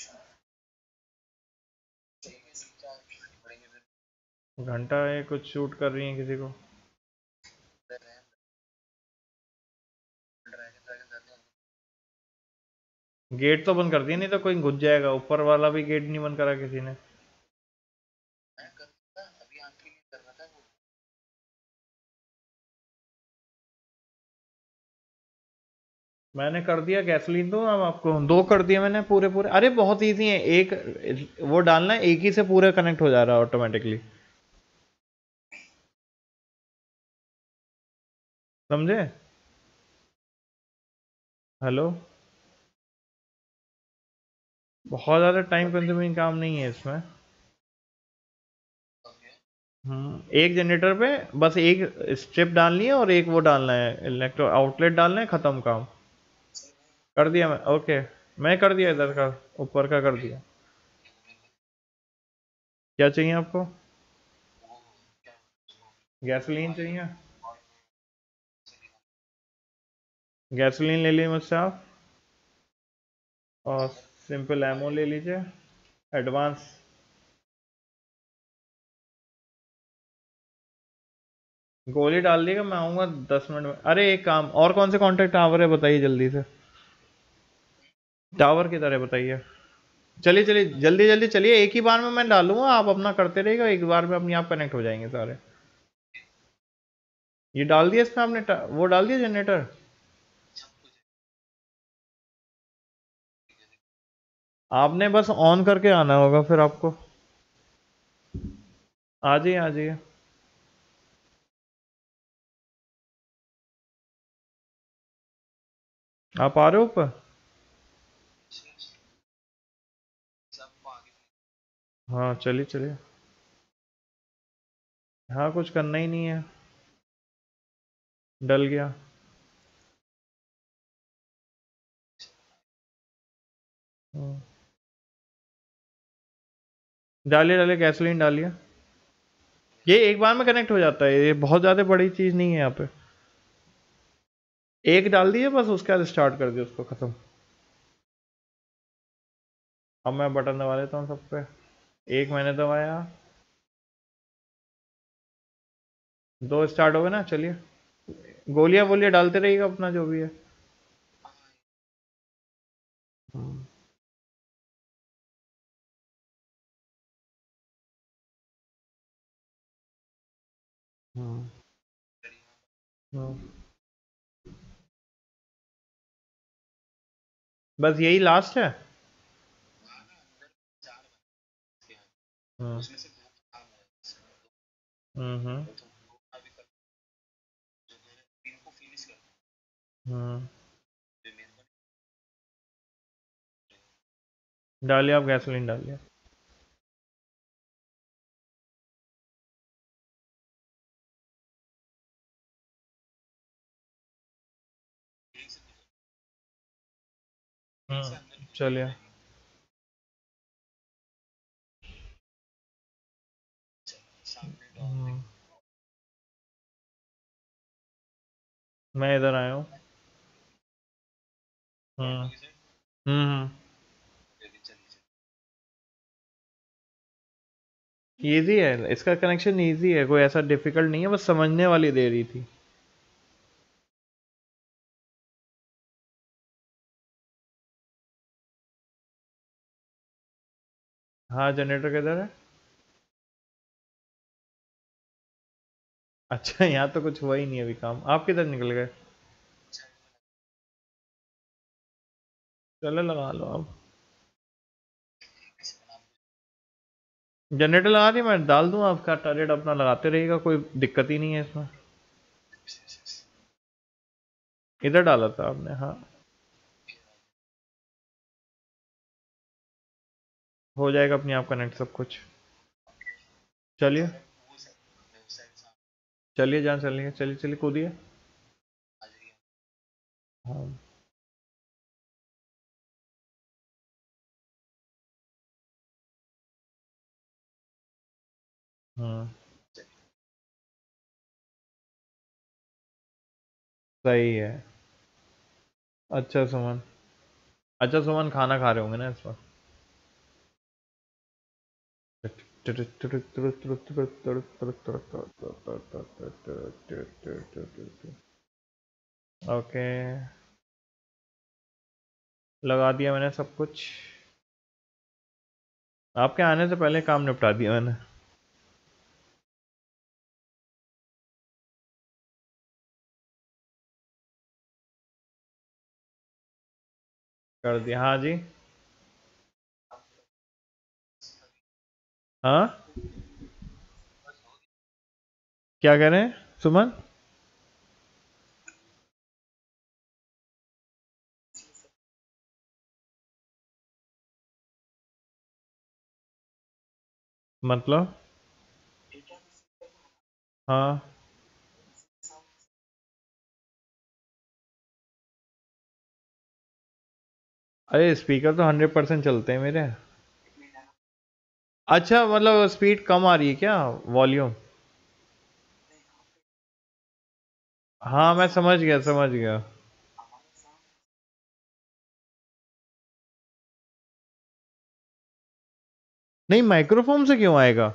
घंटा है कुछ शूट कर रही है किसी को। गेट तो बंद कर दिया, नहीं तो कोई घुस जाएगा। ऊपर वाला भी गेट नहीं बंद करा किसी ने। मैंने कर दिया गैसोलीन, तो अब आपको दो कर दिया मैंने पूरे पूरे। अरे बहुत इजी है, एक वो डालना है, एक ही से पूरे कनेक्ट हो जा रहा है ऑटोमेटिकली, समझे? हेलो, बहुत ज़्यादा टाइम कंज्यूमिंग काम नहीं है इसमें। हम्म, एक जनरेटर पे बस एक स्ट्रिप डालनी है और एक वो डालना है, इलेक्ट्रो आउटलेट डालना है, ख़त्म काम। कर दिया मैं, ओके। मैं कर दिया इधर का, ऊपर का कर दिया। क्या चाहिए आपको? गैसोलीन चाहिए? गैसोलीन ले लीजिए मुझसे आप, और सिंपल एमओ ले लीजिए एडवांस। गोली डाल दिएगा, मैं आऊँगा दस मिनट में। अरे एक काम और, कौन से कॉन्टेक्ट टावर है बताइए जल्दी से। टावर किधर है बताइए। चलिए चलिए जल्दी जल्दी चलिए, एक ही बार में मैं डालूंगा, आप अपना करते रहिएगा, एक बार में अपने आप कनेक्ट हो जाएंगे सारे। ये डाल दिया इसमें आपने, टा- वो डाल दिया जनरेटर। आपने बस ऑन करके आना होगा फिर आपको। आ जाइए आ जाइए। आप आ रहे हो ऊपर? हाँ चलिए चलिए। हाँ कुछ करना ही नहीं है, डल गया। हम्म, डालिए डालिए गैसोलीन डालिए। ये एक बार में कनेक्ट हो जाता है, ये बहुत ज़्यादा बड़ी चीज़ नहीं है यहाँ पे। एक डाल दिए बस, उसके बाद स्टार्ट कर दिया उसको, ख़त्म। अब मैं बटन दबा देता हूँ सब पे। एक मैंने दबाया, दो स्टार्ट हो गए ना, चलिए। गोलियां वोलियां डालते रहिएगा अपना जो भी है। हम्म, हम्म, हम्म। बस यही लास्ट है। हम्म, हम्म, हम्म, हम्म। डालिए आप गैसोलीन डालिए। हम्म, चलिए। हम्म, मैं इधर आया हूँ। हम्म, हम्म। इजी है इसका कनेक्शन, इजी है, कोई ऐसा डिफिकल्ट नहीं है, बस समझने वाली दे रही थी। हाँ जनरेटर किधर है? अच्छा यहाँ तो कुछ हुआ ही नहीं अभी काम, आप किधर निकल गए? चलो लगा लो आप। जनरेटर लगा दी, मैं डाल दूं, आपका टर्रेट अपना लगाते रहेगा, कोई दिक्कत ही नहीं है इसमें। इधर डाला था आपने? हाँ हो जाएगा अपने आप कनेक्ट सब कुछ। चलिए चलिए जहाँ चलिए, चलिए चलिए कूदिए। हाँ हाँ सही है। अच्छा सुमन, अच्छा सुमन खाना खा रहे होंगे ना इस वक्त? ओके लगा दिया मैंने सब कुछ, आपके आने से पहले काम निपटा दिया मैंने। कर दिया हाँ जी। हाँ क्या कह रहे हैं सुमन? मतलब? हाँ अरे स्पीकर तो हंड्रेड परसेंट चलते हैं मेरे। अच्छा मतलब स्पीड कम आ रही है क्या, वॉल्यूम? हाँ मैं समझ गया समझ गया। नहीं माइक्रोफोन से क्यों आएगा?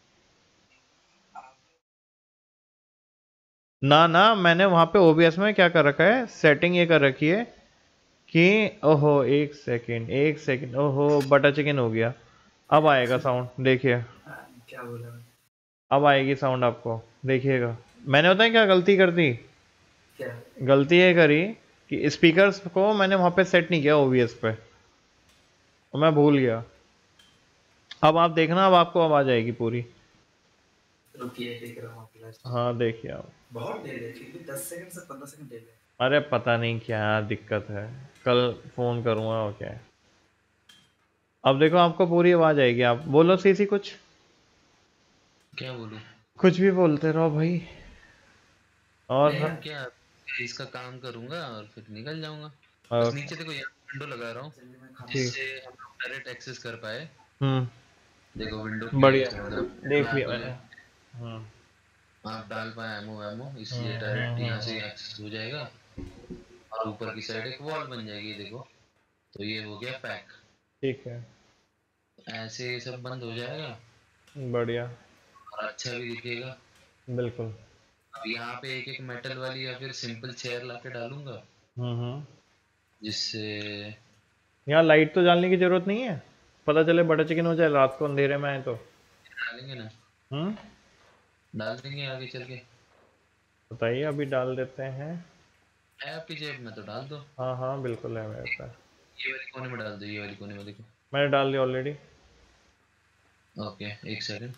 ना ना मैंने वहां पे ओबीएस में क्या कर रखा है, सेटिंग ये कर रखी है कि ओहो एक सेकंड एक सेकंड, ओहो बटर चिकन हो गया। अब आएगा साउंड देखिए, क्या बोला? अब आएगी साउंड आपको, देखिएगा। मैंने बताया क्या गलती कर दी? क्या? गलती ये करी कि स्पीकर्स को मैंने वहां पे सेट नहीं किया ओबीएस पे, और मैं भूल गया। अब आप देखना, अब आपको आवाज आएगी पूरी। रुकिए देख रहा हूँ आपकी लास्ट। हाँ देखिए आप। बहुत देर है, फिर भी दस सेकंड से पंद्रह सेकंड देर है। अरे पता नहीं क्या दिक्कत है, कल फोन करूंगा और क्या है। अब देखो आपको पूरी आवाज आएगी, आप बोलो सीसी कुछ। क्या बोलूं? कुछ भी बोलते रहो भाई। और नहीं क्या, इसका काम करूंगा और फिर निकल जाऊंगा। बस नीचे देखो यहाँ विंडो लगा रहा हूँ ठीक। जिससे हम लोग डायरेक्ट एक्सेस कर पाए। हम्म देखो विंडो की बढ़िया, देख लिया मैंने। हम्म आप डाल पाए एमओ वैमो, इसलिए हम्म डायरेक्ट हम्म यहाँ से हम्म, एक्सेस हो जाएगा और ऊपर की साइड एक वॉल बन जाएगी। देखो तो ये हो गया पैक। ठीक है ऐसे ये सब बंद हो जाएगा बढ़िया। और अच्छा भी दिखेगा। बिल्कुल। अब यहाँ पे एक एक मेटल वाली या फिर सिंपल चेयर लाके डालूंगा हम्म हम्म जिससे यहाँ लाइट तो डालने की जरूरत नहीं है, पता चले बटर चिकन हो जाए रात को अंधेरे में आए तो। डालेंगे ना, हम्म डाल देंगे आगे चल के। बताइए अभी डाल देते हैं। है आपकी जेब में तो डाल दो। हाँ हाँ बिल्कुल है मेरे पास। ये वाली कोने में डाल दो, ये वाली कोने में देखो। मैंने डाल दिया ऑलरेडी। ओके एक सेकंड,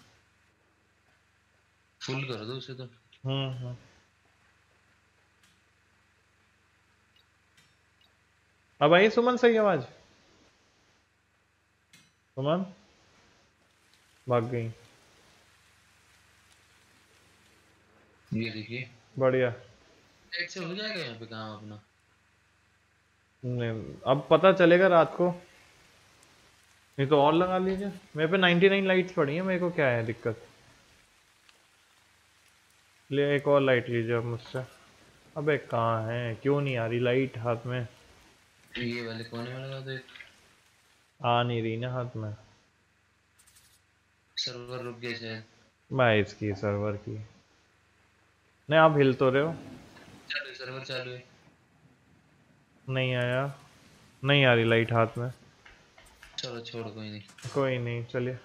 फुल कर दो उसे तो। हम्म हम्म अब आई सुमन सही आवाज? सुमन भाग गई। ये देखिए बढ़िया। लाइट से हो जाएगा यहाँ पे काम अपना। नहीं अब पता चलेगा रात को, नहीं तो और लगा लीजिए। मेरे पे नाइंटी नाइन लाइट्स पड़ी हैं, मेरे को क्या है दिक्कत। ले एक और लाइट लीजिए अब मुझसे। अबे कहाँ है, क्यों नहीं आ रही लाइट हाथ में? ये वाले कोने में लगा दो एक। आ नहीं रही ना हाथ में। सर्वर रुक गया शायद। मैं इसकी सर्वर की, नहीं आप हिल तो रहे हो। चालू है, सर्वर चालू है। नहीं आया, नहीं आ रही लाइट हाथ में। चलो छोड़ कोई नहीं। कोई नहीं चलिए।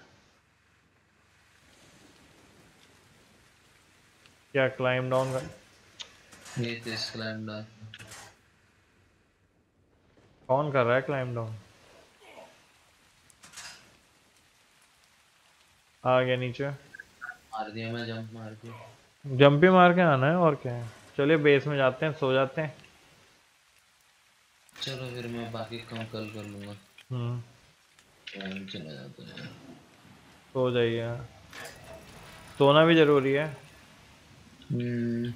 क्या क्लाइम डाउन का? ये दिस क्लाइम डाउन। कौन कर रहा है क्लाइम डाउन? आ गया नीचे। मार दिया मैं, जंप मार दिया। जंप ही मार के आना है और क्या है। चलिए बेस में जाते हैं, सो जाते हैं। चलो फिर मैं बाकी काम कल कर लूंगा। हम्म टाइम चला जाता है। सो जाइए, सोना भी जरूरी है। हम्म।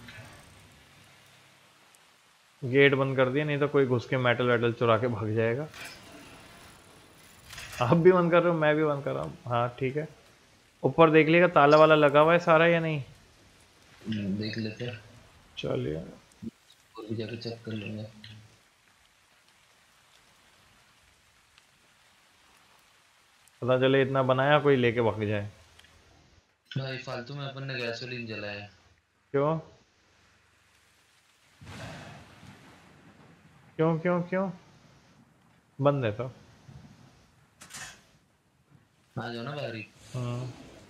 गेट बंद कर दिया, नहीं तो कोई घुस के मेटल वेटल चुरा के भाग जाएगा। आप भी बंद कर रहे हो, मैं भी बंद कर रहा हूँ। हाँ ठीक है। ऊपर देख लिएगा ताला वाला लगा हुआ है सारा या नहीं। हम्म, देख लेते हैं। चलिए और भी जाके चेक कर लेंगे। पता चले इतना बनाया कोई लेके भाग जाए। भाई फालतू में अपन ने गैसोलीन जलाया। क्यों क्यों क्यों क्यों बंद है तो। आ जाओ ना बाहरी। हम्म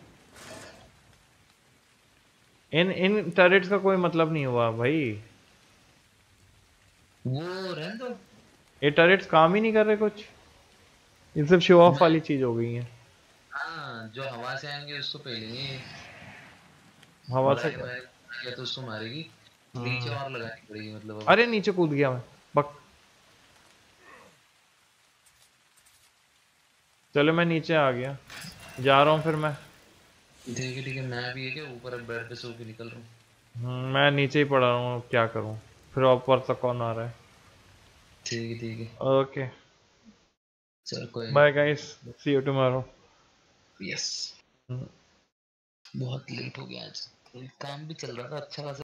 इन इन टर्रेट्स का कोई मतलब नहीं हुआ भाई। वो रहने दो। ये टर्रेट्स काम ही नहीं कर रहे कुछ। ये सिर्फ शो ऑफ मैं वाली चीज हो गई है। हाँ, जो हवा से आएंगे उसको पहलेंगे, हवा और से आगे क्या। बाहर तो उसको मारेगी। नीचे हम्म और लगानी पड़ेगी मतलब अब। अरे नीचे कूद गया मैं। बक चलो मैं नीचे आ गया, जा रहा हूँ फिर मैं। ठीक है ठीक है, मैं भी है क्या ऊपर अब बेड पे सो के निकल रहा हूँ। हम्म, मैं नीचे ही पड़ा हूँ, अब क्या करूँ। फिर ऊपर से कौन आ रहा है। ठीक है ठीक है। ओके चल कोई bye guys, see you tomorrow. नहीं। यस। बहुत लेट हो गया आज, काम भी चल रहा था अच्छा खासा।